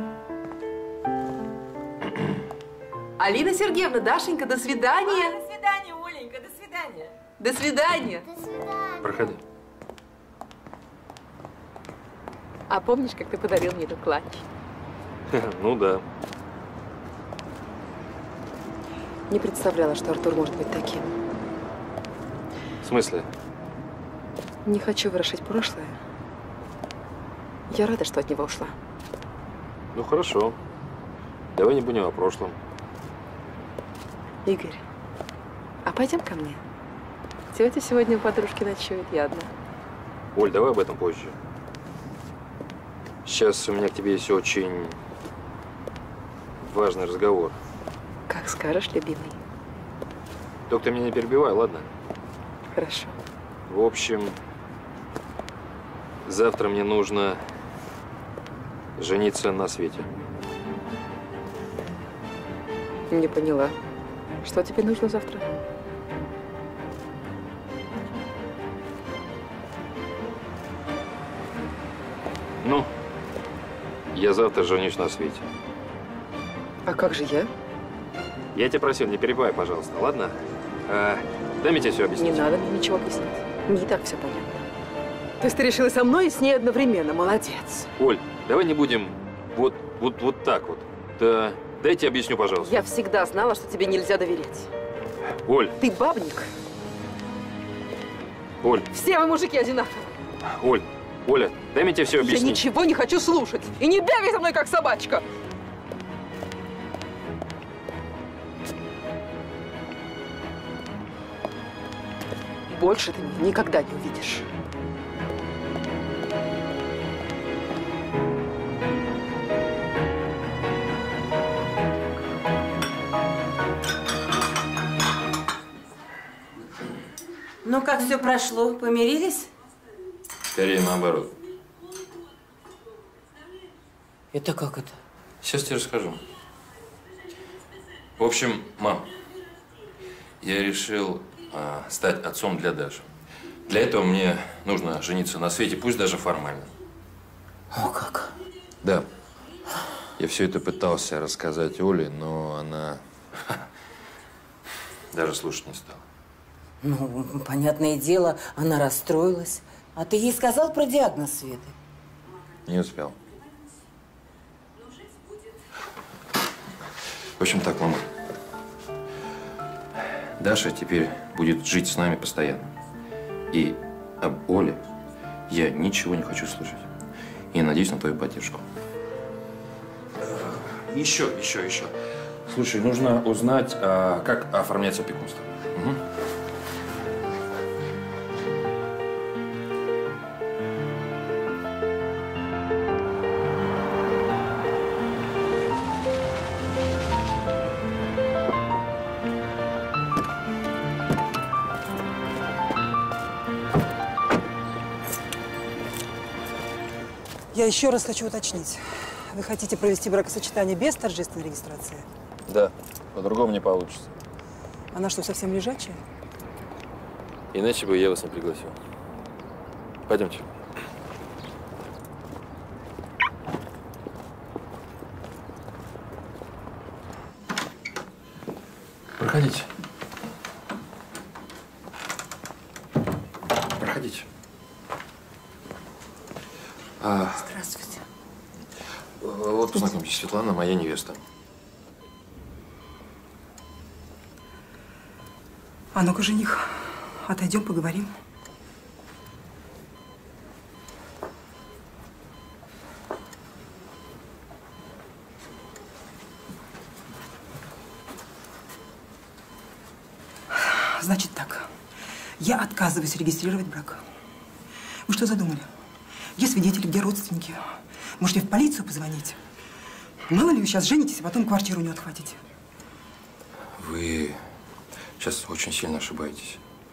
Алина Сергеевна, Дашенька, до свидания. До свидания, Оленька, до свидания. До свидания. До свидания. Проходи. А помнишь, как ты подарил мне этот клатч? Ну да. Не представляла, что Артур может быть таким. В смысле? Не хочу ворошить прошлое. Я рада, что от него ушла. Ну хорошо. Давай не будем о прошлом. Игорь, а пойдем ко мне? Тетя сегодня у подружки ночует, я одна. Оль, давай об этом позже. Сейчас у меня к тебе есть очень важный разговор. Как скажешь, любимый. Только ты меня не перебивай, ладно? Хорошо. В общем, завтра мне нужно жениться на Свете. Не поняла. Что тебе нужно завтра? Ну, я завтра женюсь на Свете. А как же я? Я тебя просил, не перебивай, пожалуйста, ладно? Дай мне тебе все объяснить. Не надо мне ничего объяснять. Мне и так все понятно. То есть ты решила со мной и с ней одновременно. Молодец. Оль, давай не будем вот так вот. Да, дайте объясню, пожалуйста. Я всегда знала, что тебе нельзя доверять. Оль. Ты бабник. Оль. Все вы мужики одинаковые. Оль, Оля, дай мне тебе все объяснить. Я ничего не хочу слушать. И не бегай за мной, как собачка. Больше ты меня никогда не увидишь. Ну, как все прошло? Помирились? Скорее наоборот. Это как это? Сейчас тебе расскажу. В общем, мам, я решил стать отцом для Даши. Для этого мне нужно жениться на Свете, пусть даже формально. О, как? Да. Я все это пытался рассказать Оле, но она даже слушать не стала. Ну, понятное дело, она расстроилась. А ты ей сказал про диагноз Светы? Не успел. В общем так, мама. Даша теперь будет жить с нами постоянно. И об Оле я ничего не хочу слышать. И надеюсь на твою поддержку. Еще. Слушай, нужно узнать, как оформляется опекунство. Угу. Я еще раз хочу уточнить. Вы хотите провести бракосочетание без торжественной регистрации? Да, по-другому не получится. Она что, совсем лежачая? Иначе бы я вас не пригласил. Пойдемте. Проходите. Здравствуйте. Вот, познакомьтесь, Светлана, моя невеста. А ну-ка, жених, отойдем, поговорим. Значит так, я отказываюсь регистрировать брак. Вы что задумали? Где свидетели, где родственники? Может, мне в полицию позвонить? Мало ли вы сейчас женитесь, а потом квартиру не отхватите. Вы сейчас очень сильно ошибаетесь.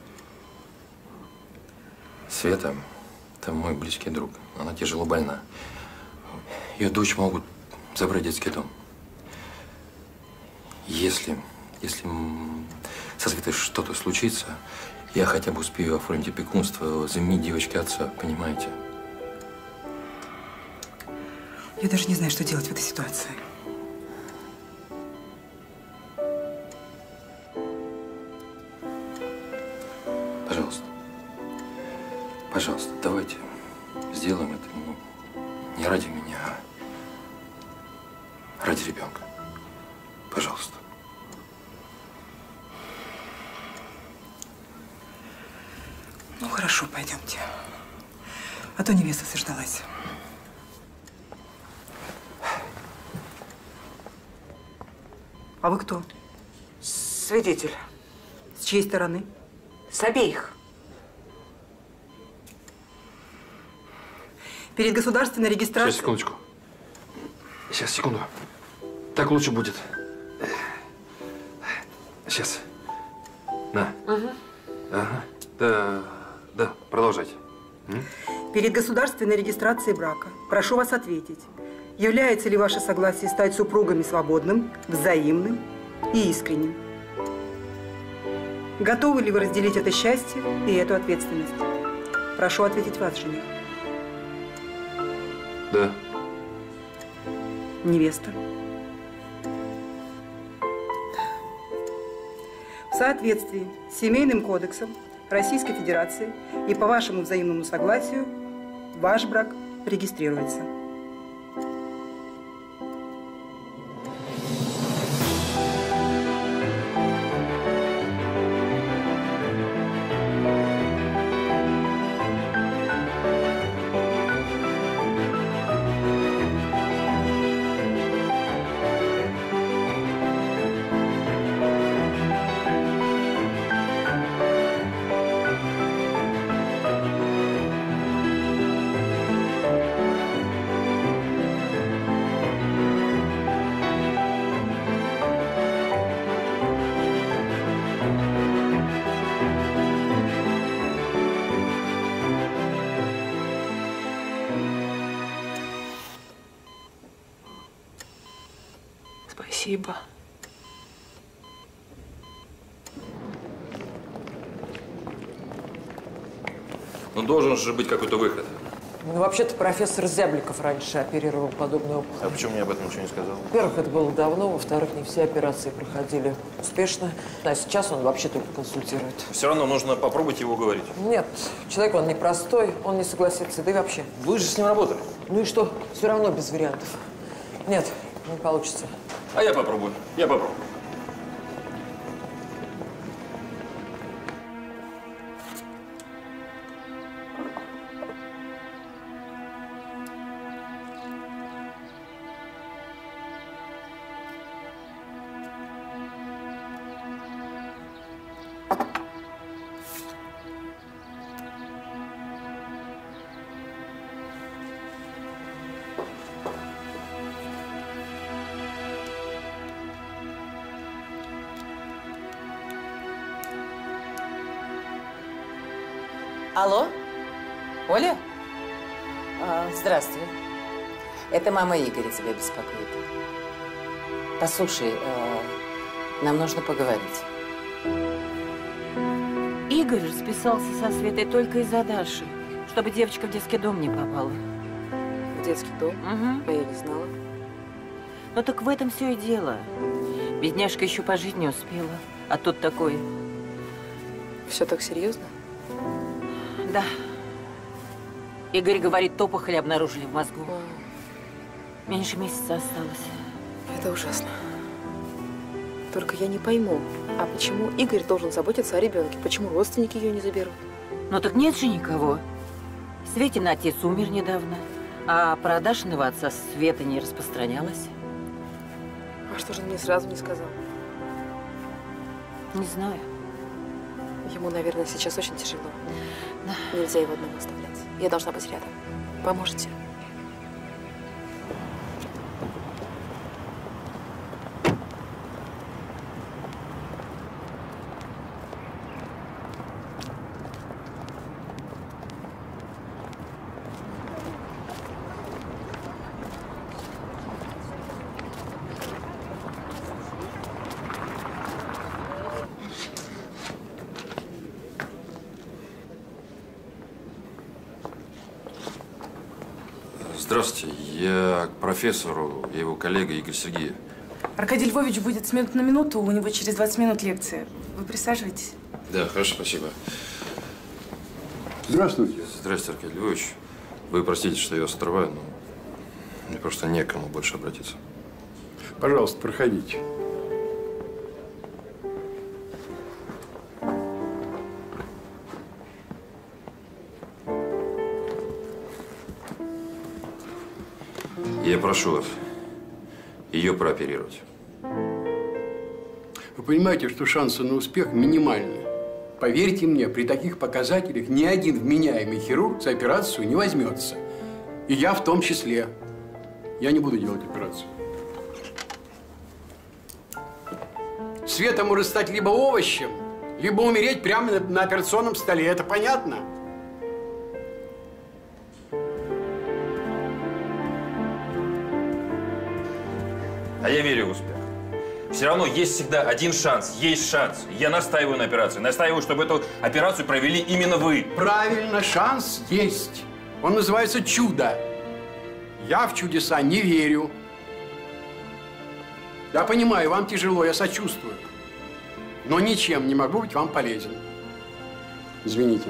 Света – это мой близкий друг. Она тяжело больна. Ее дочь могут забрать в детский дом. Если со Светой что-то случится, я хотя бы успею оформить опекунство, заменить девочке отца, понимаете? Я даже не знаю, что делать в этой ситуации. Пожалуйста. Пожалуйста, давайте сделаем это не ради меня, а ради ребенка. Пожалуйста. Ну, хорошо, пойдемте. А то невеста заждалась. А вы кто? Свидетель. С чьей стороны? С обеих. Перед государственной регистрацией… Сейчас, секундочку. Сейчас, секунду. Так лучше будет. Сейчас. На. Угу. Ага. Да, продолжайте. Перед государственной регистрацией брака прошу вас ответить, является ли ваше согласие стать супругами свободным, взаимным и искренним? Готовы ли вы разделить это счастье и эту ответственность? Прошу ответить вас, жених. Да. Невеста. В соответствии с Семейным кодексом Российской Федерации и по вашему взаимному согласию ваш брак регистрируется. Спасибо. Ну, должен же быть какой-то выход. Ну, вообще-то профессор Зябликов раньше оперировал подобную опухоль. А почему мне об этом ничего не сказал? Во-первых, это было давно, во-вторых, не все операции проходили успешно. А сейчас он вообще только консультирует. Все равно нужно попробовать его уговорить. Нет, человек он непростой, он не согласится, да и вообще. Вы же с ним работали. Ну и что? Все равно без вариантов. Нет, не получится. А я попробую. Я попробую. Алло? Оля? Здравствуй. Это мама Игоря тебя беспокоит. Послушай, нам нужно поговорить. Игорь расписался со Светой только из-за Даши, чтобы девочка в детский дом не попала. В детский дом? Угу. А я не знала. Ну так в этом все и дело. Бедняжка еще пожить не успела, а тут такое. Все так серьезно? Да. Игорь говорит, опухоль обнаружили в мозгу. Меньше месяца осталось. Это ужасно. Только я не пойму, а почему Игорь должен заботиться о ребенке? Почему родственники ее не заберут? Ну так нет же никого. Светин отец умер недавно, а про Дашиного отца Света не распространялась. А что же он мне сразу не сказал? Не знаю. Ему, наверное, сейчас очень тяжело. Нельзя его одного оставлять. Я должна быть рядом. Поможете? Здравствуйте, я к профессору, я его коллега Игорь Сергеев. Аркадий Львович будет с минуты на минуту, у него через 20 минут лекция. Вы присаживайтесь. Да, хорошо, спасибо. Здравствуйте. Здравствуйте, Аркадий Львович. Вы простите, что я вас отрываю, но мне просто некому больше обратиться. Пожалуйста, проходите. Я прошу вас ее прооперировать. Вы понимаете, что шансы на успех минимальны. Поверьте мне, при таких показателях ни один вменяемый хирург за операцию не возьмется. И я в том числе. Я не буду делать операцию. Света может стать либо овощем, либо умереть прямо на операционном столе. Это понятно? А я верю в успех. Все равно есть всегда один шанс, есть шанс. Я настаиваю на операции, настаиваю, чтобы эту операцию провели именно вы. Правильно, шанс есть. Он называется чудо. Я в чудеса не верю. Я понимаю, вам тяжело, я сочувствую. Но ничем не могу быть вам полезен. Извините.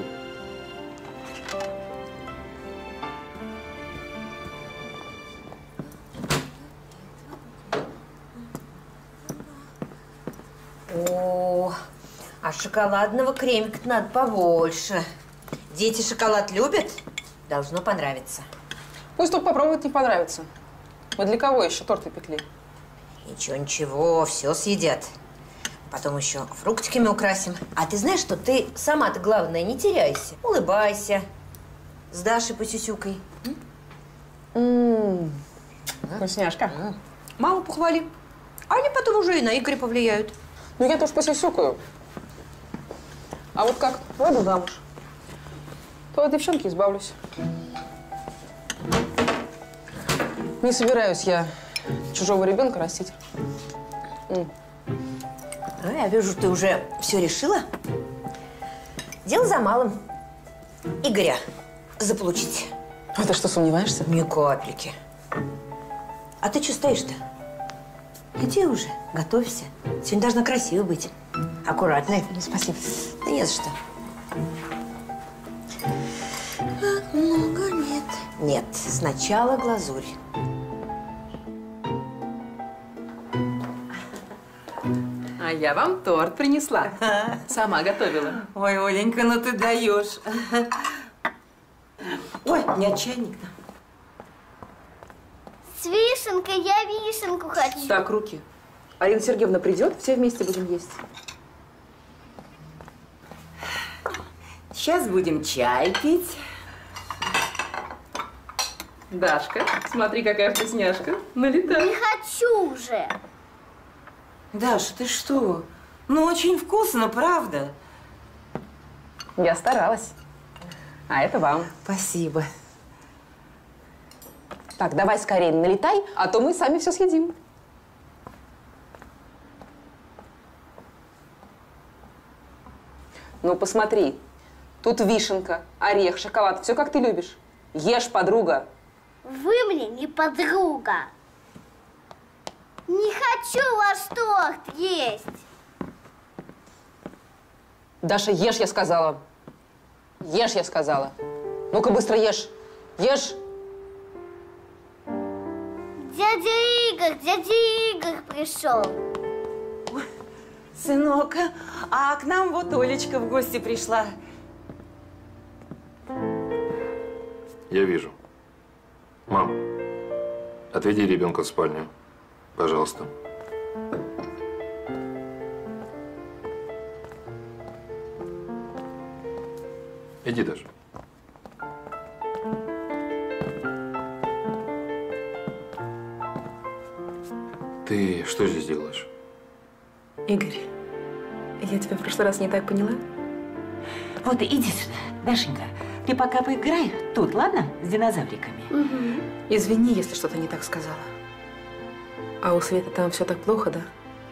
О, а шоколадного кремика надо побольше. Дети шоколад любят? Должно понравиться. Пусть только попробует, не понравится. Мы для кого еще торты пекли? Ничего, ничего, все съедят. Потом еще фруктиками украсим. А ты знаешь, что ты сама-то, главное, не теряйся. Улыбайся. С Дашей посюсюкой. Вкусняшка. Маму похвали. А они потом уже и на Игоря повлияют. Ну, я тоже посюсюкаю. А вот как выйду замуж, то от девчонки избавлюсь. Не собираюсь я чужого ребенка растить. Ну, я вижу, ты уже все решила. Дело за малым. Игоря заполучить. А ты что, сомневаешься? Ни капельки. А ты что стоишь-то? Иди уже, готовься. Сегодня должна красиво быть. Аккуратная. Спасибо. Да не за что. Как много нет. Нет, сначала глазурь. А я вам торт принесла. Сама готовила. Ой, Оленька, ну ты даешь. Ой, нет чайник-то. С вишенкой, я вишенку хочу. Так, руки. Арина Сергеевна придет, все вместе будем есть. Сейчас будем чай пить. Дашка, смотри, какая вкусняшка. Налетай. Не хочу уже. Даша, ты что? Ну, очень вкусно, правда? Я старалась. А это вам. Спасибо. Так, давай скорее налетай, а то мы сами все съедим. Ну, посмотри. Тут вишенка, орех, шоколад. Все, как ты любишь. Ешь, подруга. Вы мне не подруга. Не хочу ваш торт есть. Даша, ешь, я сказала. Ешь, я сказала. Ну-ка, быстро ешь. Ешь! Дядя Игорь пришел. Сынок, а к нам вот Олечка в гости пришла. Я вижу. Мам, отведи ребенка в спальню, пожалуйста. Иди даже. Ты что здесь делаешь? Игорь, я тебя в прошлый раз не так поняла? Вот иди сюда, Дашенька. Ты пока поиграй тут, ладно? С динозавриками. Угу. Извини, если что-то не так сказала. А у Светы там все так плохо, да?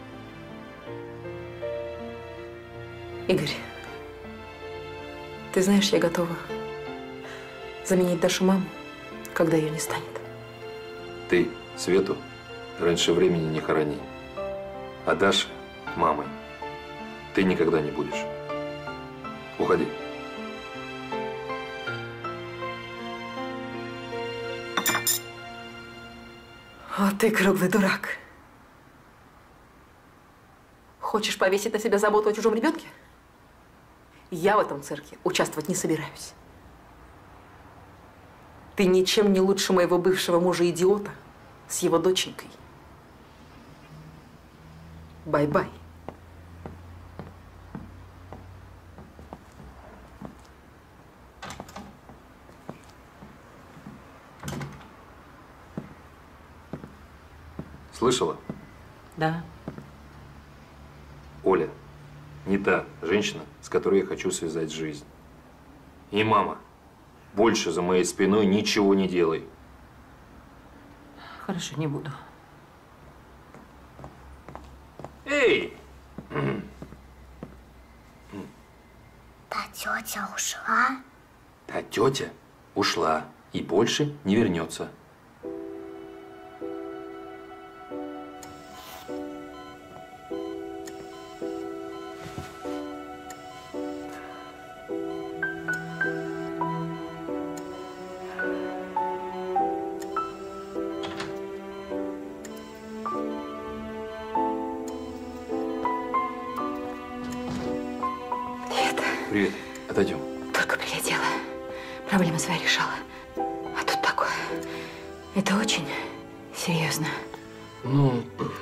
Игорь, ты знаешь, я готова заменить Дашу маму, когда ее не станет. Ты Свету раньше времени не хорони. А Даша мамой ты никогда не будешь. Уходи. Вот ты круглый дурак. Хочешь повесить на себя заботу о чужом ребенке? Я в этом цирке участвовать не собираюсь. Ты ничем не лучше моего бывшего мужа-идиота с его доченькой. Бай-бай. Слышала? Да. Оля, не та женщина, с которой я хочу связать жизнь. И мама, больше за моей спиной ничего не делай. Хорошо, не буду. Эй! Та тетя ушла? Та тетя ушла и больше не вернется. Привет. Отойдем. Только прилетела. Проблемы свои решала. А тут такое. Это очень серьезно. Ну,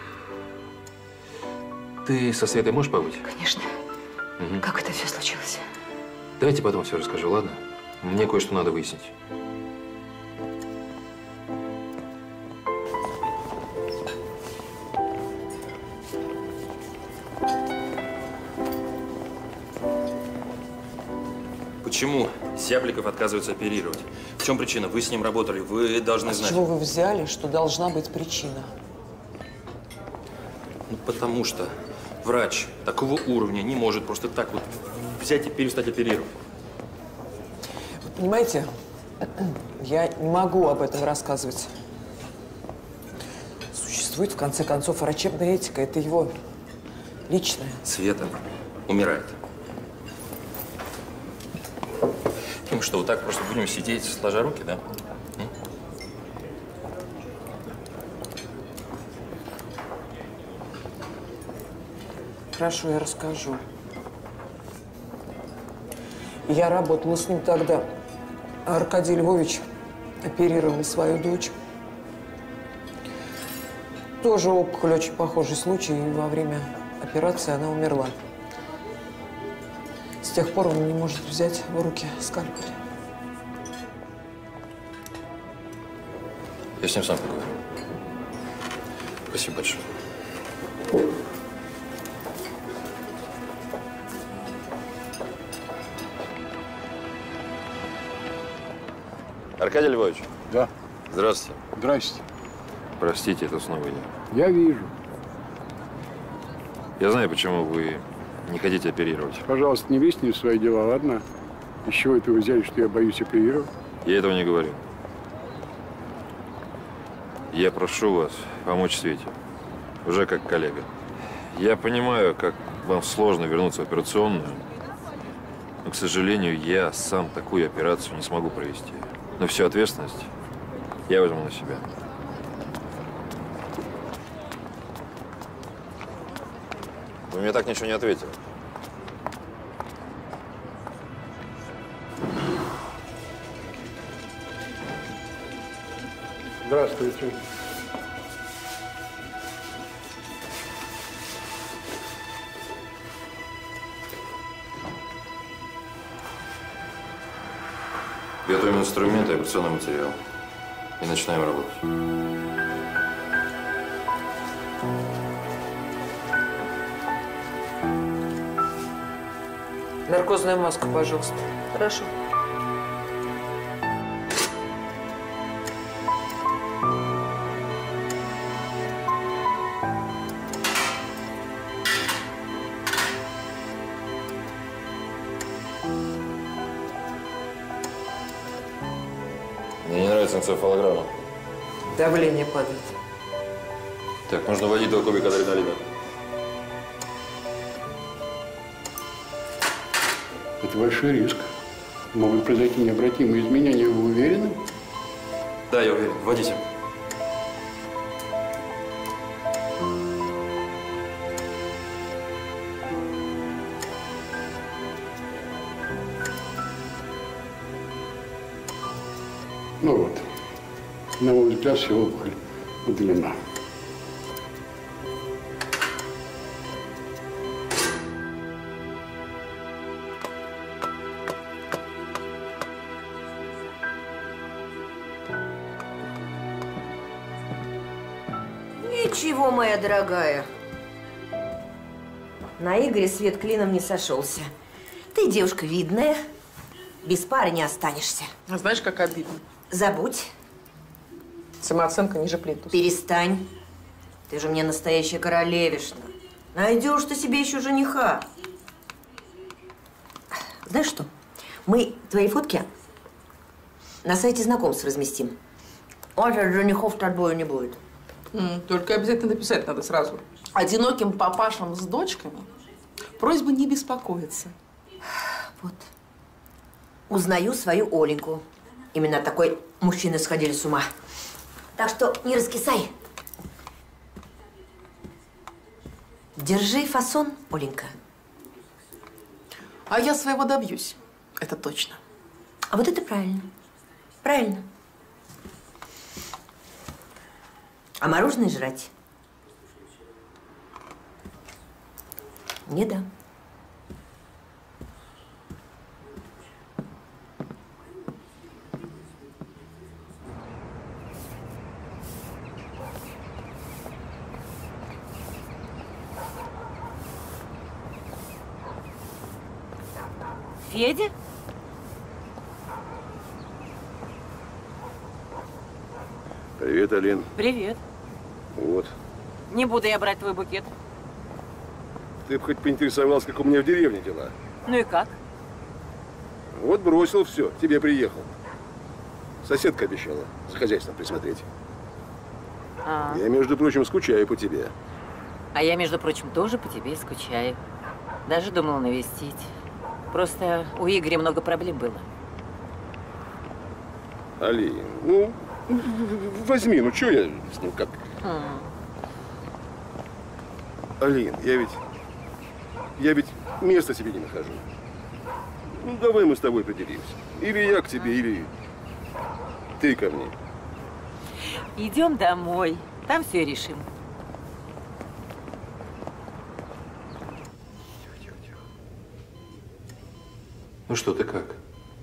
ты со Светой можешь побыть? Конечно. Угу. Как это все случилось? Давайте потом все расскажу, ладно? Мне кое-что надо выяснить. Почему Сяпликов отказывается оперировать? В чем причина? Вы с ним работали, вы должны знать. С чего вы взяли, что должна быть причина? Ну, потому что врач такого уровня не может просто так вот взять и перестать оперировать. Вы понимаете, я не могу об этом рассказывать. Существует, в конце концов, врачебная этика. Это его личное. Света умирает. Мы что, вот так просто будем сидеть, сложа руки, да? Хорошо, я расскажу. Я работала с ним тогда. Аркадий Львович оперировал свою дочь. Тоже опухоль, очень похожий случай. И во время операции она умерла. С тех пор он не может взять в руки скальпель. Я с ним сам поговорю. Спасибо большое. Аркадий Львович. Да. Здравствуйте. Здрасте. Простите, это снова я. Я вижу. Я знаю, почему вы не хотите оперировать. Пожалуйста, не лезьте в свои дела, ладно? Из чего это вы взяли, что я боюсь оперировать? Я этого не говорю. Я прошу вас помочь Свете. Уже как коллега. Я понимаю, как вам сложно вернуться в операционную. Но, к сожалению, я сам такую операцию не смогу провести. Но всю ответственность я возьму на себя. Вы мне так ничего не ответили. Здравствуйте. Готовим инструменты и операционный материал. И начинаем работать. Наркозную маску, пожалуйста. Хорошо. Мне не нравится энцефалограмма. Давление падает. Так, нужно вводить 2 кубика адреналина. Это большой риск. Могут произойти необратимые изменения. Вы уверены? Да, я уверен. Вводите. Ну вот. На мой взгляд, вся опухоль удалена. Ничего, моя дорогая. На Игоре свет клином не сошелся. Ты девушка видная, без пары не останешься. А знаешь, как обидно? Забудь. Самооценка ниже плинтуса. Перестань. Ты же мне настоящая королевишна. Найдешь ты себе еще жениха. Знаешь что? Мы твои фотки на сайте знакомств разместим. Вот женихов-то отбоя не будет. Только обязательно написать надо сразу. Одиноким папашам с дочками просьба не беспокоиться. Вот. Узнаю свою Оленьку. Именно от такой мужчины сходили с ума. Так что не раскисай. Держи фасон, Оленька. А я своего добьюсь. Это точно. А вот это правильно. Правильно. А мороженое жрать не дам. Федя? Привет, Алин. Привет. Вот. Не буду я брать твой букет. Ты бы хоть поинтересовался, как у меня в деревне дела. Ну и как? Вот бросил все, к тебе приехал. Соседка обещала за хозяйством присмотреть. Я, между прочим, скучаю по тебе. А я, между прочим, тоже по тебе скучаю. Даже думала навестить. Просто у Игоря много проблем было. Алин, ну, возьми, ну что я с ним как... Алин, я ведь места себе не нахожу. Ну, давай мы с тобой поделимся. Или я к тебе, или ты ко мне. Идем домой. Там все решим. Ну что, ты как?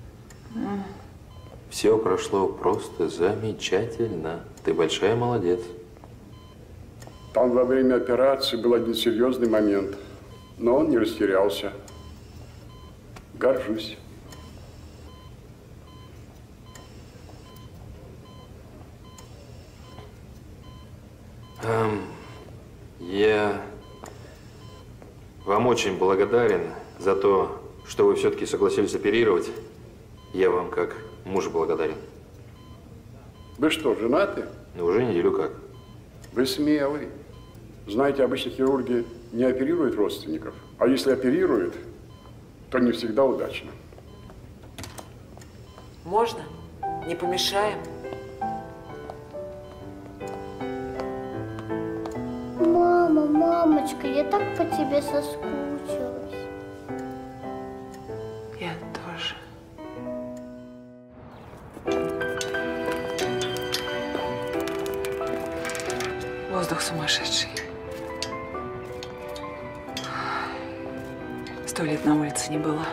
Все прошло просто замечательно. Ты большая молодец. Там во время операции был один серьезный момент, но он не растерялся. Горжусь. Я вам очень благодарен за то, что вы все-таки согласились оперировать. Я вам как муж благодарен. Вы что, женаты? Ну, уже неделю как. Вы смелый. Знаете, обычно хирурги не оперируют родственников, а если оперируют, то не всегда удачно. Можно? Не помешаем. Мама, мамочка, я так по тебе соскучилась. Я тоже. Воздух сумасшедший. 100 лет на улице не было.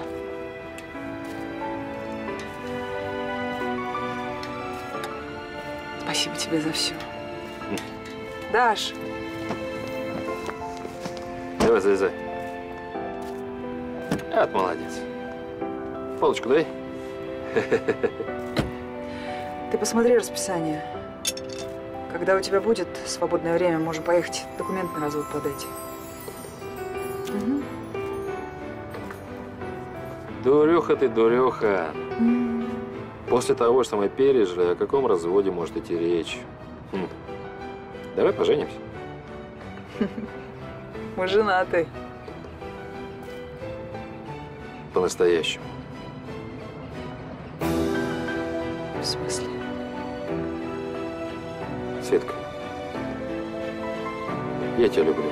Спасибо тебе за все. Даш! Давай, залезай. Вот молодец. Полочку дай. Ты посмотри расписание. Когда у тебя будет свободное время, можем поехать документ на развод подать. Угу. Дуреха ты, дуреха. После того, что мы пережили, о каком разводе может идти речь? Давай поженимся. Мы женаты. По-настоящему. В смысле? Светка, я тебя люблю.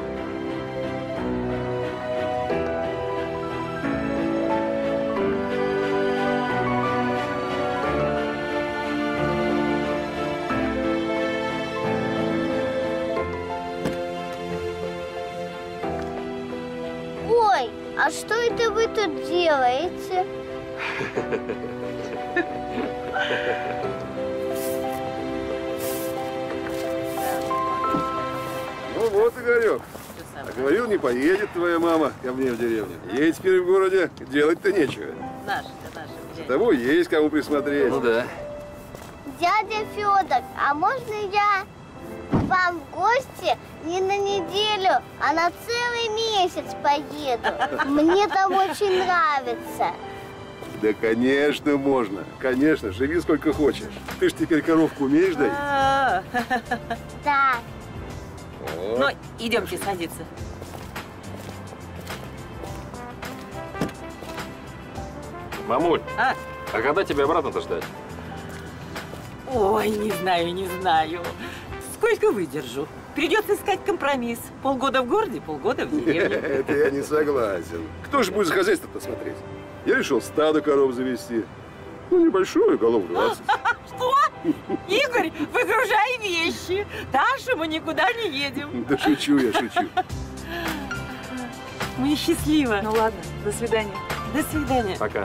Ой, а что это вы тут делаете? Ну вот, Игорек. А говорил, не поедет твоя мама ко мне в деревню. Ей теперь в городе делать-то нечего. Наша. С тобой есть кому присмотреть. Ну да. Дядя Федор, а можно я к вам в гости не на неделю, а на целый месяц поеду? Мне там очень нравится. Да, конечно, можно. Конечно, живи сколько хочешь. Ты ж теперь коровку умеешь доить? Да. Ну, идемте садиться. Мамуль, а когда тебя обратно-то ждать? Ой, не знаю. Сколько выдержу? Придется искать компромисс. Полгода в городе, полгода в деревне. Это я не согласен. Кто же будет за хозяйство-то смотреть? Я решил стадо коров завести. Ну, небольшое, голов 20. Что? Игорь, выгружай вещи. Даша, мы никуда не едем. Да шучу я, шучу. Мне счастливо. Ну ладно, до свидания. До свидания. Пока.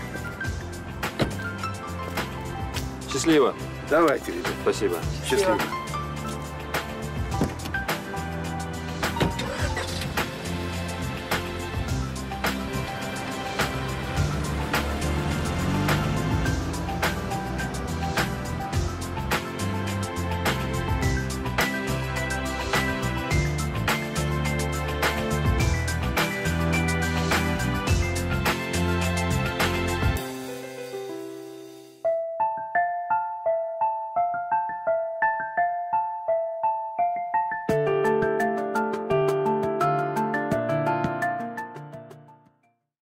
Счастливо. Давайте, ребят. Спасибо. Счастливо.